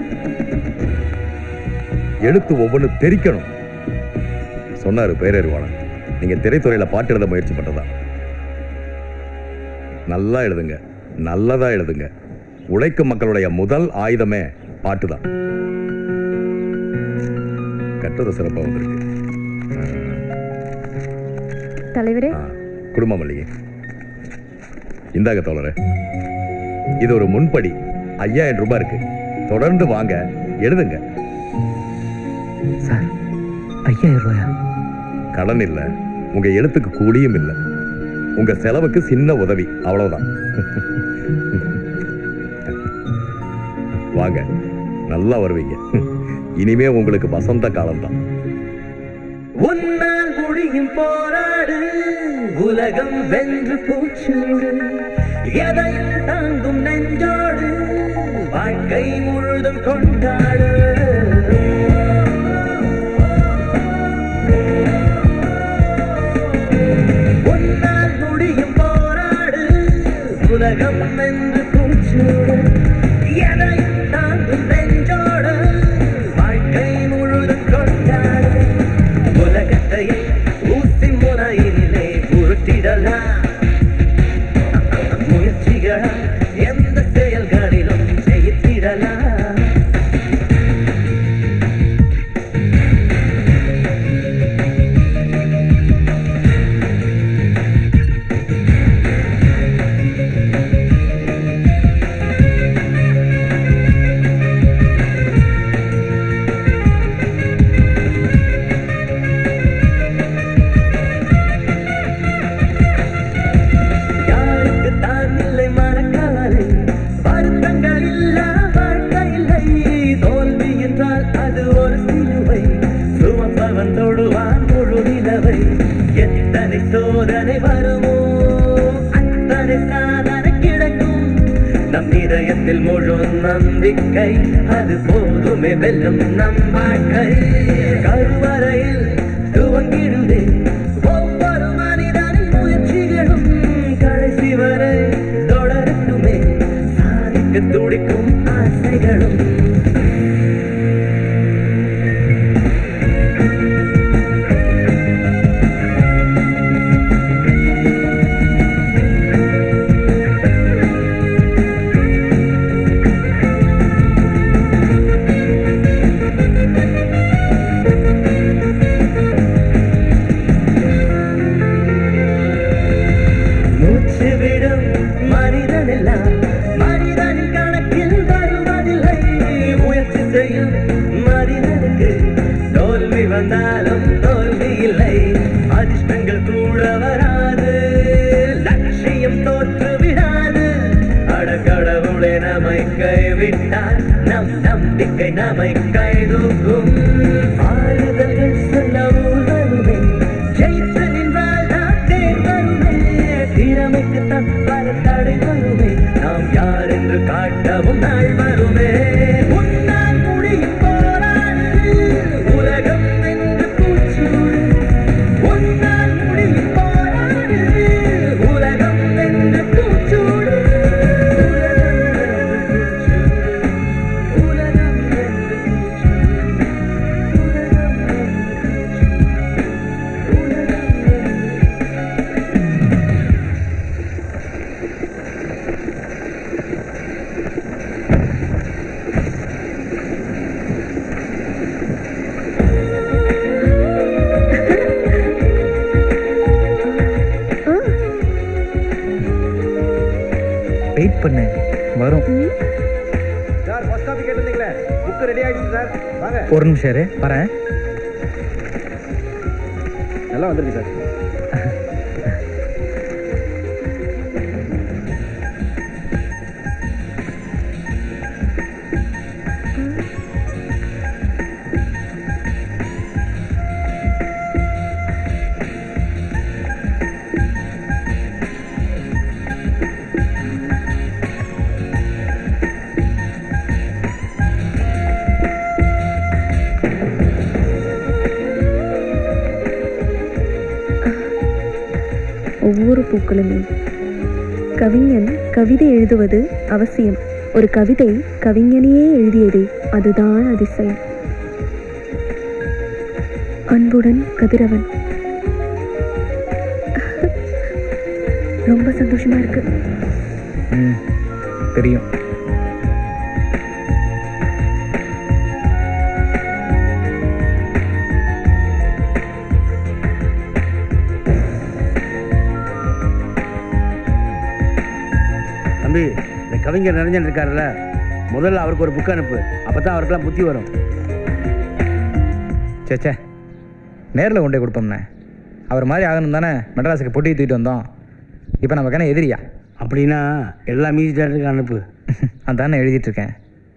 [SPEAKER 12] எழுத்து ஒவ்வொன்று தெரிக்கணும் சொன்னாரு பேரறிவாளன். நீங்க திரைத்துறையில பாட்டு எழுத முயற்சி பண்றதா? நல்லா எழுதுங்க, நல்லதா எழுதுங்க. உழைக்கும் மக்களுடைய முதல் ஆயுதமே பாட்டுதான். கட்டுரை சிறப்பா வந்திருக்கு
[SPEAKER 2] தலைவரே.
[SPEAKER 12] குடும்ப மல்லிகை இந்தாங்க தோழரே. இது ஒரு முன்படி. 5000 ரூபாய் இருக்கு. தொடர்ந்து வாங்க, எழுதுங்க.
[SPEAKER 1] சார் 5000 ரூபாயா?
[SPEAKER 12] கடன் இல்ல, உங்க எழுத்துக்கு கூலியும் இல்ல, உங்க செலவுக்கு சின்ன உதவி, அவ்வளவுதான். வாங்க, நல்லா வருவீங்க. இனிமே உங்களுக்கு வசந்த காலம்தான்.
[SPEAKER 7] உன்னால் முடியும் போராடு, உலகம் வென்று பூச்சூடு, எதையும் தாங்கும் நெஞ்சோடு, வாழ்க்கை முழுதும் கொண்டாடு. உன்னால் முடியும் போராடு, உலகம் வென்று பூச்சூடு, எதையும் தாங்கும் நெஞ்சோடு, வாழ்க்கை முழுதும் கொண்டாடு. உலகத்தையே ஊசி முறையிலே உருட்டிடலாம். முயற்சிகளா எந்த செயல்களிலும் ஜெயித்திடலாம். சோதனை வருமோ அத்தனை சாதனை கிடைக்கும். நம் இதயத்தில் முழு நம்பிக்கை, அது போதுமே வெல்லும் நம் வாழ்க்கை. கருவறையில் துவங்கிடுதே ஒவ்வொரு மனிதனின் முயற்சிகளும், கடைசி வரை தொடரட்டுமே சாதிக்க துடிக்கும் ஆசைகளும். விட்டால் நம் நம்பிக்கை நம்மை கைதூக்கும். ஆறுதல்கள் சொல்ல வருவேன், ஜெயித்து நின்றால் நாட்டே வருவேன். திறமைக்கு தன் பல தடை வருவேன், நாம் யார் என்று காட்டவும் நாள் வருவேன். உன்னால் முடியும் போராடு, உலகம் என்று கூச்சூடு. உன்னால் முடியும் போராடு, உலகம் என்று கூச்சூடு.
[SPEAKER 1] வெயிட் பண்ணு, வரும்.
[SPEAKER 3] சார் ஃபர்ஸ்ட் காப்பி கேட்டிருந்தீங்களே, புக் ரெடி ஆயிடுச்சு சார். வாங்க.
[SPEAKER 1] ஒரு நிமிஷம் இரு, வரேன்.
[SPEAKER 3] நல்லா வந்துருக்கு சார்.
[SPEAKER 13] ஒவ்வொரு பூக்களுமே கவிஞன் கவிதை எழுதுவது அவசியம். ஒரு கவிதை கவிஞனையே எழுதியது, அதுதான் அதிசயம். அன்புடன் கதிரவன். ரொம்ப சந்தோஷமா இருக்கு.
[SPEAKER 1] தெரியும்.
[SPEAKER 11] இந்த கவிஞர் நிறைஞ்சன் இருக்காருல்ல, முதல்ல அவருக்கு ஒரு புக் அனுப்பு, அப்பதான் அவருக்கெல்லாம் புத்தி வரும்.
[SPEAKER 1] சேச்சே, நேரில் கொண்டே கொடுப்போம்ண்ணே. அவர் மாதிரி ஆகணும் தானே மெட்ராஸுக்கு பொட்டி தூக்கிட்டு வந்தோம். இப்போ நமக்கு என்ன எதிரியா?
[SPEAKER 11] அப்படின்னா எல்லா மியூசிக் டேரக்டருக்கு அனுப்பு.
[SPEAKER 1] அதானே எழுதிட்டுருக்கேன்.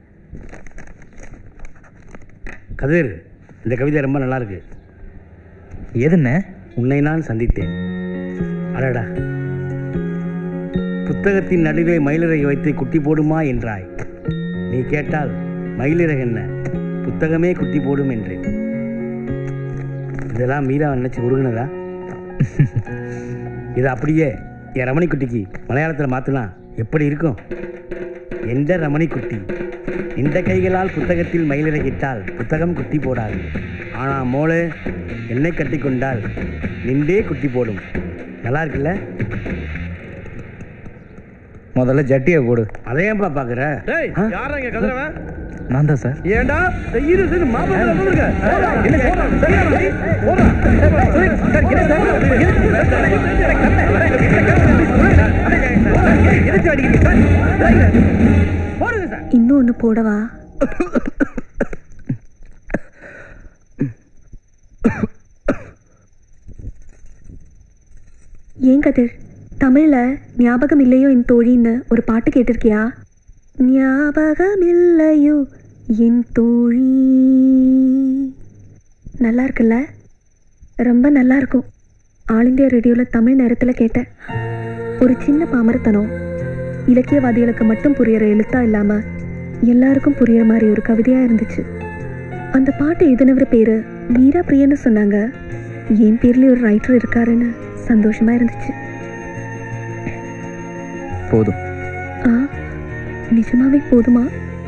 [SPEAKER 11] கதிர், இந்த கவிதை ரொம்ப நல்லா இருக்கு.
[SPEAKER 1] எதுண்ணே?
[SPEAKER 11] உன்னை நான் சந்தித்தேன். அடடா, புத்தகத்தின் நடுவே மயிலிறகை வைத்து குட்டி போடுமா என்றாய். நீ கேட்டால் மயிலிறகு என்ன, புத்தகமே குட்டி போடும் என்றேன். இதெல்லாம் மீரா நினைச்சு உருகுனதா? இது அப்படியே என் ரமணிக்குட்டிக்கு மலையாளத்தில் மாற்றினா எப்படி இருக்கும்? எந்த ரமணிக்குட்டி இந்த கைகளால் புத்தகத்தில் மயிலிறகிட்டால் புத்தகம் குட்டி போடாது. ஆனால் மோளே என்னை கட்டி கொண்டால் நின்றே குட்டி போடும். நல்லா இருக்குல்ல?
[SPEAKER 1] முதல்ல ஜட்டியை போடு.
[SPEAKER 11] அதையேப்பா பாக்குற?
[SPEAKER 1] நான் தான் சார்.
[SPEAKER 3] ஏண்டா
[SPEAKER 13] இன்னும் ஒன்று போடவா? ஏன் கதிர், தமிழ்ல ஞாபகம் இல்லையோ என் தோழின்னு ஒரு பாட்டு கேட்டிருக்கியா? ஞாபகம் இல்லையோ என் தோழி. நல்லா இருக்குல்ல? ரொம்ப நல்லா இருக்கும். ஆல் இந்தியா ரேடியோவில் தமிழ் நேரத்தில் கேட்டேன். ஒரு சின்ன பாமரத்தனம் இலக்கியவாதிகளுக்கு மட்டும் புரியுற எழுத்தா இல்லாமல் எல்லாருக்கும் புரியுற மாதிரி ஒரு கவிதையாக இருந்துச்சு. அந்த பாட்டு எழுதினவர் பேர் மீரா பிரியன்னு சொன்னாங்க. என் பேர்லேயே ஒரு ரைட்டர் இருக்காருன்னு சந்தோஷமா இருந்துச்சு.
[SPEAKER 1] போதும்.
[SPEAKER 13] நிஜமாவே போதுமா?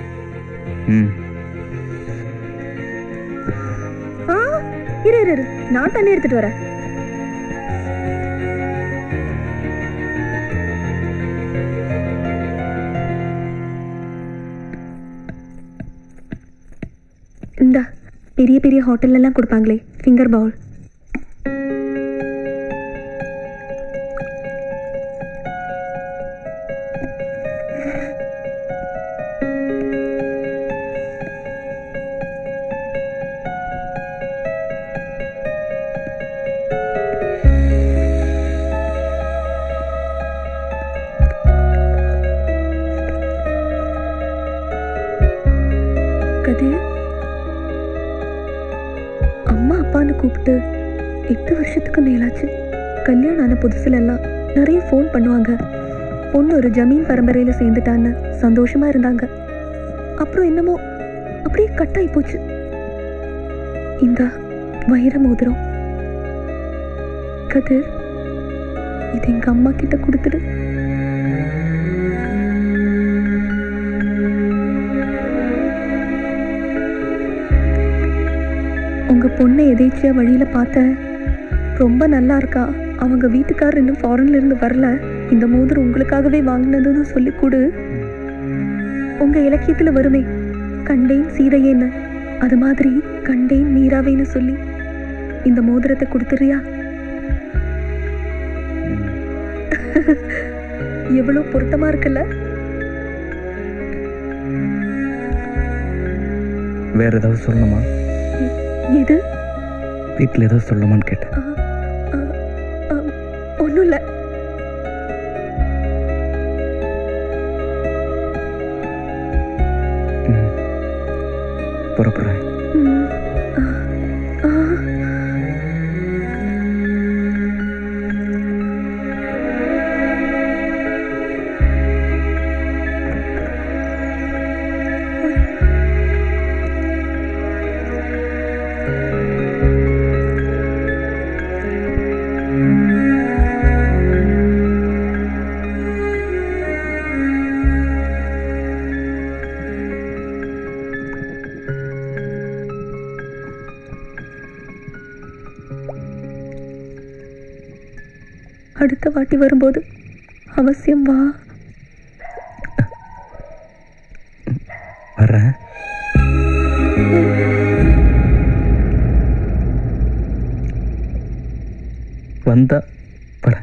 [SPEAKER 13] இரு, நான் தண்ணி எடுத்துட்டு வரேன். இந்தா, பெரிய பெரிய ஹோட்டல்ல எல்லாம் கொடுப்பாங்களே ஃபிங்கர் பவுல். வருஷத்துக்கு மேலாச்சு. கல்யாணம் ஆன புதுசுல எல்லாம் நிறைய ஃபோன் பண்ணுவாங்க. பொண்ணு ஒரு ஜமீன் பரம்பரையில சேர்ந்துட்டான்னு சந்தோஷமா இருந்தாங்க. அப்புறம் என்னமோ அப்படியே கட்டாயி போச்சு. இந்த வைர மோதிரம் கதிர், இது எங்க அம்மா கிட்ட கொடுத்துடு. உங்க பொண்ணை எதேச்சியா வழியில பார்த்தேன். ரொம்ப நல்லா இருக்கா. அவங்க வீட்டுக்காரர் இன்னும் ஃபாரின்ல இருந்து வரல. இந்த மோதிரம் உங்களுக்காகவே வாங்கினதுன்னு சொல்லி கொடு. உங்க இலக்கியத்துல வருமே, கண்டேன் சீதையேன்னு, அது மாதிரி கண்டேன் மீராவேன்னு சொல்லி இந்த மோதிரத்தை கொடுத்துறியா? எவ்வளவு பொருத்தமா இருக்குல்ல?
[SPEAKER 1] வேற ஏதாவது சொல்லணுமா?
[SPEAKER 13] எது?
[SPEAKER 1] வீட்டில் ஏதாவது சொல்லணுமான்னு கேட்டேன்.
[SPEAKER 13] ஒன்றும் இல்லை.
[SPEAKER 1] புறப்படுறேன்.
[SPEAKER 13] அடுத்த வாட்டி வரும்போது அவசியம் வா.
[SPEAKER 1] வர்றேன். வந்தா வரேன்.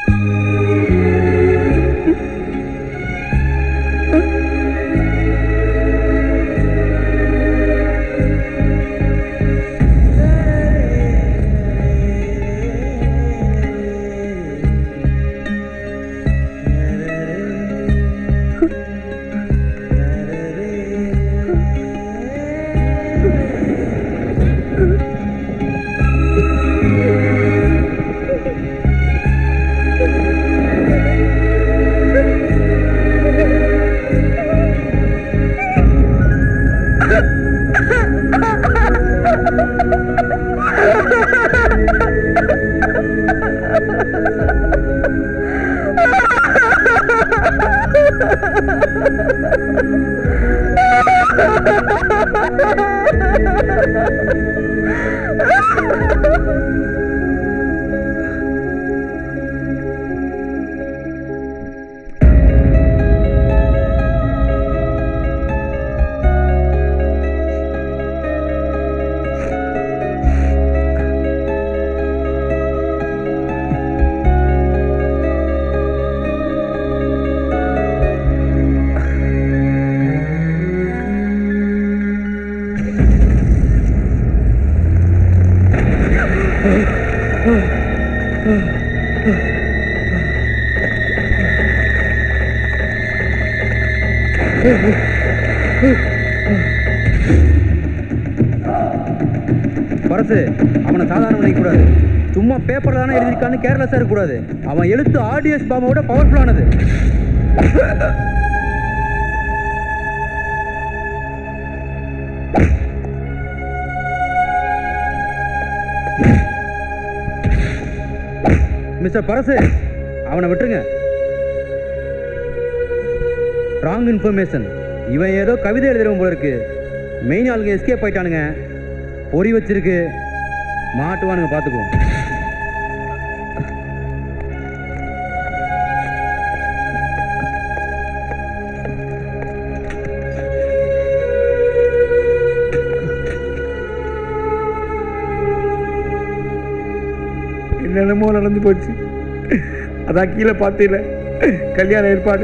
[SPEAKER 3] பரசு, அவனை சாதாரண நினைக்கக்கூடாது. சும்மா பேப்பர்ல தானே எழுதிருக்கான்னு கேர்லெஸ்ஸா இருக்கக்கூடாது. அவன் எழுத்து ஆடியஸ் பாம்போட பவர்ஃபுல்லானது. மிஸ்டர் பரசு, அவனை விட்டுருங்க. Wrong information. இவன் ஏதோ கவிதை எழுதுறவன் போல இருக்கு. மெயின் ஆளுங்க எஸ்கேப் ஆயிட்டானுங்க. பொறி வச்சிருக்கு, மாட்டுவானுங்க, பார்த்துக்குவோம்.
[SPEAKER 10] என்னென்னமோ நடந்து போச்சு. அதான் கீழே பார்த்தீங்கள கல்யாண ஏற்பாடு.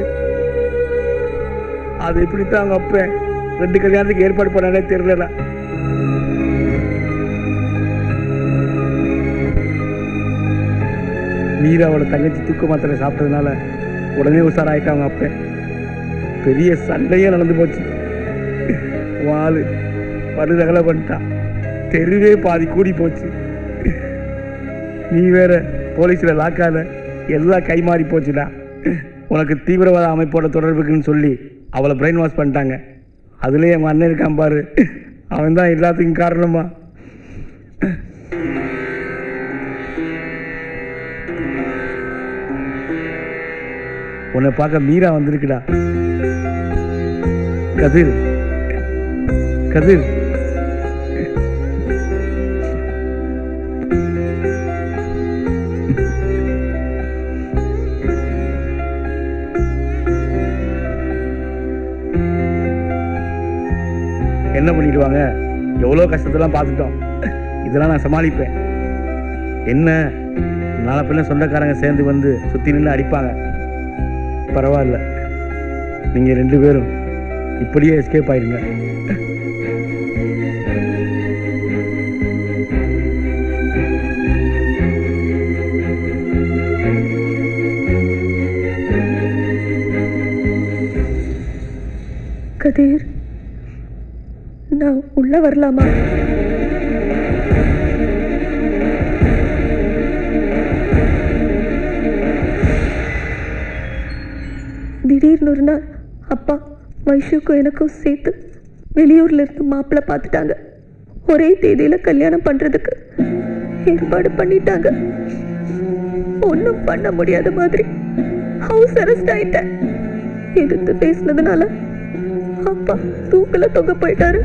[SPEAKER 10] அது எப்படித்தான் அவங்க அப்ப 2 கல்யாணத்துக்கு ஏற்பாடு பண்ணாலே தெரியல. மீராவோட தங்கச்சி தூக்க மாத்திரை சாப்பிட்டதுனால உடனே உஷாராயிட்டாங்க. அப்ப பெரிய சண்டையே நடந்து போச்சு. வாளு படுதகலை பண்ணிட்டான். தெருவே பாதி கூடி போச்சு.
[SPEAKER 11] நீ வேற போலீஸில் லாக்காத எல்லாம் கை மாறி போச்சுடா. உனக்கு தீவிரவாத அமைப்போட தொடர்புக்குன்னு சொல்லி அவளை பிரெயின் வாஷ் பண்ணிட்டாங்க. அதுலேயே எங்கள் அண்ணன் இருக்கான் பாரு, அவன் தான் எல்லாத்துக்கும் காரணமா. உன்னை பார்க்க மீரா வந்திருக்குடா. கதிர் கதிர் என்ன பண்ணிடுவாங்க? எவ்வளோ கஷ்டத்தெல்லாம் பார்த்துட்டோம். இதெல்லாம் நான் சமாளிப்பேன். என்ன நாளை பின்ன சொந்தக்காரங்க சேர்ந்து வந்து சுற்றி நின்று அடிப்பாங்க. பரவாயில்ல, நீங்கள் 2 பேரும் இப்படியே எஸ்கேப் ஆயிடுங்க.
[SPEAKER 13] கதிர், நான் உள்ள வரலாமா? திடீர்னு ஒரு நாள் அப்பா வைஷுக்கும் எனக்கும் சேர்த்து வெளியூர்ல இருந்து மாப்பிள்ளை பார்த்துட்டாங்க. ஒரே தேதியில கல்யாணம் பண்றதுக்கு ஏற்பாடு பண்ணிட்டாங்க. ஒன்றும் பண்ண முடியாத மாதிரி ஹவுஸ் அரெஸ்ட் ஆயிட்டேன். எதிர்த்து பேசினதுனால அப்பா தூக்கல தொங்க போயிட்டாரு.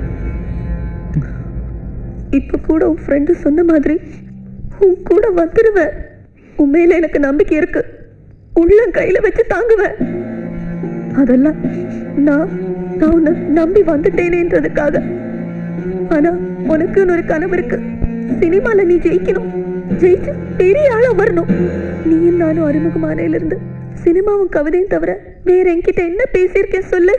[SPEAKER 13] இப்ப கூட உன் ஃப்ரெண்டு சொன்ன மாதிரி உன் கூட வந்துடுவேன். உண்மையில எனக்கு நம்பிக்கை இருக்கு. உள்ள கையில வச்சு தாங்குவேன். அதெல்லாம் நான் உன்னை நம்பி வந்துட்டேனேன்றதுக்காக. ஆனா உனக்குன்னு ஒரு கனவு இருக்கு. சினிமால நீ ஜெயிக்கணும், ஜெயிச்சு பெரிய ஆளா வரணும். நீயும் நானும் அறிமுகமானையில இருந்து சினிமாவும் கவிதையும் தவிர வேற என்கிட்ட என்ன பேசியிருக்கேன் சொல்லு.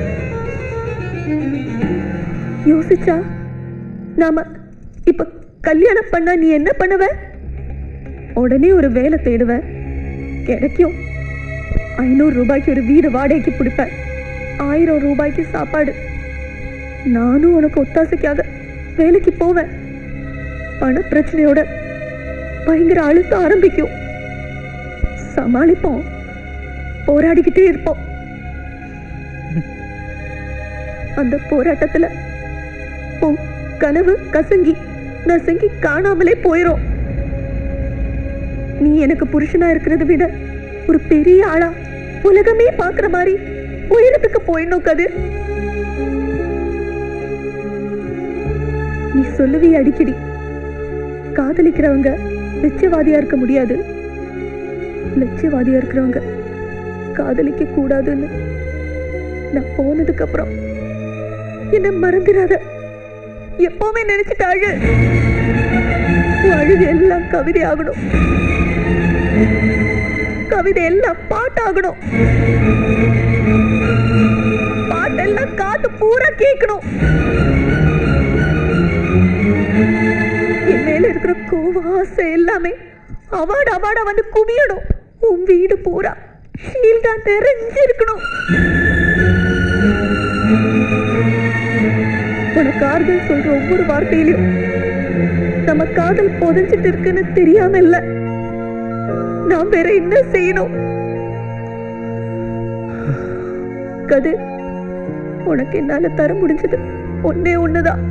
[SPEAKER 13] யோசிச்சா நாம இப்ப கல்யாணம் பண்ணா நீ என்ன பண்ணுவ? உடனே ஒரு வேலை தேடுவேன், கிடைக்கும். 500 ரூபாய்க்கு ஒரு வீடு வாடகைக்கு பிடிப்பேன். 1000 ரூபாய்க்கு சாப்பாடு. நானும் உனக்கு ஒத்தாசைக்காக வேலைக்கு போவேன். பண பிரச்சனையோட பயங்கர அழுத்தம் ஆரம்பிக்கும். சமாளிப்போம், போராடிக்கிட்டே இருப்போம். அந்த போராட்டத்துல உன் கனவு கசங்கி நசங்கி காணாமலே போயிரும். நீ எனக்கு புருஷனா இருக்கிறத விட ஒரு பெரிய ஆளா உலகமே பாக்குற மாதிரி உயரத்துக்கு போயிடணும் கதிர். நீ சொல்லுவி அடிக்கடி, காதலிக்கிறவங்க லட்சியவாதியா இருக்க முடியாது, லட்சியவாதியா இருக்கிறவங்க காதலிக்க கூடாதுன்னு. நான் போனதுக்கு அப்புறம் என்ன மறந்துடாத, எப்பவுமே நினைச்சிட்டு அழு. அழுது எல்லாம் கவிதை ஆகணும், கவிதை எல்லாம் பாட்டாகணும், பாட்டெல்லாம் காத்து பூரா கேட்கணும். என் மேல இருக்கிற கோவம் ஆசை எல்லாமே அவார்டா வந்து குவியணும். உன் வீடு பூரா ஷீல்டா நிறைஞ்சு இருக்கணும். உனக்கு ஆறுதல் சொல்ற ஒவ்வொரு வார்த்தையிலும் நம்ம காதல் புதைஞ்சிட்டு இருக்குன்னு தெரியாம இல்ல. நான் வேற என்ன செய்யணும்? கதிர், உனக்கு என்னால தர முடிஞ்சது ஒன்னே ஒண்ணுதான்.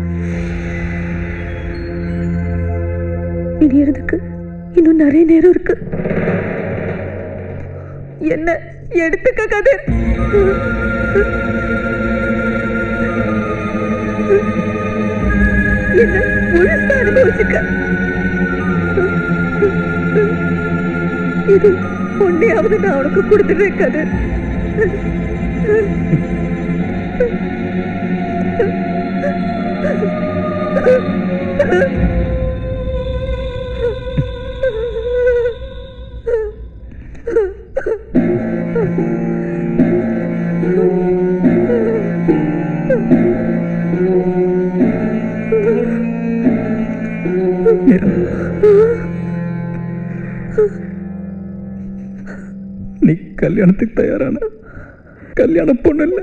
[SPEAKER 13] இனியறதுக்கு இன்னும் நிறைய நேரம் இருக்கு. என்ன எடுத்துக்க கதிர். என்ன முழுசா அனுபவிச்சுக்க. இது ஒன்னையாவது நான் உனக்கு கொடுத்துடுறேன் கதிர்.
[SPEAKER 1] நீ கல்யாணத்துக்கு தயாரான கல்யாண பொண்ணு இல்ல.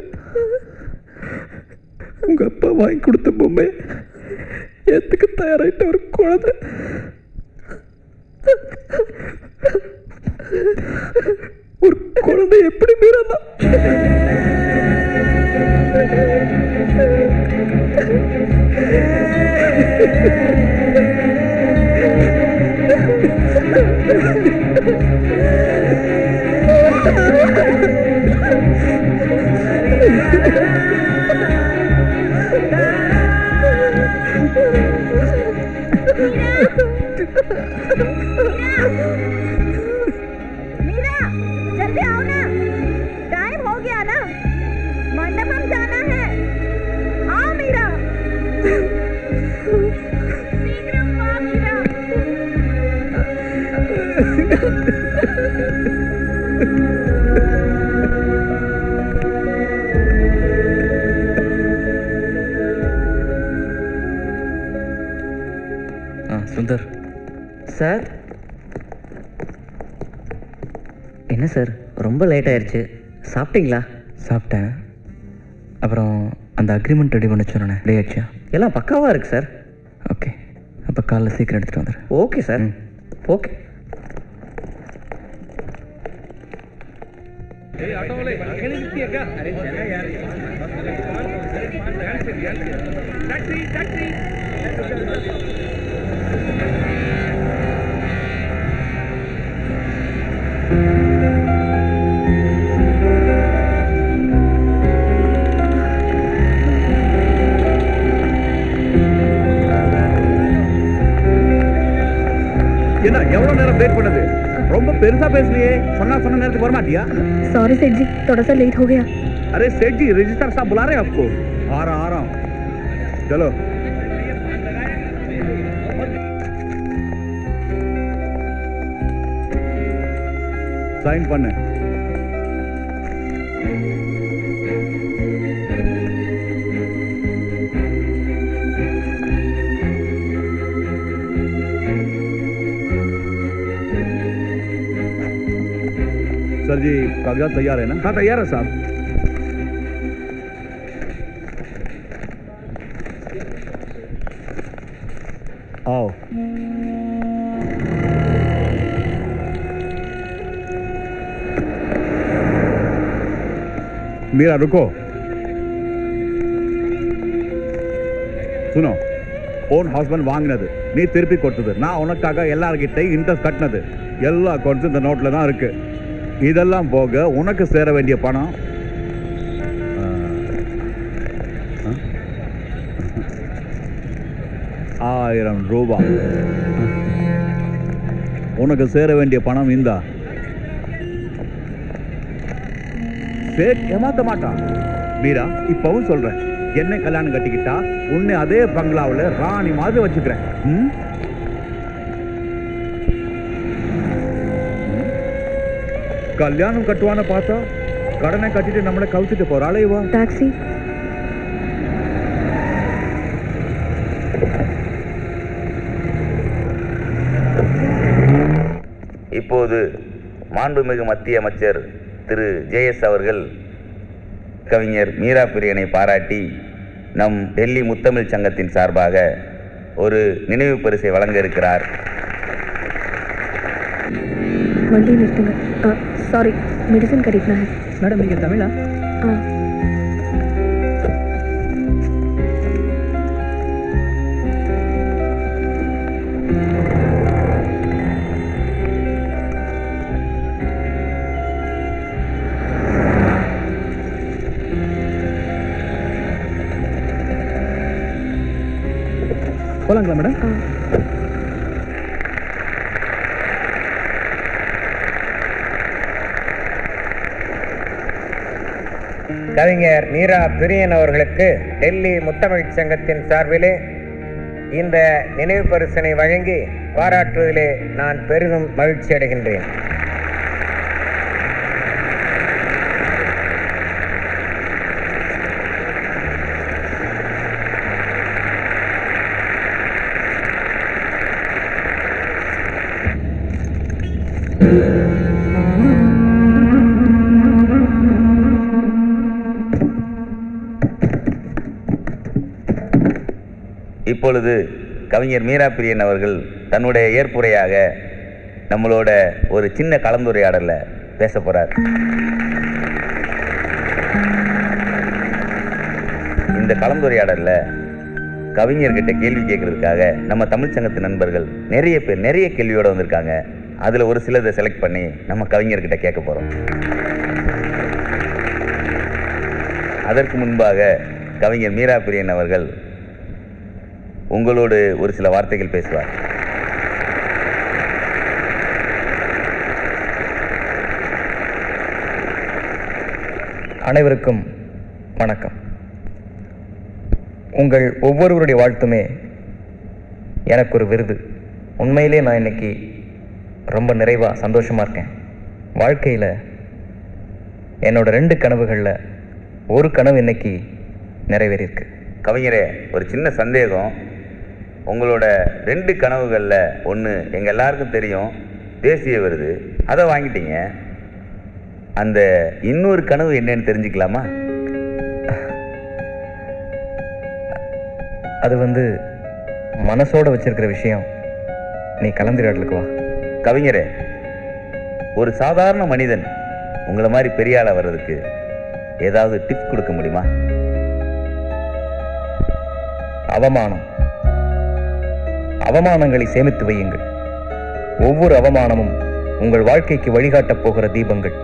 [SPEAKER 1] உங்க அப்பா வாங்கி கொடுத்த பொம்மை ஏத்துக்கு தயாராயிட்ட ஒரு குழந்தை. ஒரு குழந்தை எப்படி மீறா
[SPEAKER 2] मीरा जल्दी आओ ना, टाइम हो गया ना, मंडपम जाना है। आओ मीरा, शीघ्र आ मीरा।
[SPEAKER 1] சுந்தர்
[SPEAKER 4] சார், என்ன சார் ரொம்ப லேட் ஆயிடுச்சு, சாப்பிட்டீங்களா?
[SPEAKER 1] சாப்பிட்டேன். அப்புறம் அந்த அக்ரிமெண்ட் ரெடி பண்ண சொன்னேன், ரெடி ஆயிடுச்சா?
[SPEAKER 4] எல்லாம் பக்காவாக இருக்கு சார்.
[SPEAKER 1] ஓகே, அப்போ காலைல சீக்கிரம் எடுத்துகிட்டு வந்துடுறேன்.
[SPEAKER 4] Okay sir. ஓகே.
[SPEAKER 10] என்ன எவ்வளவு நேரம் வெயிட் பண்ணது? ரொம்ப பெருசா பேசலையே, சொன்ன நேரத்துக்கு வர माटिया।
[SPEAKER 13] सॉरी सेठ जी, थोड़ा सा लेट हो गया।
[SPEAKER 10] अरे सेठ जी, रजिस्टर साहब बुला रहे हैं आपको। आ रहा हूँ, चलो। साइन பண்ணு। सर जी, कागजात तैयार है ना? हाँ तैयार है साहब। आओ। मीरा रुको, सुनो, ओन हस्बैंड வாங்குனது நீ திருப்பி கொடுத்தது, நான் உனக்காக எல்லார்கிட்ட இன்ட்ரெஸ்ட் கட்டினது, எல்லா அக்கௌண்ட்ஸும் இந்த நோட்ல தான் இருக்கு. இதெல்லாம் போக உனக்கு சேர வேண்டிய பணம் 1000 ரூபாய். உனக்கு சேர வேண்டிய பணம் இந்தா. சேட் ஏமாத்த மாட்டான். மீரா, இப்பவும் சொல்றேன், என்னை கல்யாணம் கட்டிக்கிட்டா உன்னை அதே பங்களாவில் ராணி மாதிரி வச்சுக்கிறேன். கல்யாணம் கட்டுவான பார்த்தா கடனை கட்டிட்டு நம்மளை கவுச்சிட்டு போறாளே இவா.
[SPEAKER 13] டாக்ஸி.
[SPEAKER 5] இப்போது மாண்புமிகு மத்திய அமைச்சர் திரு ஜேஎஸ் அவர்கள் கவிஞர் மீரா பிரியனை பாராட்டி நம் டெல்லி முத்தமிழ் சங்கத்தின் சார்பாக ஒரு நினைவு பரிசை வழங்க இருக்கிறார்.
[SPEAKER 13] वंडी निறுத்துங்க. सॉरी, मेडिसिन खरीदना है।
[SPEAKER 1] मैडम நீங்க தமிழா? போலாங்களா மேடம்?
[SPEAKER 14] கவிஞர் மீரா பிரியன் அவர்களுக்கு டெல்லி முத்தமிழ் சங்கத்தின் சார்பிலே இந்த நினைவு பரிசினை வழங்கி பாராட்டுவதிலே நான் பெரிதும் மகிழ்ச்சி அடைகின்றேன்.
[SPEAKER 5] இப்பொழுது கவிஞர் மீரா பிரியன் அவர்கள் தன்னுடைய ஏற்புரையாக நம்மளோட ஒரு சின்ன கலந்துரையாடல பேச போறார். இந்த கலந்துரையாடல்ல கவிஞர்கிட்ட கேள்வி கேட்கறதுக்காக நம்ம தமிழ் சங்கத்து நண்பர்கள் நிறைய பேர் நிறைய கேள்வியோட வந்திருக்காங்க. அதுல ஒரு சிலதை செலக்ட் பண்ணி நம்ம கவிஞர்கிட்ட கேட்க போறோம். அதற்கு முன்பாக கவிஞர் மீரா பிரியன் அவர்கள் உங்களோடு ஒரு சில வார்த்தைகள் பேசுவார்.
[SPEAKER 15] அனைவருக்கும் வணக்கம். உங்கள் ஒவ்வொருவருடைய வாழ்த்துமே எனக்கு ஒரு விருது. உண்மையிலே நான் இன்னைக்கு ரொம்ப நிறைவாக சந்தோஷமாக இருக்கேன். வாழ்க்கையில் என்னோட 2 கனவுகளில் ஒரு கனவு இன்னைக்கு நிறைவேறியிருக்கு.
[SPEAKER 5] கவிஞரே, ஒரு சின்ன சந்தேகம். உங்களோட 2 கனவுகளில் ஒன்று எங்கள் எல்லாருக்கும் தெரியும், தேசிய விருது, அதை வாங்கிட்டீங்க. அந்த இன்னொரு கனவு என்னன்னு தெரிஞ்சுக்கலாமா?
[SPEAKER 15] அது மனசோட வச்சிருக்கிற விஷயம். நீ கலந்துரையாடலுக்கு வா.
[SPEAKER 5] கவிஞரே, ஒரு சாதாரண மனிதன் உங்களை மாதிரி பெரிய ஆளா வர்றதுக்கு ஏதாவது டிப்ஸ் கொடுக்க முடியுமா?
[SPEAKER 15] அவமானங்களை சேமித்து வையுங்கள். ஒவ்வொரு அவமானமும் உங்கள் வாழ்க்கைக்கு வழிகாட்டப் போகிற தீபங்கள்.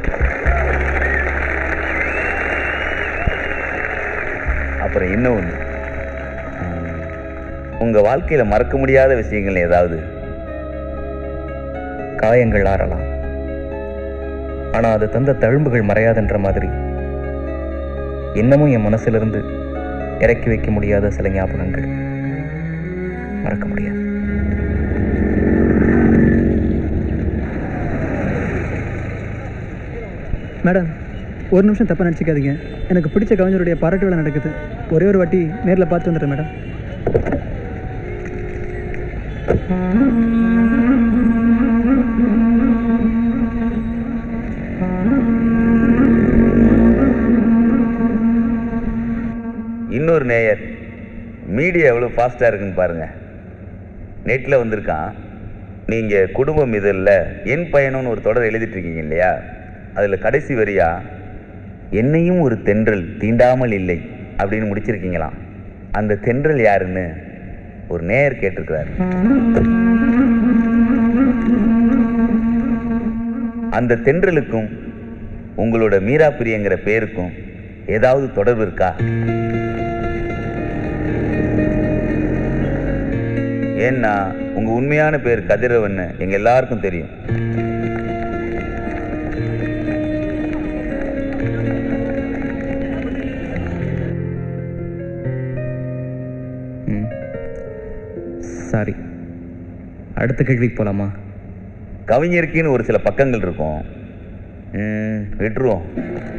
[SPEAKER 5] அப்புறம் இன்னொன்று, உங்க வாழ்க்கையில மறக்க முடியாத விஷயங்கள் ஏதாவது?
[SPEAKER 15] காயங்கள் ஆறலாம், ஆனா அது தந்த தழும்புகள் மறையாதுன்ற மாதிரி இன்னமும் என் மனசிலிருந்து இறக்கி வைக்க முடியாத சில ஞாபகங்கள் மறக்க முடியாது.
[SPEAKER 16] மேடம், ஒரு நிமிஷம் தப்பாக நினச்சிக்காதீங்க. எனக்கு பிடிச்ச கவிஞருடைய பாராட்டு விழா நடக்குது. ஒரே ஒரு வாட்டி நேரில் பார்த்து வந்துடுறேன் மேடம்.
[SPEAKER 5] இன்னொரு நேயர், மீடியா எவ்வளோ ஃபாஸ்ட்டாக இருக்குன்னு பாருங்க. நெட்டில் வந்திருக்கான். நீங்கள் குடும்பம் இதழில் என் பயணம்னு ஒரு தொடர் எழுதிட்டு இருக்கீங்க இல்லையா? அதில் கடைசி வரியா என்னையும் ஒரு தென்றல் தீண்டாமல் இல்லை அப்படின்னு முடிச்சிருக்கீங்களாம். அந்த தென்றல் யாருன்னு ஒரு நேயர் கேட்டிருக்கிறார். அந்த தென்றலுக்கும் உங்களோட மீரா பிரியங்கிற பேருக்கும் ஏதாவது தொடர்பு இருக்கா? ஏன்னா உங்க உண்மையான பேர் கதிரவன் எங்க எல்லாருக்கும் தெரியும்.
[SPEAKER 15] சாரி, அடுத்த கேள்விக்கு போலாமா?
[SPEAKER 5] கவிஞருக்குன்னு ஒரு சில பக்கங்கள் இருக்கும், விட்டுருவோம்.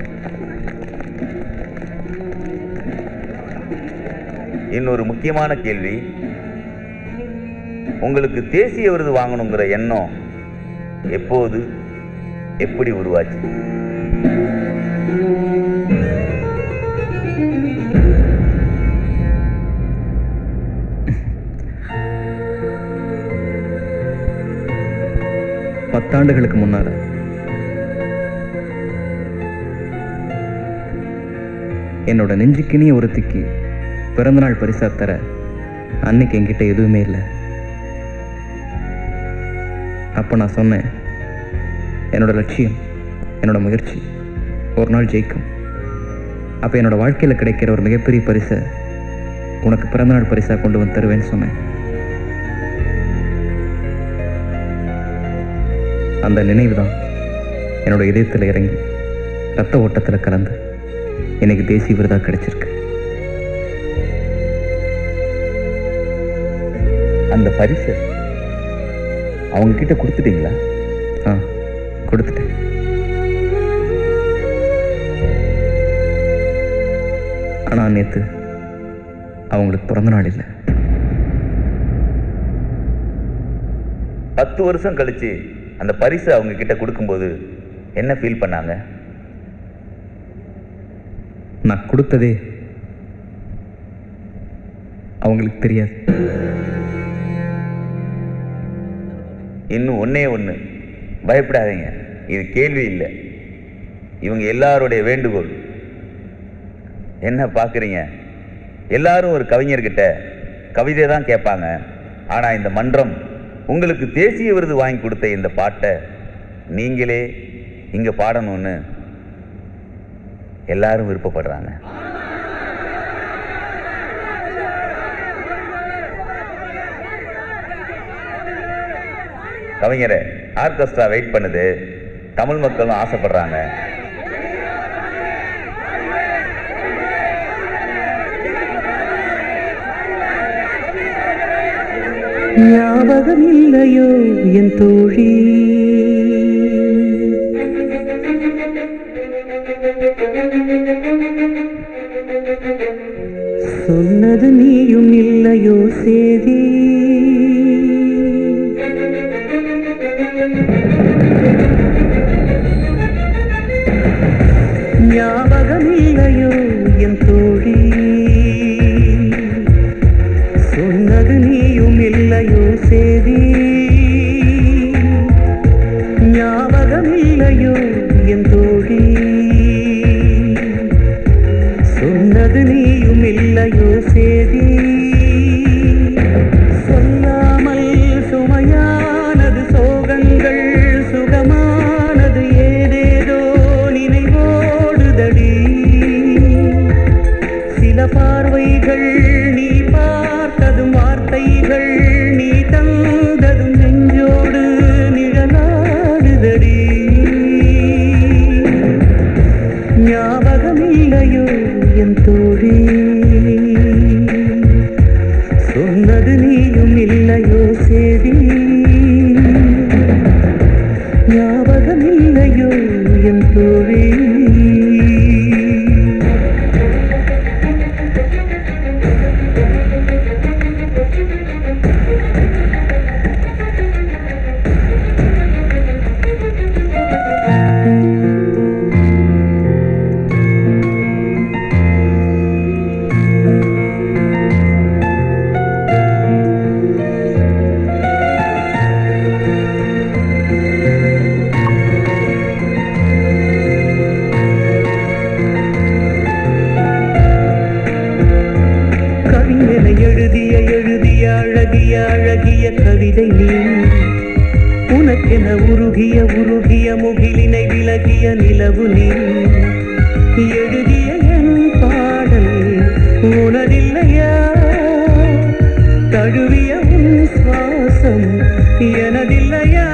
[SPEAKER 5] இன்னொரு முக்கியமான கேள்வி, உங்களுக்கு தேசிய விருது வாங்கணுங்கிற எண்ணம் எப்போது எப்படி உருவாச்சு?
[SPEAKER 15] பத்தாண்டுகளுக்கு முன்னால என்னோட நெஞ்சுக்கினிய ஒருத்திக்கு பிறந்தநாள் பரிசா தர அன்னைக்கு என்கிட்ட எதுவுமே இல்லை. அப்ப நான் சொன்னேன், என்னோட லட்சியம், என்னோட முயற்சி ஒரு நாள் ஜெயிக்கும். அப்ப என்னோட வாழ்க்கையில கிடைக்கிற ஒரு மிகப்பெரிய பரிசை உனக்கு பிறந்தநாள் பரிசா கொண்டு வந்து தருவேன்னு சொன்னேன். அந்த நினைவு தான் என்னோட இதயத்தில் இறங்கி ரத்த ஓட்டத்தில் கலந்து எனக்கு தேசிய விருதாக கிடைச்சிருக்கு.
[SPEAKER 5] அந்த பரிசு அவங்க கிட்ட கொடுத்துட்டீங்களா?
[SPEAKER 15] கொடுத்துட்டேன். ஆனா நேத்து அவங்களுக்கு பிறந்த நாள் இல்லை.
[SPEAKER 5] 10 வருஷம் கழிச்சு அந்த பரிசு அவங்க கிட்ட கொடுக்கும்போது என்ன ஃபீல் பண்ணாங்க?
[SPEAKER 15] நான் கொடுத்ததே அவங்களுக்கு தெரியாது.
[SPEAKER 5] இன்னும் ஒன்னே ஒன்று, பயப்படாதீங்க, இது கேள்வி இல்லை, இவங்க எல்லாருடைய வேண்டுகோள். என்ன பார்க்குறீங்க? எல்லாரும் ஒரு கவிஞர்கிட்ட கவிதை தான் கேட்பாங்க. ஆனால் இந்த மன்றம் உங்களுக்கு தேசிய விருது வாங்கி கொடுத்த இந்த பாட்டை நீங்களே இங்கே பாடணும்னு எல்லாரும் விருப்பப்படுறாங்க. கவிஞரை ஆர்கெஸ்ட்ரா வெயிட் பண்ணுது, தமிழ் மக்களும் ஆசைப்படுறாங்க.
[SPEAKER 7] ஞாபகம் இல்லையோ என் தோழி, சொன்னது நீயும் இல்லையோ சேதி, ஞாபகம் இல்லையோ என் தோழி, சொன்னது நீயும் இல்லையோ சேதி, ஞாபகம் இல்லையோ என் தோழி, சொன்னது நீயும் இல்லையோ சேதி, சொல்லாமல் சுமையானது சோகங்கள், சுகமானது ஏதேதோ நினைவோடுதடி, சில பார்வைகள் நீ பார்த்ததும் வார்த்தைகள் நீ தந்ததும் நெஞ்சோடு நிழலாடுதடி, ஞாபகம் இல்லையோ என் தோழி, சொன்னது நீயும் இல்லையோ சேதி, ஞாபகம் இல்லையோ என் தோழி. அழகிய கவிதை நீ, உனக்கென உருகிய உருகிய முகிலினை விலகிய நிலவு நீ, எழுதிய என் பாடல் உனதில்லையா, தழுவிய உன் சுவாசம் எனதில்லையா,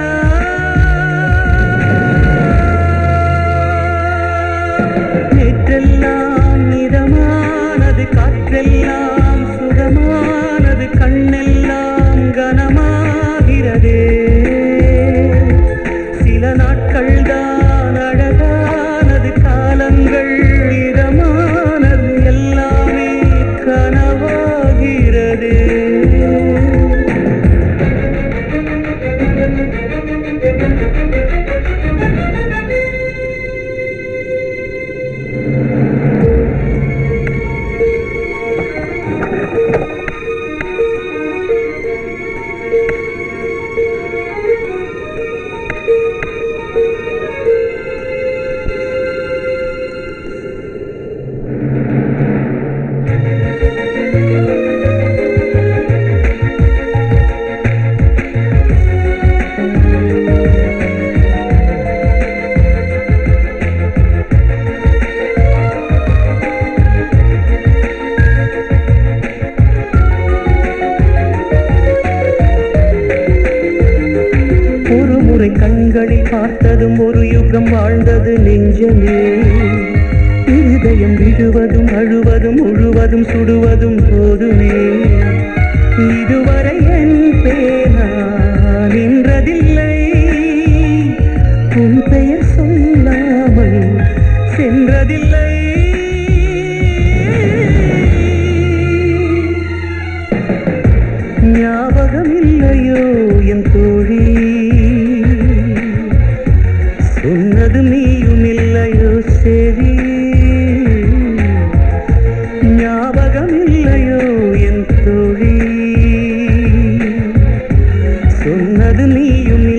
[SPEAKER 7] நேற்றெல்லாம் இதமானது, காற்றெல்லாம் சுகமானது, கண்ணெல்லாம் கனமாகிறதே, சில நாட்கள் தான் அழகானது, காலங்கள் இதமானது, எல்லாமே கனவாகிறது. கண்களில் பார்த்ததும் ஒரு யுகம் வாழ்ந்தது நெஞ்சமே, இருதயம் விழுவதும் அழுவதும் முழுவதும் சுடுவதும் போதுமே, இதுவரை என் பேனா நின்றதில்லை, உன் பெயர் சொல்லாமல் சென்றதில்லை, ஞாபகம் இல்லையோ என் தோழி, சொன்னது நீயும் இல்லையோ சரி, ஞாபகம் இல்லையோ என் தோழி, சொன்னது நீயும்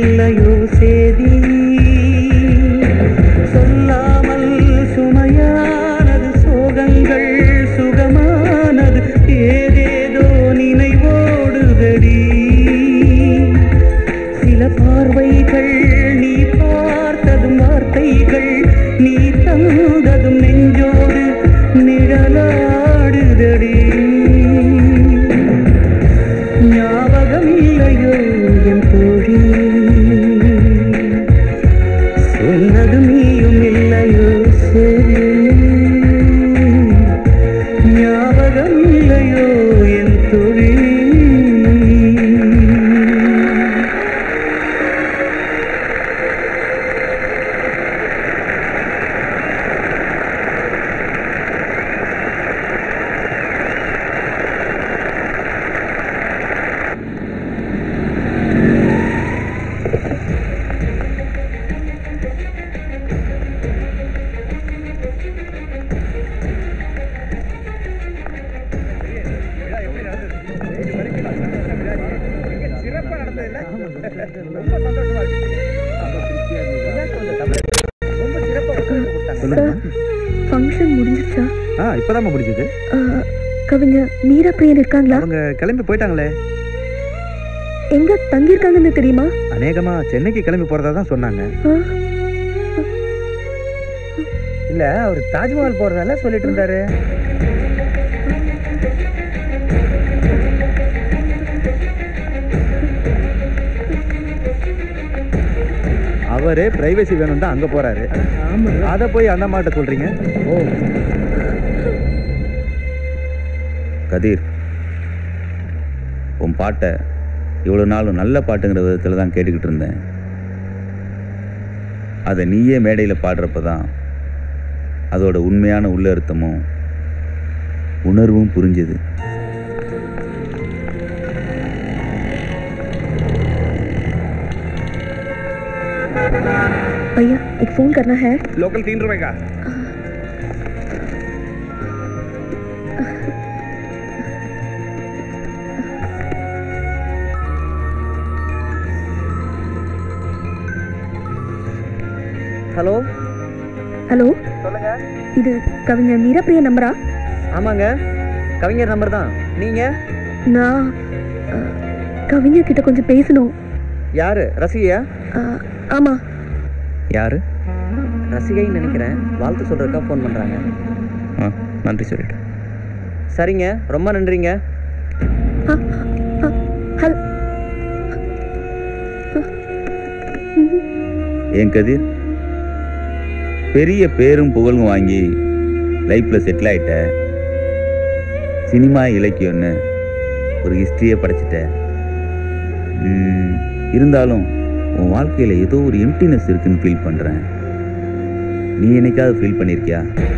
[SPEAKER 13] ஃபங்க்ஷன் முடிஞ்சிருச்சா?
[SPEAKER 3] இப்பதான் முடிஞ்சது.
[SPEAKER 13] கவிஞர் மீரா பிரியன் இருக்காங்களா?
[SPEAKER 3] அவங்க கிளம்பி போயிட்டாங்களே.
[SPEAKER 13] எங்க தங்கி இருக்காங்கன்னு தெரியுமா?
[SPEAKER 3] அநேகமா சென்னைக்கு கிளம்பி போறதா தான் சொன்னாங்க.
[SPEAKER 11] இல்ல அவர் தாஜ்மஹால் போறதால சொல்லிட்டு இருந்தாரு.
[SPEAKER 3] அவரு பிரைவசி வேணும் தான் அங்க போறாரு. அத போய் அந்த மாட்ட சொல்றீங்க? ஓ
[SPEAKER 5] கதிர், உன் பாட்டை இவ்வளோ நாளும் நல்ல பாட்டுங்கிற விதத்தில் தான் கேட்டுக்கிட்டு இருந்தேன். அதை நீயே மேடையில் பாடுறப்ப தான் அதோட உண்மையான உள்ளர்த்தமும் உணர்வும் புரிஞ்சுது.
[SPEAKER 13] भैया एक फोन करना है.
[SPEAKER 10] लोकल 3 रुपए का.
[SPEAKER 4] ஹலோ
[SPEAKER 13] ஹலோ,
[SPEAKER 4] சொல்லுங்க.
[SPEAKER 13] இது கவிஞர் மீரா பிரியா நம்பரா?
[SPEAKER 4] ஆமாங்க, கவிஞர் நம்பர் தான். நீங்க?
[SPEAKER 13] நான் கவிஞர் கிட்ட கொஞ்சம் பேசணும்.
[SPEAKER 4] யாரு? ரசிகையா?
[SPEAKER 13] ஆமா.
[SPEAKER 15] யாரு?
[SPEAKER 4] ரசிகைன்னு நினைக்கிறேன். வாழ்த்து சொல்றதுக்கா ஃபோன் பண்றாங்க.
[SPEAKER 15] நன்றி சொல்லிட்டு.
[SPEAKER 4] சரிங்க, ரொம்ப நன்றிங்க.
[SPEAKER 5] ஏன் கதிர், பெரிய பேரும் புகழும் வாங்கி லைஃப்ல செட்டில் ஆயிட்ட, சினிமா இலக்கியம்னு ஒரு ஹிஸ்டரியை படைச்சிட்ட. இருந்தாலும் உன் வாழ்க்கையில் ஏதோ ஒரு எம்டினஸ் இருக்குன்னு ஃபீல் பண்ணுறேன். நீ என்னைக்காவது ஃபீல் பண்ணியிருக்கியா?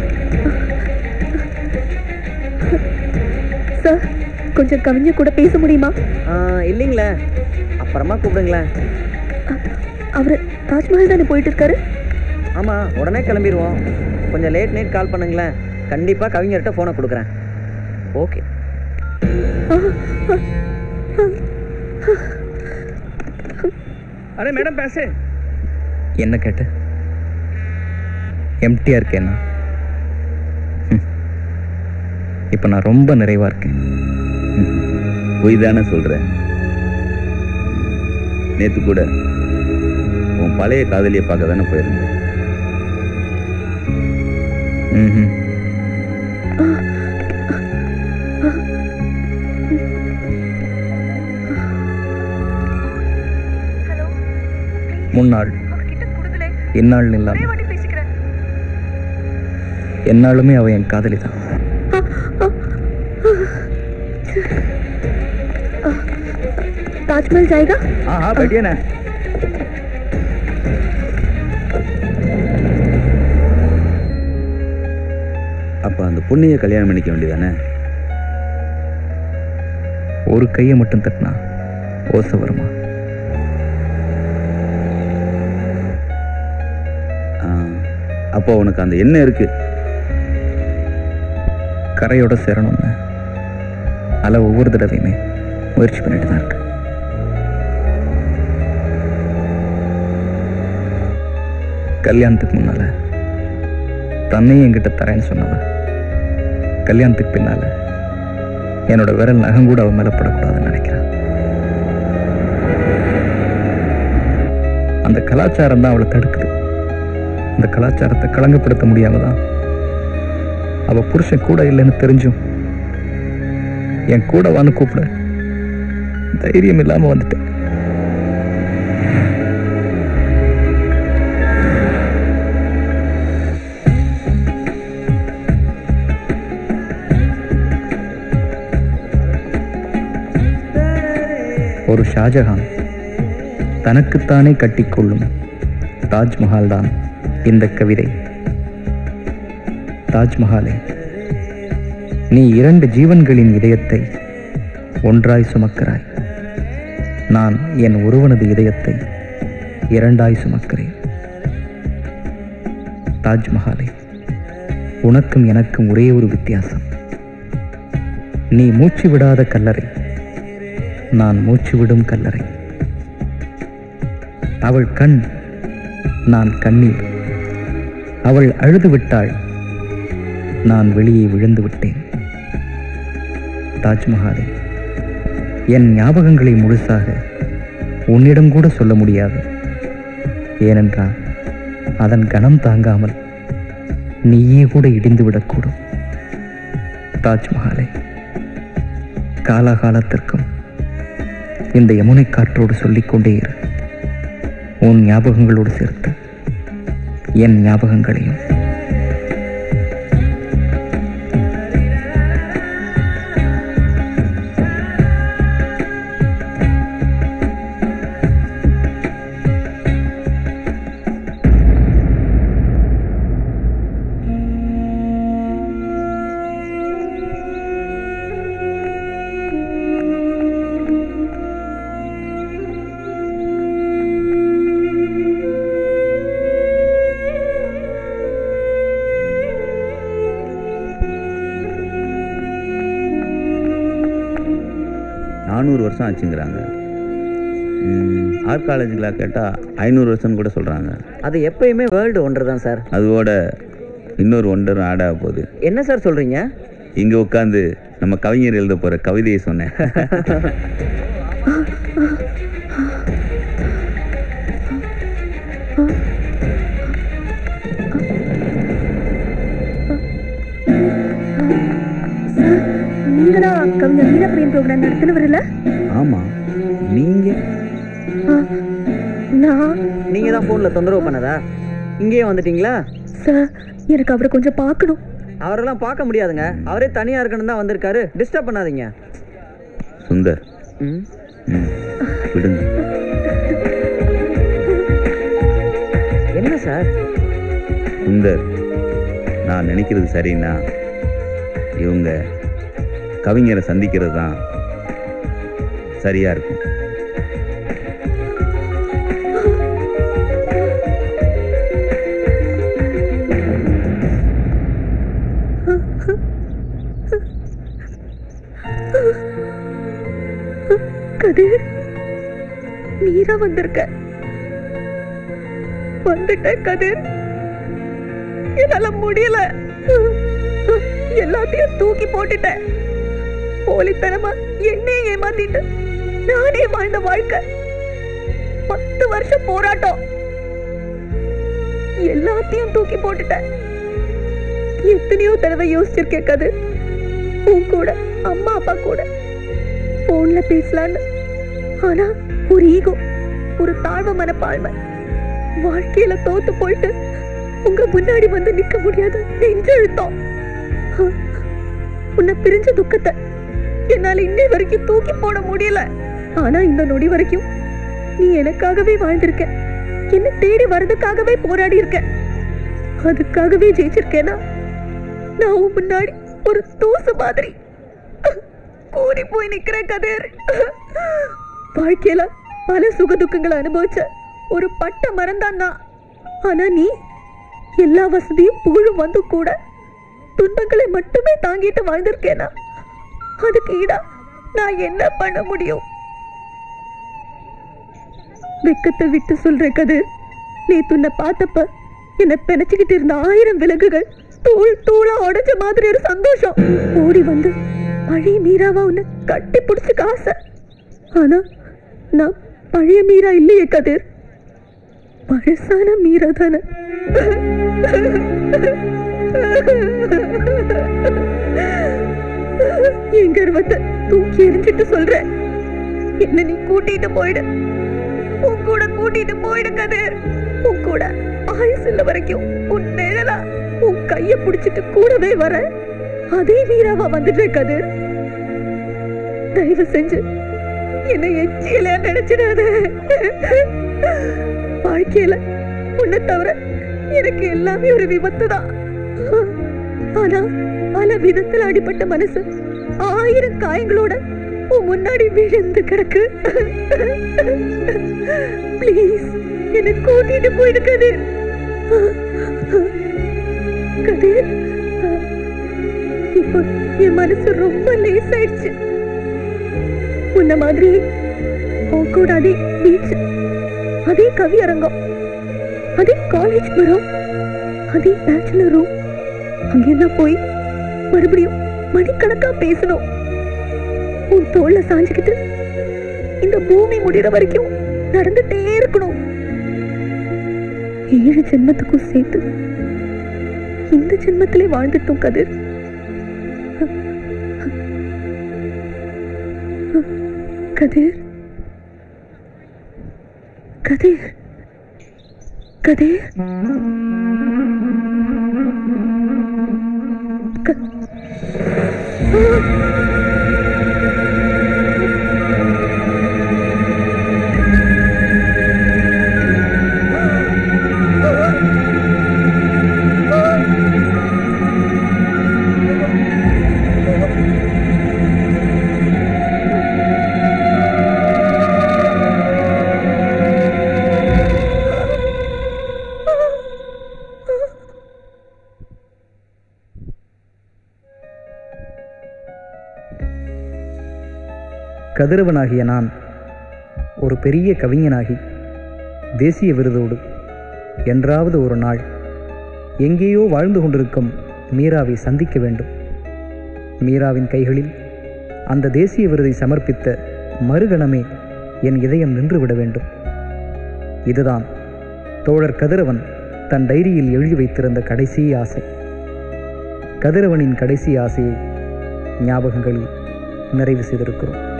[SPEAKER 13] சார், கொஞ்சம் கவிஞர் கூட பேச முடியுமா?
[SPEAKER 4] இல்லைங்களே, அப்புறமா கூப்பிடுங்களேன்.
[SPEAKER 13] அவர் தாஜ்மஹால் தானே போயிட்டு இருக்காரு?
[SPEAKER 4] ஆமாம், உடனே கிளம்பிடுவோம். கொஞ்சம் லேட் நைட் கால் பண்ணுங்களேன். கண்டிப்பாக கவிஞர்கிட்ட ஃபோனை கொடுக்குறேன். ஓகே.
[SPEAKER 10] अरे मैडम पैसे.
[SPEAKER 15] என்ன கேட்ட? எம்டியா இருக்கேன்னா? இப்போ நான் ரொம்ப நிறைவா இருக்கேன்.
[SPEAKER 5] போய் தானே சொல்றேன். நேத்து கூட உன் பழைய காதலியை பார்க்க தானே போயிருந்தேன்.
[SPEAKER 15] முன்னாள் இந்நாள் இல்லாம என்னாலுமே அவ என் காதலி தான்.
[SPEAKER 13] ताजमहल जाएगा?
[SPEAKER 3] हाँ हाँ बैठिए ना.
[SPEAKER 5] அப்ப அந்த பொண்ணைய கல்யாணம் பண்ணிக்க வேண்டியதானே?
[SPEAKER 15] ஒரு கையை மட்டும் தட்டினா ஓசை வருமா?
[SPEAKER 5] அப்போ உனக்கு அந்த எண்ணம் இருக்கு.
[SPEAKER 15] கரையோட சேரணும்னு அலை ஒவ்வொரு தடவையுமே முயற்சி பண்ணிட்டு தான் இருக்கு. கல்யாணத்துக்கு முன்னால தன்னையும் என்கிட்ட தரேன்னு சொன்னவ, கல்யாணத்துக்கு பின்னால என்னோட விரல் நகம் கூட அவன் மேல படக்கூடாதுன்னு நினைக்கிறான். அந்த கலாச்சாரம் தான் அவளை தடுக்குது. அந்த கலாச்சாரத்தை களங்கப்படுத்த முடியாம தான் அவ புருஷன் கூட இல்லைன்னு தெரிஞ்சும் என் கூட வான்னு கூப்பிட தைரியம் இல்லாம வந்துட்டேன். ஒரு ஷாஜஹான் தனக்குத்தானே கட்டிக்கொள்ளும் தாஜ்மஹால் தான் இந்த கவிதை. தாஜ்மஹாலே, நீ இரண்டு ஜீவன்களின் இதயத்தை ஒன்றாய் சுமக்கிறாய். நான் என் ஒருவனது இதயத்தை இரண்டாய் சுமக்கிறேன். தாஜ்மஹாலே, உனக்கும் எனக்கும் ஒரே ஒரு வித்தியாசம். நீ மூச்சு விடாத கல்லறை, நான் மூச்சு விடும் கல்லறை.
[SPEAKER 1] அவள் கண், நான் கண்ணீர். அவள் அழுது விட்டாள், நான் வெளியே விழுந்து விட்டேன். தாஜ்மஹாலே, என் ஞாபகங்களை முழுசாக உன்னிடம் கூட சொல்ல முடியாது. ஏனென்றால் அதன் கணம் தாங்காமல் நீயே கூட இடிந்துவிடக்கூடும். தாஜ்மஹாலே, காலாகாலத்திற்கும் இந்த யமுனை காற்றோடு சொல்லிக்கொண்டே இரு. உன் ஞாபகங்களோடு சேர்த்து என் ஞாபகங்களையும்.
[SPEAKER 5] வருஷம் ஆச்சுங்கிறாங்க. ஆர்ட் காலேஜுல கேட்டால் 500 வருஷம்னு கூட சொல்கிறாங்க.
[SPEAKER 4] அது எப்பயுமே வேர்ல்டு ஒண்டர் தான் சார்.
[SPEAKER 5] அதோட இன்னொரு ஒண்டரும் ஆட் ஆக போகுது.
[SPEAKER 4] என்ன சார் சொல்கிறீங்க?
[SPEAKER 5] இங்கே உட்காந்து நம்ம கவிஞர் எழுத போகிற கவிதையை சொன்னேன்.
[SPEAKER 13] நீங்களா கவிஞர் வீரப்பிரியம் ப்ரோக்ராம் நடத்தினவர் இல்ல?
[SPEAKER 5] ஆமா. நீங்க?
[SPEAKER 4] நீங்க தான் போன்ல தொந்தரவு பண்ணதா? இங்கேயே வந்துட்டீங்களா?
[SPEAKER 13] சார், எனக்கு அவரை கொஞ்சம் பார்க்கணும்.
[SPEAKER 4] அவரெல்லாம் பார்க்க முடியாதுங்க. அவரே தனியா இருக்கணும் தான் வந்திருக்காரு. டிஸ்டர்ப் பண்ணாதீங்க.
[SPEAKER 5] சுந்தர், விடுங்க.
[SPEAKER 4] என்ன சார்?
[SPEAKER 5] சுந்தர், நான் நினைக்கிறது சரின்னா இவங்க கவிஞரை சந்திக்கிறது தான் சரியா இருக்கும்.
[SPEAKER 13] கதிர், நீரா வந்திருக்க. வந்துட்ட கதிர், என்னால முடியல. எல்லாத்தையும் தூக்கி போட்டுட்டேன். போலித்தனமா என்னையே ஏமாத்திட்டு நானே வாழ்ந்த வாழ்க்கை 10 வருஷம் போராட்டம். எல்லாத்தையும் தூக்கி போட்டுட்டேன். எத்தனையோ தடவை யோசிச்சிருக்கேன் கதிர், உன் கூட அம்மா அப்பா கூட போன்ல பேசலான்னு. ஆனா ஒரு ஈகோ, ஒரு தாழ்வு மனப்பான்மை வாழ்க்கையில தோத்து போயிட்டு உங்க முன்னாடி வந்து நிக்க முடியாது. நெஞ்செழுத்தம். உன்னை பிரிஞ்ச துக்கத்தை என்னால இன்னை வரைக்கும் தூக்கி போட முடியல. ஆனா இந்த நொடி வரைக்கும் நீ எனக்காகவே வாழ்ந்திருக்க. என்ன தேடி வர்றதுக்காகவே போராடி இருக்க. அதுக்காகவே ஜெயிச்சிருக்கேனா? நான் உன் முன்னாடி ஒரு தூசு மாதிரி கூறி போய் நிக்கிறேன் கதிர். வாழ்க்கையில பல சுக துக்கங்களை அனுபவிச்ச ஒரு பட்ட மரம்தான் நான். ஆனா நீ எல்லா வசதியும் புகழும் வந்து கூட துன்பங்களை மட்டுமே தாங்கிட்டு வாழ்ந்திருக்கேனா? அதுக்கு ஈடா நான் என்ன பண்ண முடியும்? வெக்கத்தை விட்டு சொல்றேன் கதிர், நீ துன்ன பார்த்தப்ப என்ன பிணைச்சுக்கிட்டு இருந்த 1000 விலங்குகள் தூள் தூளா உடைஞ்ச மாதிரி ஒரு சந்தோஷம். ஓடி வந்து பழைய மீராவா உன்னை கட்டி பிடிச்சுக்க ஆசை. ஆனா நான் பழைய மீரா இல்லையே கதிர், பழசான மீரா தானே. என் கர்வத்தை தூக்கி எரிஞ்சிட்டு சொல்றேன், என்ன நீ கூட்டிட்டு போயிடு. உன் கூட கூட்டிட்டு போயிடு கதிர். உன் கூட ஆயுசுள்ள வரைக்கும் உன் நிழலா உன் கைய பிடிச்சிட்டு கூடவே வர அதே வீராவா வந்துடுறேன் கதிர். தயவு செஞ்சு என்னை எச்சியலையா நினைச்சிடாத. வாழ்க்கையில உன்னை தவிர எனக்கு எல்லாமே ஒரு விபத்து தான். ஆனா பல விதத்துல அடிப்பட்ட மனசு 1000 காயங்களோட உன் முன்னாடி விழுந்து கிடக்கு. பிளீஸ் என்னை கூட்டிட்டு போயிடு கதிர். கதிர், இப்போ என் மனசு ரொம்ப லேசாயிடுச்சு. உன்ன மாதிரி உன் கூட அதே பீச் அதே கவி அரங்கம், அதே காலேஜ் மரம், அதே பேச்சுலர் ரூம். அங்கெல்லாம் போய் மறுபடியும் மணிக்கணக்கா பேசணும். உன் தோல்ல சாஞ்சுக்கிட்டு இந்த பூமி முடிகிற வரைக்கும் நடந்துட்டே இருக்கணும். 7 ஜென்மத்துக்கும் சேர்த்து இந்த ஜென்மத்திலே வாழ்ந்துட்டோம் கதிர். கதிர் கதிர் கதிர்
[SPEAKER 1] கதிரவனாகிய நான் ஒரு பெரிய கவிஞனாகி தேசிய விருதோடு என்றாவது ஒரு நாள் எங்கேயோ வாழ்ந்து கொண்டிருக்கும் மீராவை சந்திக்க வேண்டும். மீராவின் கைகளில் அந்த தேசிய விருதை சமர்ப்பித்த மறுகணமே என் இதயம் நின்றுவிட வேண்டும். இதுதான் தோழர் கதிரவன் தன் டைரியில் எழுதி வைத்திருந்த கடைசி ஆசை. கதிரவனின் கடைசி ஆசையை ஞாபகங்களில் நிறைவு செய்திருக்கிறோம்.